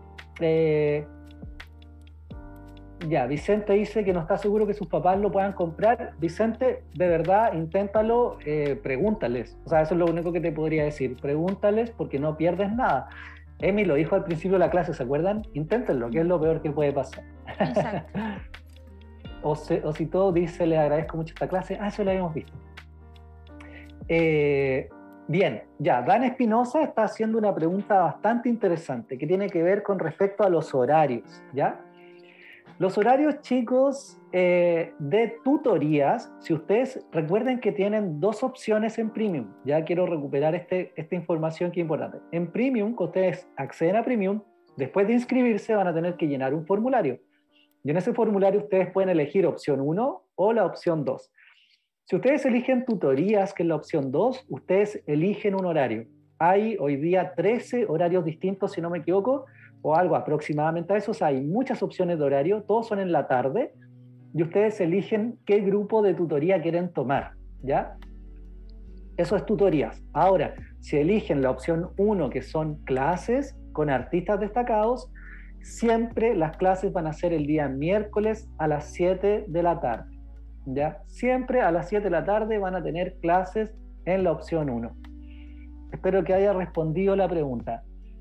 Ya, Vicente dice que no está seguro que sus papás lo puedan comprar. Vicente, de verdad, inténtalo, pregúntales. O sea, eso es lo único que te podría decir. Pregúntales porque no pierdes nada. Emi lo dijo al principio de la clase, ¿se acuerdan? Inténtenlo, que es lo peor que puede pasar. Exacto. O si todo dice, le agradezco mucho esta clase. Eso lo habíamos visto. Bien, ya, Dan Espinosa está haciendo una pregunta bastante interesante que tiene que ver con respecto a los horarios, ¿ya? Los horarios, chicos, de tutorías, si ustedes recuerden que tienen dos opciones en Premium, ya quiero recuperar esta información que es importante. En Premium, cuando ustedes acceden a Premium, después de inscribirse van a tener que llenar un formulario. Y en ese formulario ustedes pueden elegir opción 1 o la opción 2. Si ustedes eligen tutorías, que es la opción 2, ustedes eligen un horario. Hay hoy día 13 horarios distintos, si no me equivoco, o algo aproximadamente a eso. O sea, hay muchas opciones de horario, todos son en la tarde, y ustedes eligen qué grupo de tutoría quieren tomar, ¿ya? Eso es tutorías. Ahora, si eligen la opción 1, que son clases con artistas destacados, siempre las clases van a ser el día miércoles a las 7 de la tarde, ¿ya? Siempre a las 7 de la tarde van a tener clases en la opción 1. Espero que haya respondido la pregunta.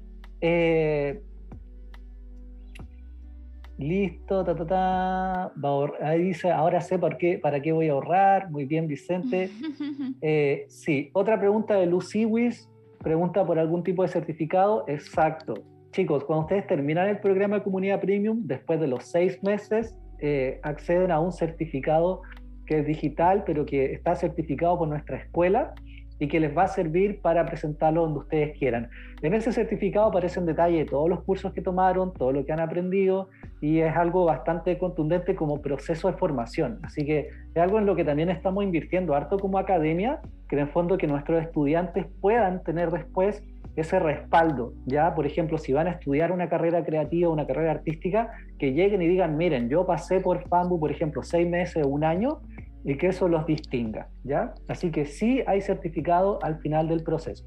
Listo, ahí dice, ahora sé para qué voy a ahorrar. Muy bien, Vicente. Sí, otra pregunta de Lucy Wiss, pregunta por algún tipo de certificado. Exacto. Chicos, cuando ustedes terminan el programa de Comunidad Premium, después de los 6 meses, acceden a un certificado que es digital, pero que está certificado por nuestra escuela y que les va a servir para presentarlo donde ustedes quieran. En ese certificado aparece en detalle todos los cursos que tomaron, todo lo que han aprendido, y es algo bastante contundente como proceso de formación. Así que es algo en lo que también estamos invirtiendo harto como academia, que en el fondo que nuestros estudiantes puedan tener después ese respaldo, ¿ya? Por ejemplo, si van a estudiar una carrera creativa, una carrera artística, que lleguen y digan, miren, yo pasé por FAMBU, por ejemplo, 6 meses o un año, y que eso los distinga, ¿ya? Así que sí hay certificado al final del proceso.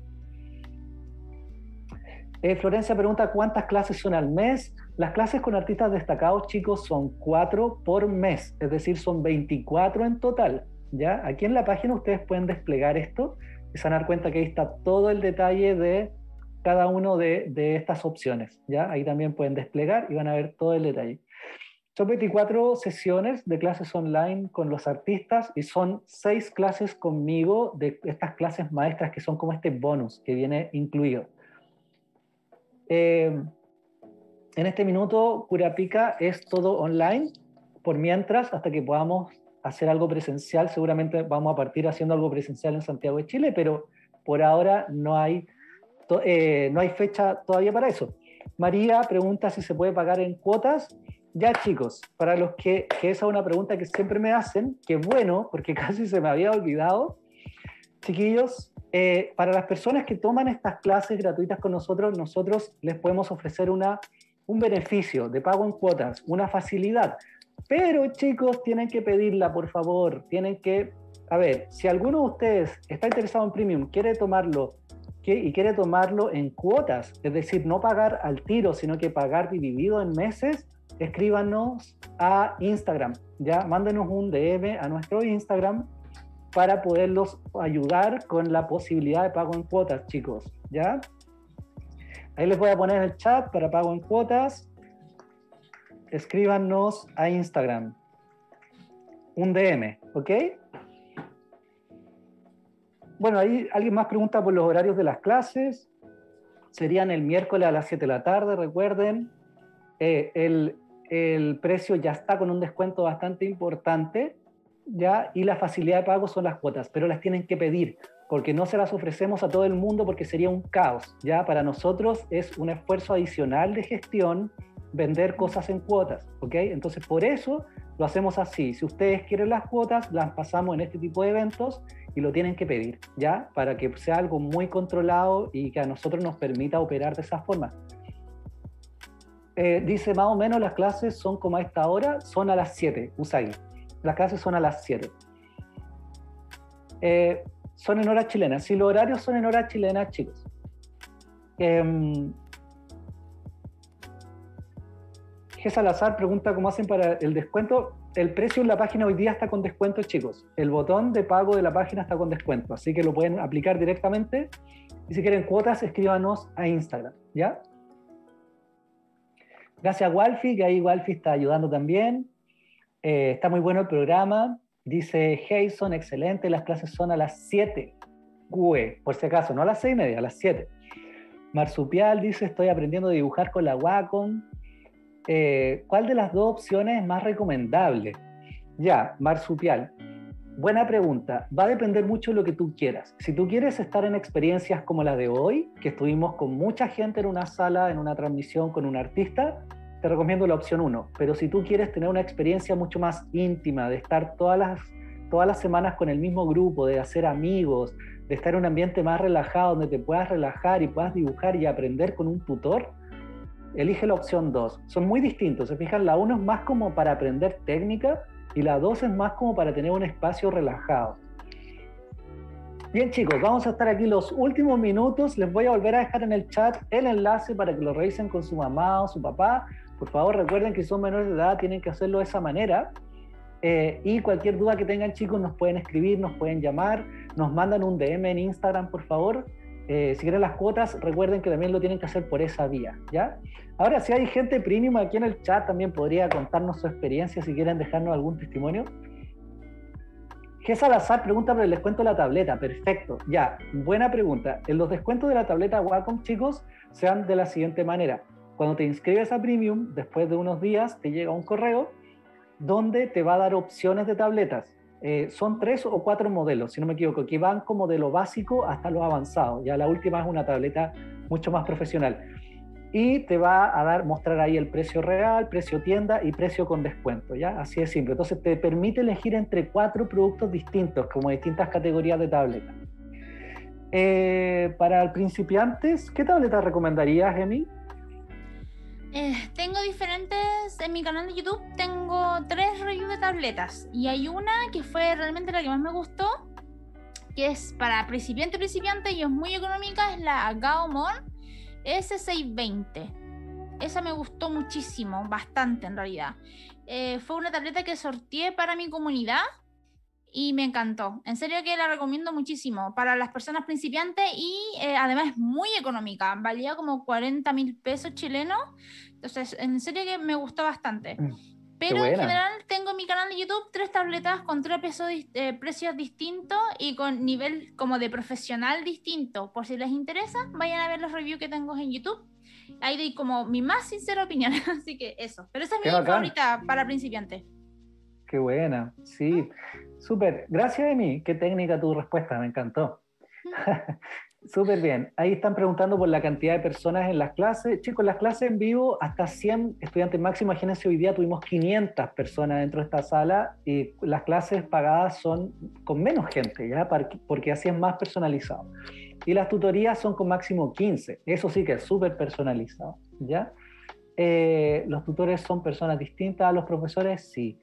Florencia pregunta, ¿cuántas clases son al mes? Las clases con artistas destacados, chicos, son 4 por mes, es decir, son 24 en total, ¿ya? Aquí en la página ustedes pueden desplegar esto y se van a dar cuenta que ahí está todo el detalle de cada uno de estas opciones, ¿ya? Ahí también pueden desplegar y van a ver todo el detalle. Son 24 sesiones de clases online con los artistas y son 6 clases conmigo de estas clases maestras que son como este bonus que viene incluido. En este minuto, Curapica es todo online, por mientras, hasta que podamos hacer algo presencial. Seguramente vamos a partir haciendo algo presencial en Santiago de Chile, pero por ahora no hay fecha todavía para eso. María pregunta si se puede pagar en cuotas. Ya, chicos, para los que esa es una pregunta que siempre me hacen, que bueno, porque casi se me había olvidado. Chiquillos, para las personas que toman estas clases gratuitas con nosotros les podemos ofrecer un beneficio de pago en cuotas, una facilidad. Pero, chicos, tienen que pedirla, por favor. A ver, si alguno de ustedes está interesado en Premium, quiere tomarlo en cuotas, es decir, no pagar al tiro, sino que pagar dividido en meses, escríbanos a Instagram, ya, mándenos un DM a nuestro Instagram para poderlos ayudar con la posibilidad de pago en cuotas, chicos, ¿ya? Ahí les voy a poner el chat para pago en cuotas. Escríbanos a Instagram. Un DM, ¿ok? Bueno, ahí alguien más pregunta por los horarios de las clases. Serían el miércoles a las 7 de la tarde, recuerden. El precio ya está con un descuento bastante importante, ¿ya? Y la facilidad de pago son las cuotas, pero las tienen que pedir, porque no se las ofrecemos a todo el mundo porque sería un caos, ¿ya? Para nosotros es un esfuerzo adicional de gestión vender cosas en cuotas, ¿ok? Entonces, por eso lo hacemos así. Si ustedes quieren las cuotas, las pasamos en este tipo de eventos y lo tienen que pedir, ¿ya? Para que sea algo muy controlado y que a nosotros nos permita operar de esa forma. Dice más o menos las clases son como a esta hora, son a las 7, Usagi. Las clases son a las 7. Son en hora chilena. Si los horarios son en hora chilena, chicos. G. Salazar pregunta cómo hacen para el descuento. El precio en la página hoy día está con descuento, chicos. El botón de pago de la página está con descuento, así que lo pueden aplicar directamente. Y si quieren cuotas, escríbanos a Instagram, ¿ya? Gracias a Walfi, que ahí Walfi está ayudando también. Está muy bueno el programa. Dice Jason, excelente, las clases son a las 7. Por si acaso, no a las 6:30, a las 7. Marsupial dice, estoy aprendiendo a dibujar con la Wacom. ¿Cuál de las dos opciones es más recomendable? Ya, Marsupial. Buena pregunta. Va a depender mucho de lo que tú quieras. Si tú quieres estar en experiencias como la de hoy, que estuvimos con mucha gente en una sala, en una transmisión con un artista, te recomiendo la opción 1. Pero si tú quieres tener una experiencia mucho más íntima, de estar todas las semanas con el mismo grupo, de hacer amigos, de estar en un ambiente más relajado, donde te puedas relajar y puedas dibujar y aprender con un tutor, elige la opción 2. Son muy distintos. Se fijan, la 1 es más como para aprender técnica y la 2 es más como para tener un espacio relajado. Bien, chicos, vamos a estar aquí los últimos minutos. Les voy a volver a dejar en el chat el enlace para que lo revisen con su mamá o su papá. Por favor, recuerden que si son menores de edad, tienen que hacerlo de esa manera. Y cualquier duda que tengan, chicos, nos pueden escribir, nos pueden llamar, nos mandan un DM en Instagram, por favor. Si quieren las cuotas, recuerden que también lo tienen que hacer por esa vía, ¿ya? Ahora, si hay gente premium aquí en el chat, también podría contarnos su experiencia, si quieren dejarnos algún testimonio. G. Salazar pregunta por el descuento de la tableta. Perfecto, ya, buena pregunta. En los descuentos de la tableta Wacom, chicos, se dan de la siguiente manera. Cuando te inscribes a Premium, después de unos días, te llega un correo donde te va a dar opciones de tabletas. Son 3 o 4 modelos, si no me equivoco, que van como de lo básico hasta lo avanzado. Ya la última es una tableta mucho más profesional. Y te va a mostrar ahí el precio real, precio tienda y precio con descuento, ¿ya? Así de simple. Entonces te permite elegir entre 4 productos distintos, como distintas categorías de tableta. Para principiantes, ¿qué tableta recomendarías, Emi? Tengo diferentes, en mi canal de YouTube tengo 3 reviews de tabletas y hay una que fue realmente la que más me gustó, que es para principiante y es muy económica, es la Gaomon S620. Esa me gustó muchísimo, bastante en realidad. Fue una tableta que sorteé para mi comunidad y me encantó. En serio que la recomiendo muchísimo para las personas principiantes y además es muy económica. Valía como 40.000 pesos chilenos. Entonces, en serio que me gustó bastante. Pero en general tengo en mi canal de YouTube 3 tabletas con 3 precios distintos y con nivel como de profesional distinto. Por si les interesa, vayan a ver los reviews que tengo en YouTube. Ahí doy como mi más sincera opinión. Así que eso. Pero esa es mi favorita para principiantes. Qué buena, sí. Súper. Gracias, Emi. Qué técnica tu respuesta, me encantó. Súper bien. Ahí están preguntando por la cantidad de personas en las clases. Chicos, las clases en vivo, hasta 100 estudiantes máximo. Imagínense, hoy día tuvimos 500 personas dentro de esta sala y las clases pagadas son con menos gente, ¿ya? Porque así es más personalizado. Y las tutorías son con máximo 15. Eso sí que es súper personalizado, ¿ya? Los tutores son personas distintas a los profesores, sí.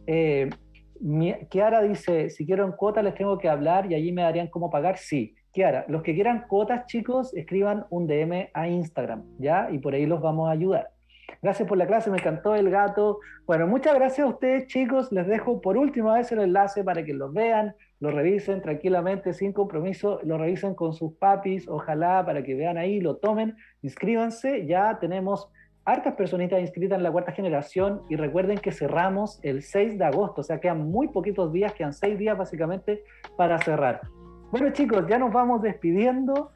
Kiara dice, si quiero en cuota les tengo que hablar y allí me darían cómo pagar. Sí, Kiara, los que quieran cuotas, chicos, escriban un DM a Instagram, ¿ya? Y por ahí los vamos a ayudar. Gracias por la clase, me encantó el gato. Bueno, muchas gracias a ustedes, chicos. Les dejo por última vez el enlace para que los vean, lo revisen tranquilamente, sin compromiso, lo revisen con sus papis, ojalá, para que vean ahí, lo tomen, inscríbanse. Ya tenemos hartas personitas inscritas en la 4ª generación y recuerden que cerramos el 6 de agosto, o sea, quedan muy poquitos días, quedan 6 días básicamente para cerrar. Bueno, chicos, ya nos vamos despidiendo.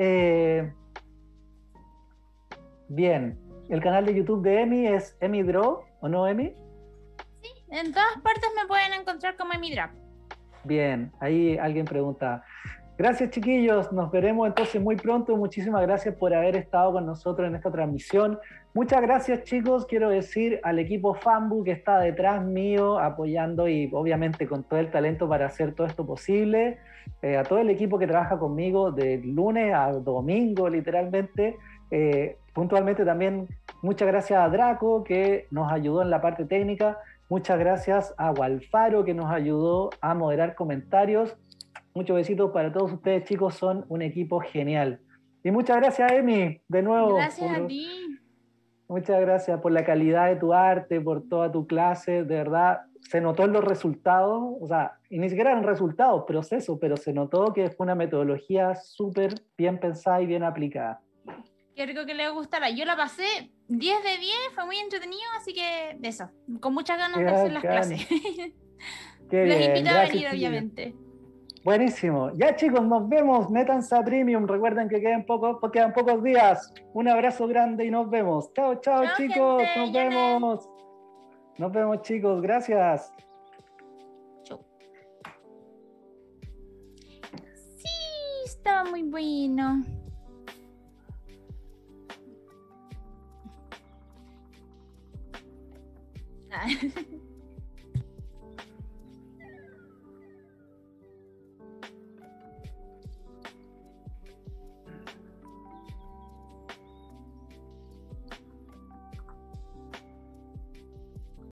Bien, el canal de YouTube de Emi es Emi Draw, ¿o no, Emi? Sí, en todas partes me pueden encontrar como Emi Draw. Bien, ahí alguien pregunta. Gracias, chiquillos, nos veremos entonces muy pronto. Muchísimas gracias por haber estado con nosotros en esta transmisión. Muchas gracias, chicos, quiero decir al equipo Fambu que está detrás mío apoyando y obviamente con todo el talento para hacer todo esto posible, a todo el equipo que trabaja conmigo de lunes a domingo literalmente, puntualmente también muchas gracias a Draco, que nos ayudó en la parte técnica. Muchas gracias a Walfaro, que nos ayudó a moderar comentarios. Muchos besitos para todos ustedes, chicos, son un equipo genial. Y muchas gracias, Emi, de nuevo. Gracias a ti. Muchas gracias por la calidad de tu arte, por toda tu clase, de verdad, se notó en los resultados, o sea, y ni siquiera en resultados, procesos, pero se notó que fue una metodología súper bien pensada y bien aplicada. Qué rico que les gustara. Yo la pasé 10 de 10, fue muy entretenido, así que eso, con muchas ganas de hacer las clases. Qué Les bien, invito a gracias, venir, chicos. Obviamente. Buenísimo. Ya chicos, nos vemos. Métanse a Premium. Recuerden que quedan pocos días. Un abrazo grande y nos vemos. Chao, chao, Chao, chicos. gente. Nos vemos. Nos vemos, chicos. Gracias. Chau. Sí, estaba muy bueno. Ah.